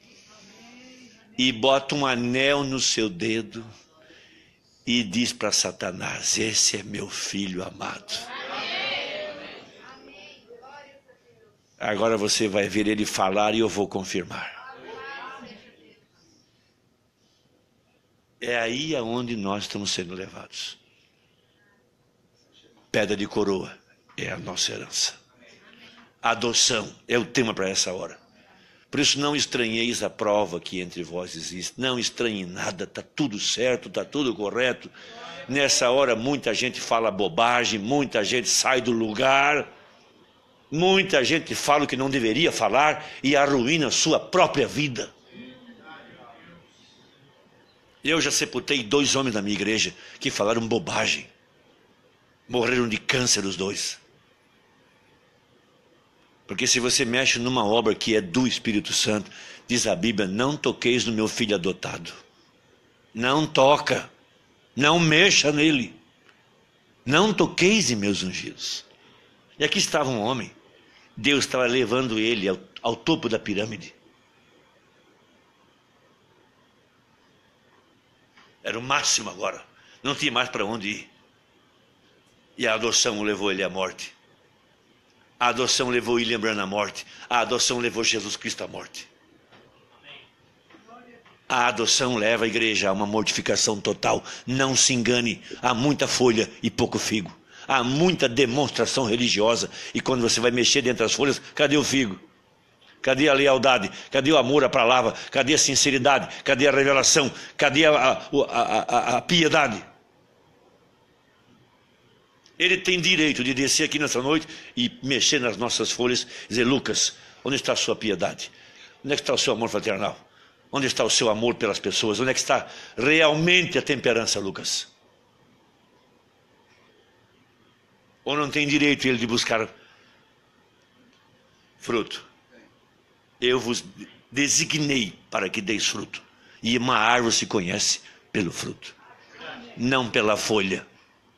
E bota um anel no seu dedo. E diz para Satanás, esse é meu filho amado. Agora você vai ver Ele falar e eu vou confirmar. É aí aonde nós estamos sendo levados. Pedra de coroa é a nossa herança. Adoção é o tema para essa hora. Por isso não estranheis a prova que entre vós existe. Não estranhe nada, está tudo certo, está tudo correto. Nessa hora muita gente fala bobagem, muita gente sai do lugar. Muita gente fala o que não deveria falar e arruína a sua própria vida. Eu já sepultei dois homens da minha igreja que falaram bobagem. Morreram de câncer os dois. Porque se você mexe numa obra que é do Espírito Santo, diz a Bíblia, não toqueis no meu filho adotado. Não toca. Não mexa nele. Não toqueis em meus ungidos. E aqui estava um homem. Deus estava levando ele ao, ao topo da pirâmide. Era o máximo agora. Não tinha mais para onde ir. E a adoção levou ele à morte. A adoção levou William Branham à morte. A adoção levou Jesus Cristo à morte. A adoção leva a igreja a uma mortificação total. Não se engane. Há muita folha e pouco figo. Há muita demonstração religiosa. E quando você vai mexer dentro das folhas, cadê o figo? Cadê a lealdade? Cadê o amor à palavra? Cadê a sinceridade? Cadê a revelação? Cadê a, a, a, a, a piedade? Ele tem direito de descer aqui nessa noite e mexer nas nossas folhas e dizer, Lucas, onde está a sua piedade? Onde é que está o seu amor fraternal? Onde está o seu amor pelas pessoas? Onde é que está realmente a temperança, Lucas? Ou não tem direito ele de buscar fruto? Eu vos designei para que deis fruto. E uma árvore se conhece pelo fruto, não pela folha.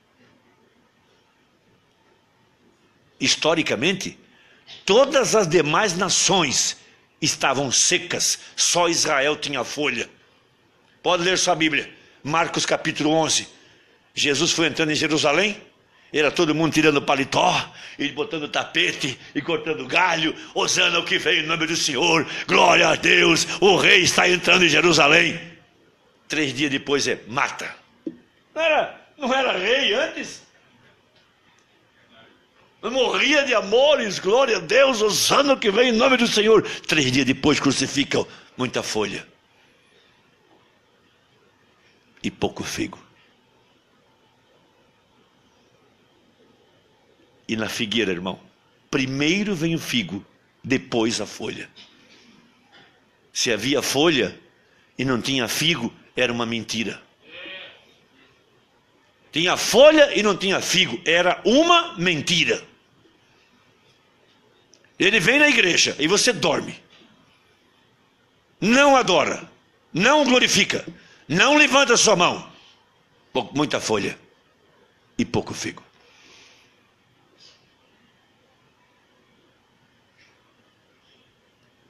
Historicamente, todas as demais nações estavam secas, só Israel tinha folha. Pode ler sua Bíblia, Marcos capítulo onze. Jesus foi entrando em Jerusalém, era todo mundo tirando paletó, e botando tapete, e cortando galho, hosana o que veio em nome do Senhor, glória a Deus, o rei está entrando em Jerusalém. Três dias depois é mata. Não era, não era rei antes? Morria de amores, glória a Deus, hosana o que vem em nome do Senhor. Três dias depois crucificam, muita folha e pouco figo. E na figueira, irmão, primeiro vem o figo, depois a folha. Se havia folha e não tinha figo, era uma mentira. Tinha folha e não tinha figo, era uma mentira. Ele vem na igreja e você dorme. Não adora, não glorifica, não levanta sua mão. Muita folha e pouco figo.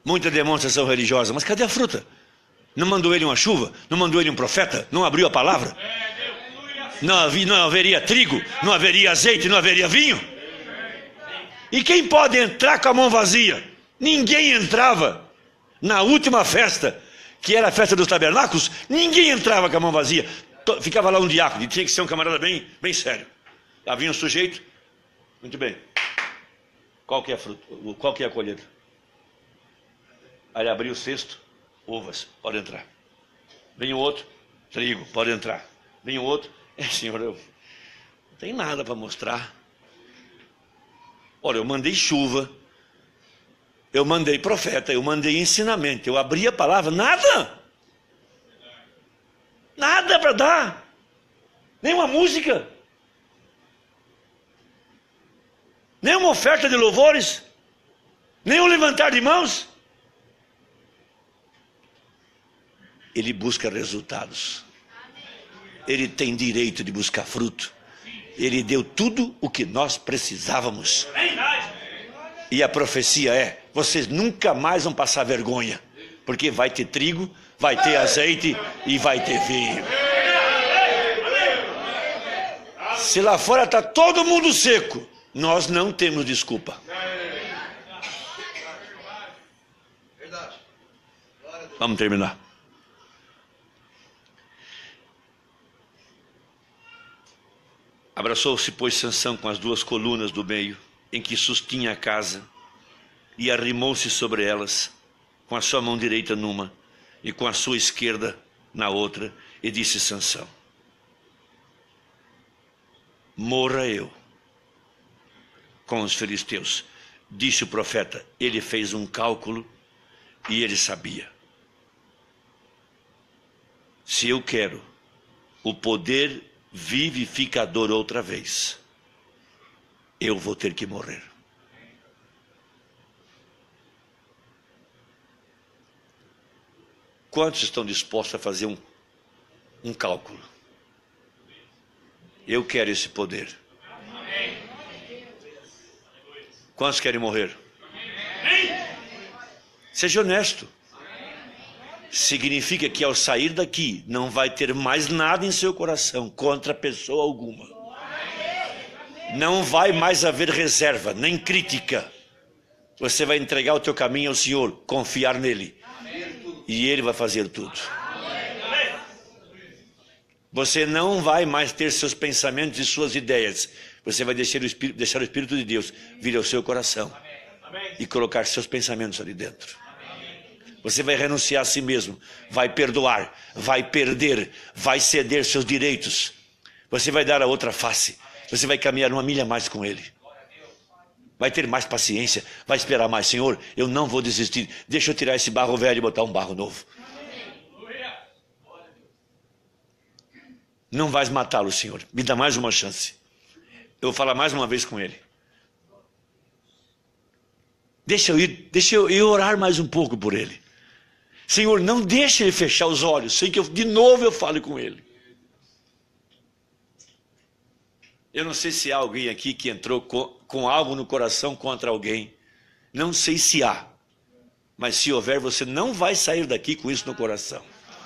muita demonstração religiosa, mas cadê a fruta? Não mandou ele uma chuva? Não mandou ele um profeta? Não abriu a palavra? Não, havia, não haveria trigo? Não haveria azeite? Não haveria vinho? E quem pode entrar com a mão vazia? Ninguém entrava. Na última festa, que era a festa dos tabernáculos, ninguém entrava com a mão vazia. Ficava lá um diácono, e tinha que ser um camarada bem, bem sério. Havia um sujeito, muito bem. Qual que é a fruta? Qual que é a colheita? Aí ele abriu o cesto, uvas, pode entrar. Vem o outro, trigo, pode entrar. Vem o outro, é, senhor, eu não tenho nada para mostrar. Olha, eu mandei chuva, eu mandei profeta, eu mandei ensinamento, eu abri a palavra, nada. Nada para dar. Nem uma música. Nem uma oferta de louvores. Nem um levantar de mãos. Ele busca resultados. Ele tem direito de buscar fruto. Ele deu tudo o que nós precisávamos. E a profecia é: vocês nunca mais vão passar vergonha, porque vai ter trigo, vai ter azeite e vai ter vinho. Se lá fora está todo mundo seco, nós não temos desculpa. Vamos terminar. Abraçou-se, pois, Sansão com as duas colunas do meio, em que sustinha a casa, e arrimou-se sobre elas, com a sua mão direita numa, e com a sua esquerda na outra, e disse Sansão: morra eu com os filisteus. Disse o profeta. Ele fez um cálculo e ele sabia: se eu quero o poder vivificador outra vez, eu vou ter que morrer. Quantos estão dispostos a fazer um, um cálculo? Eu quero esse poder. Quantos querem morrer? Seja honesto. Significa que ao sair daqui não vai ter mais nada em seu coração contra pessoa alguma. Não vai mais haver reserva, nem crítica. Você vai entregar o teu caminho ao Senhor, confiar nele. E ele vai fazer tudo. Você não vai mais ter seus pensamentos e suas ideias. Você vai deixar o Espírito, deixar o Espírito de Deus vir ao seu coração e colocar seus pensamentos ali dentro. Você vai renunciar a si mesmo, vai perdoar, vai perder, vai ceder seus direitos. Você vai dar a outra face. Você vai caminhar uma milha a mais com ele. Vai ter mais paciência, vai esperar mais. Senhor, eu não vou desistir. Deixa eu tirar esse barro velho e botar um barro novo. Não vais matá-lo, Senhor. Me dá mais uma chance. Eu vou falar mais uma vez com ele. Deixa eu ir, deixa eu ir orar mais um pouco por ele. Senhor, não deixe ele fechar os olhos, sem que eu, de novo eu fale com ele. Eu não sei se há alguém aqui que entrou com, com algo no coração contra alguém. Não sei se há. Mas se houver, você não vai sair daqui com isso no coração.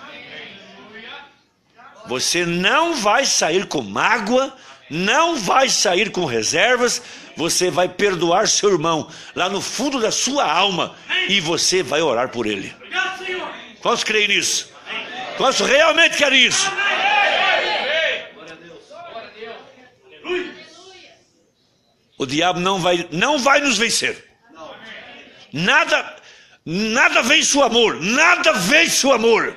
Você não vai sair com mágoa, não vai sair com reservas. Você vai perdoar seu irmão lá no fundo da sua alma e você vai orar por ele. Quantos creem nisso? Quantos realmente querem isso? O diabo não vai, não vai nos vencer. Nada, nada vence o amor. Nada vence o amor.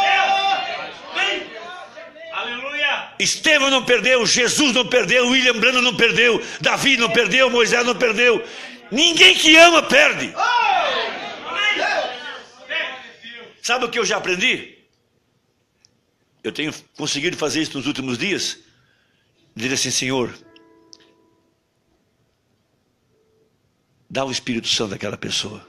Estevão não perdeu, Jesus não perdeu, William Branham não perdeu, Davi não perdeu, Moisés não perdeu. Ninguém que ama perde. Sabe o que eu já aprendi? Eu tenho conseguido fazer isso nos últimos dias. Dizer assim: Senhor, dá o Espírito Santo àquela pessoa.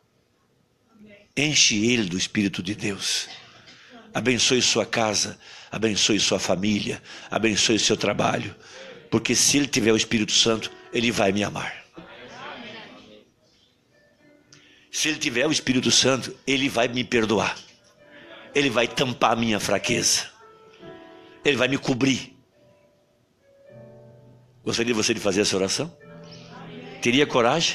Enche ele do Espírito de Deus. Abençoe sua casa, abençoe sua família, abençoe seu trabalho. Porque se ele tiver o Espírito Santo, ele vai me amar. Se ele tiver o Espírito Santo, ele vai me perdoar. Ele vai tampar a minha fraqueza. Ele vai me cobrir. Gostaria você de fazer essa oração? Teria coragem?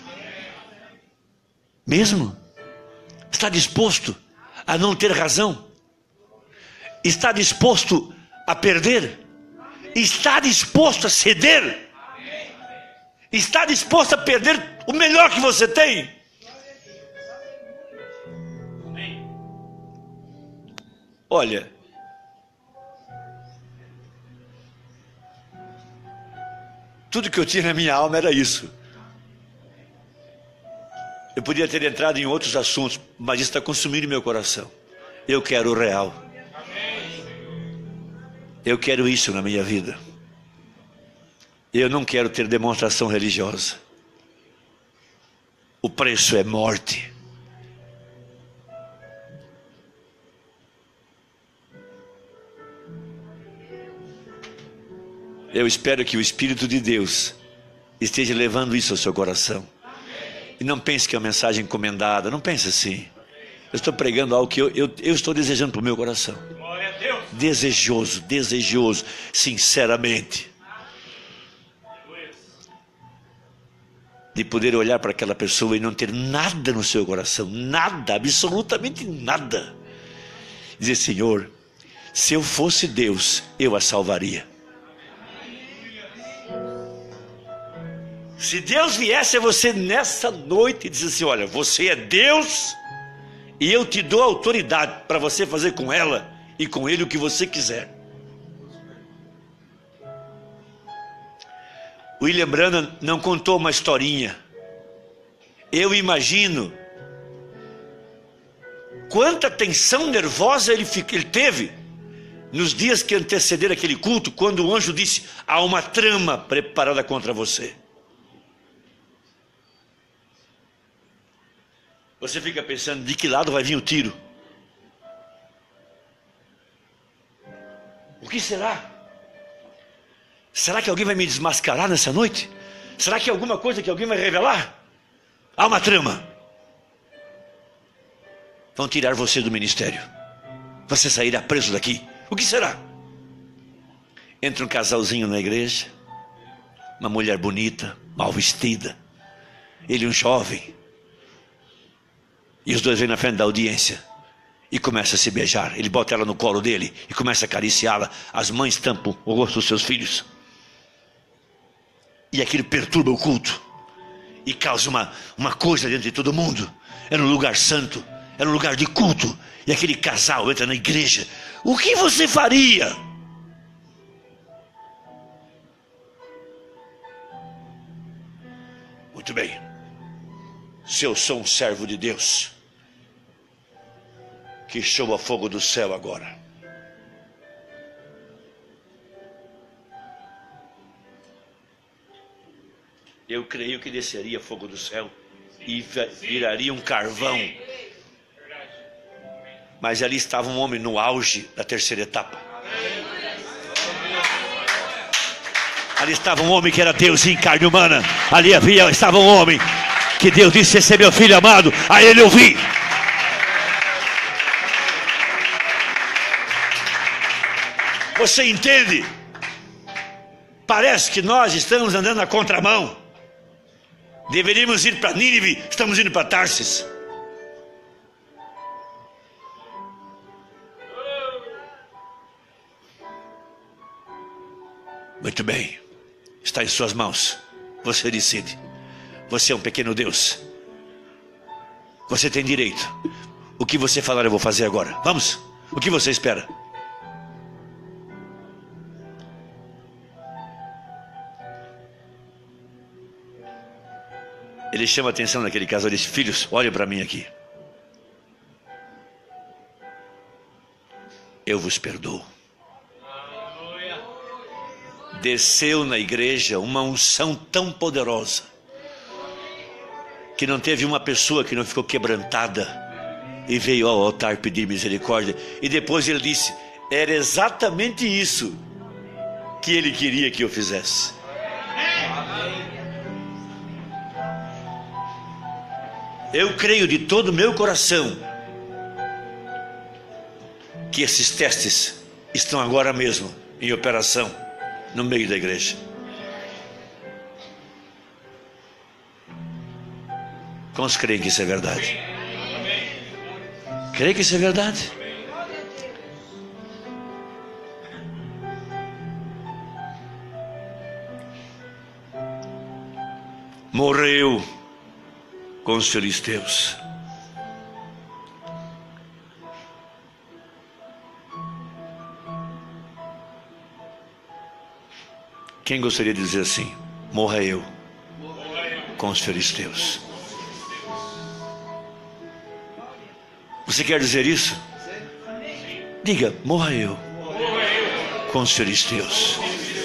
Mesmo? Está disposto a não ter razão? Está disposto a perder? Está disposto a ceder? Está disposto a perder o melhor que você tem? Olha, tudo que eu tinha na minha alma era isso. Eu podia ter entrado em outros assuntos, mas isso está consumindo meu coração. Eu quero o real. Eu quero isso na minha vida. Eu não quero ter demonstração religiosa. O preço é morte. Eu espero que o Espírito de Deus esteja levando isso ao seu coração. E não pense que é uma mensagem encomendada. Não pense assim. Eu estou pregando algo que eu, eu, eu estou desejando para o meu coração. Glória a Deus. Desejoso, desejoso, sinceramente. De poder olhar para aquela pessoa e não ter nada no seu coração. Nada, absolutamente nada. Dizer, Senhor, se eu fosse Deus, eu a salvaria. Se Deus viesse a você nessa noite e disse assim, olha, você é Deus e eu te dou autoridade para você fazer com ela e com ele o que você quiser. William Branham não contou uma historinha. Eu imagino quanta tensão nervosa ele, ele teve nos dias que antecederam aquele culto, quando o anjo disse, há uma trama preparada contra você. Você fica pensando, de que lado vai vir o tiro? O que será? Será que alguém vai me desmascarar nessa noite? Será que é alguma coisa que alguém vai revelar? Há uma trama. Vão tirar você do ministério. Você sairá preso daqui. O que será? Entra um casalzinho na igreja. Uma mulher bonita, mal vestida. Ele um jovem. E os dois vêm na frente da audiência e começam a se beijar. Ele bota ela no colo dele e começa a acariciá-la. As mães tampam o rosto dos seus filhos. E aquilo perturba o culto. E causa uma, uma coisa dentro de todo mundo. Era um lugar santo. Era um lugar de culto. E aquele casal entra na igreja. O que você faria? Muito bem. Se eu sou um servo de Deus, que chova fogo do céu agora. Eu creio que desceria fogo do céu e viraria um carvão. Mas ali estava um homem no auge da terceira etapa. Ali estava um homem que era Deus em carne humana. Ali havia, estava um homem que Deus disse, esse é meu filho amado. A ele eu vi. Você entende? Parece que nós estamos andando na contramão. Deveríamos ir para Nínive, estamos indo para Tarsis. Muito bem, está em suas mãos. Você decide. Você é um pequeno Deus. Você tem direito. O que você falar eu vou fazer agora. Vamos? O que você espera? Ele chama a atenção daquele casal e diz, filhos, olhem para mim aqui. Eu vos perdoo. Desceu na igreja uma unção tão poderosa que não teve uma pessoa que não ficou quebrantada e veio ao altar pedir misericórdia. E depois ele disse, era exatamente isso que ele queria que eu fizesse. Eu creio de todo o meu coração que esses testes estão agora mesmo em operação no meio da igreja. Quantos creem que isso é verdade? Creem que isso é verdade? Morreu com os filisteus. Quem gostaria de dizer assim? Morra eu com os filisteus. Você quer dizer isso? Diga, morra eu com os filisteus.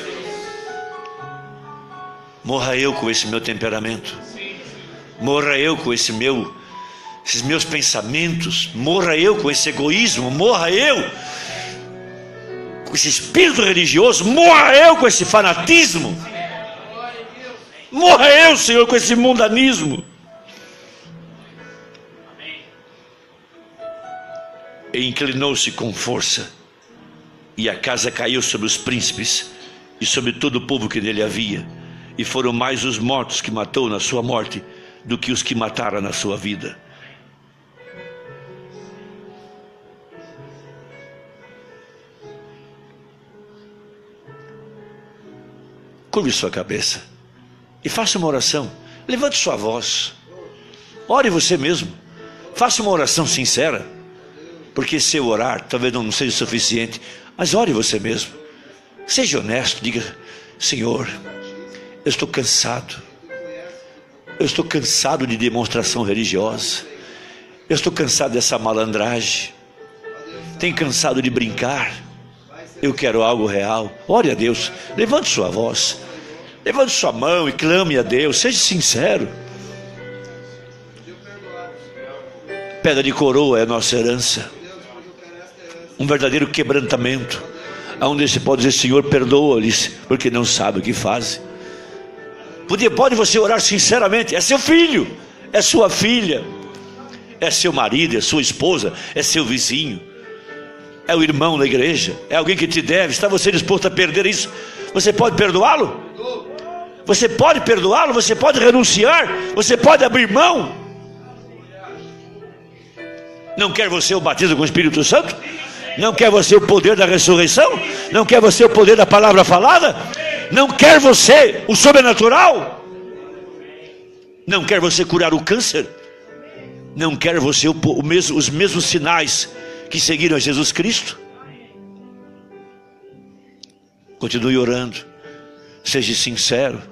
Morra eu com esse meu temperamento. Morra eu com esse meu, esses meus pensamentos. Morra eu com esse egoísmo. Morra eu com esse espírito religioso. Morra eu com esse fanatismo. Morra eu, Senhor, com esse mundanismo. E inclinou-se com força, e a casa caiu sobre os príncipes e sobre todo o povo que nele havia, e foram mais os mortos que matou na sua morte do que os que mataram na sua vida. Curve sua cabeça e faça uma oração. Levante sua voz, ore você mesmo, faça uma oração sincera. Porque se eu orar, talvez não seja suficiente, mas ore você mesmo. Seja honesto, diga: Senhor, eu estou cansado. Eu estou cansado de demonstração religiosa. Eu estou cansado dessa malandragem. Tenho cansado de brincar. Eu quero algo real. Ore a Deus, levante sua voz, levante sua mão e clame a Deus. Seja sincero. Pedra de coroa é a nossa herança. Um verdadeiro quebrantamento, onde você pode dizer: Senhor, perdoa-lhes, porque não sabe o que fazem. Pode, pode você orar sinceramente. É seu filho, é sua filha, é seu marido, é sua esposa, é seu vizinho, é o irmão da igreja, é alguém que te deve. Está você disposto a perder isso? Você pode perdoá-lo? Você pode perdoá-lo? Você pode renunciar? Você pode abrir mão? Não quer você o batismo com o Espírito Santo? Não quer você o poder da ressurreição? Não quer você o poder da palavra falada? Não quer você o sobrenatural? Não quer você curar o câncer? Não quer você o, o mesmo, os mesmos sinais que seguiram a Jesus Cristo? Continue orando. Seja sincero.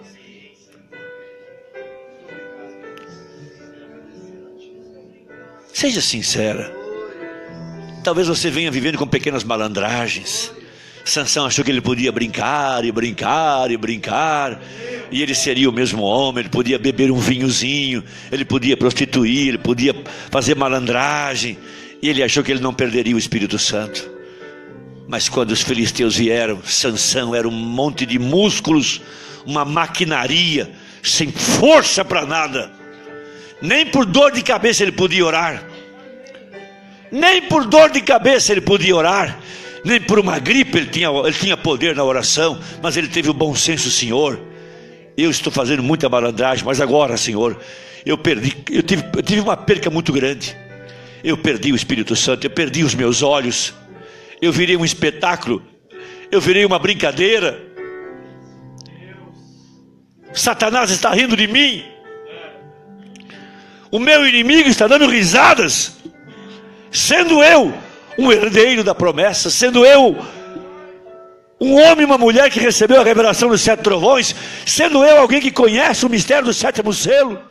Seja sincera. Talvez você venha vivendo com pequenas malandragens. Sansão achou que ele podia brincar e brincar e brincar, e ele seria o mesmo homem. Ele podia beber um vinhozinho, ele podia prostituir, ele podia fazer malandragem, e ele achou que ele não perderia o Espírito Santo. Mas quando os filisteus vieram, Sansão era um monte de músculos, uma maquinaria, sem força para nada. Nem por dor de cabeça ele podia orar. Nem por dor de cabeça ele podia orar. Nem por uma gripe ele tinha, ele tinha poder na oração. Mas ele teve o bom senso: Senhor, eu estou fazendo muita malandragem, mas agora, Senhor, eu perdi, eu tive, eu tive uma perca muito grande. Eu perdi o Espírito Santo, eu perdi os meus olhos. Eu virei um espetáculo, eu virei uma brincadeira. Satanás está rindo de mim. O meu inimigo está dando risadas, sendo eu um herdeiro da promessa, sendo eu um homem e uma mulher que recebeu a revelação dos sete trovões, sendo eu alguém que conhece o mistério do sétimo selo.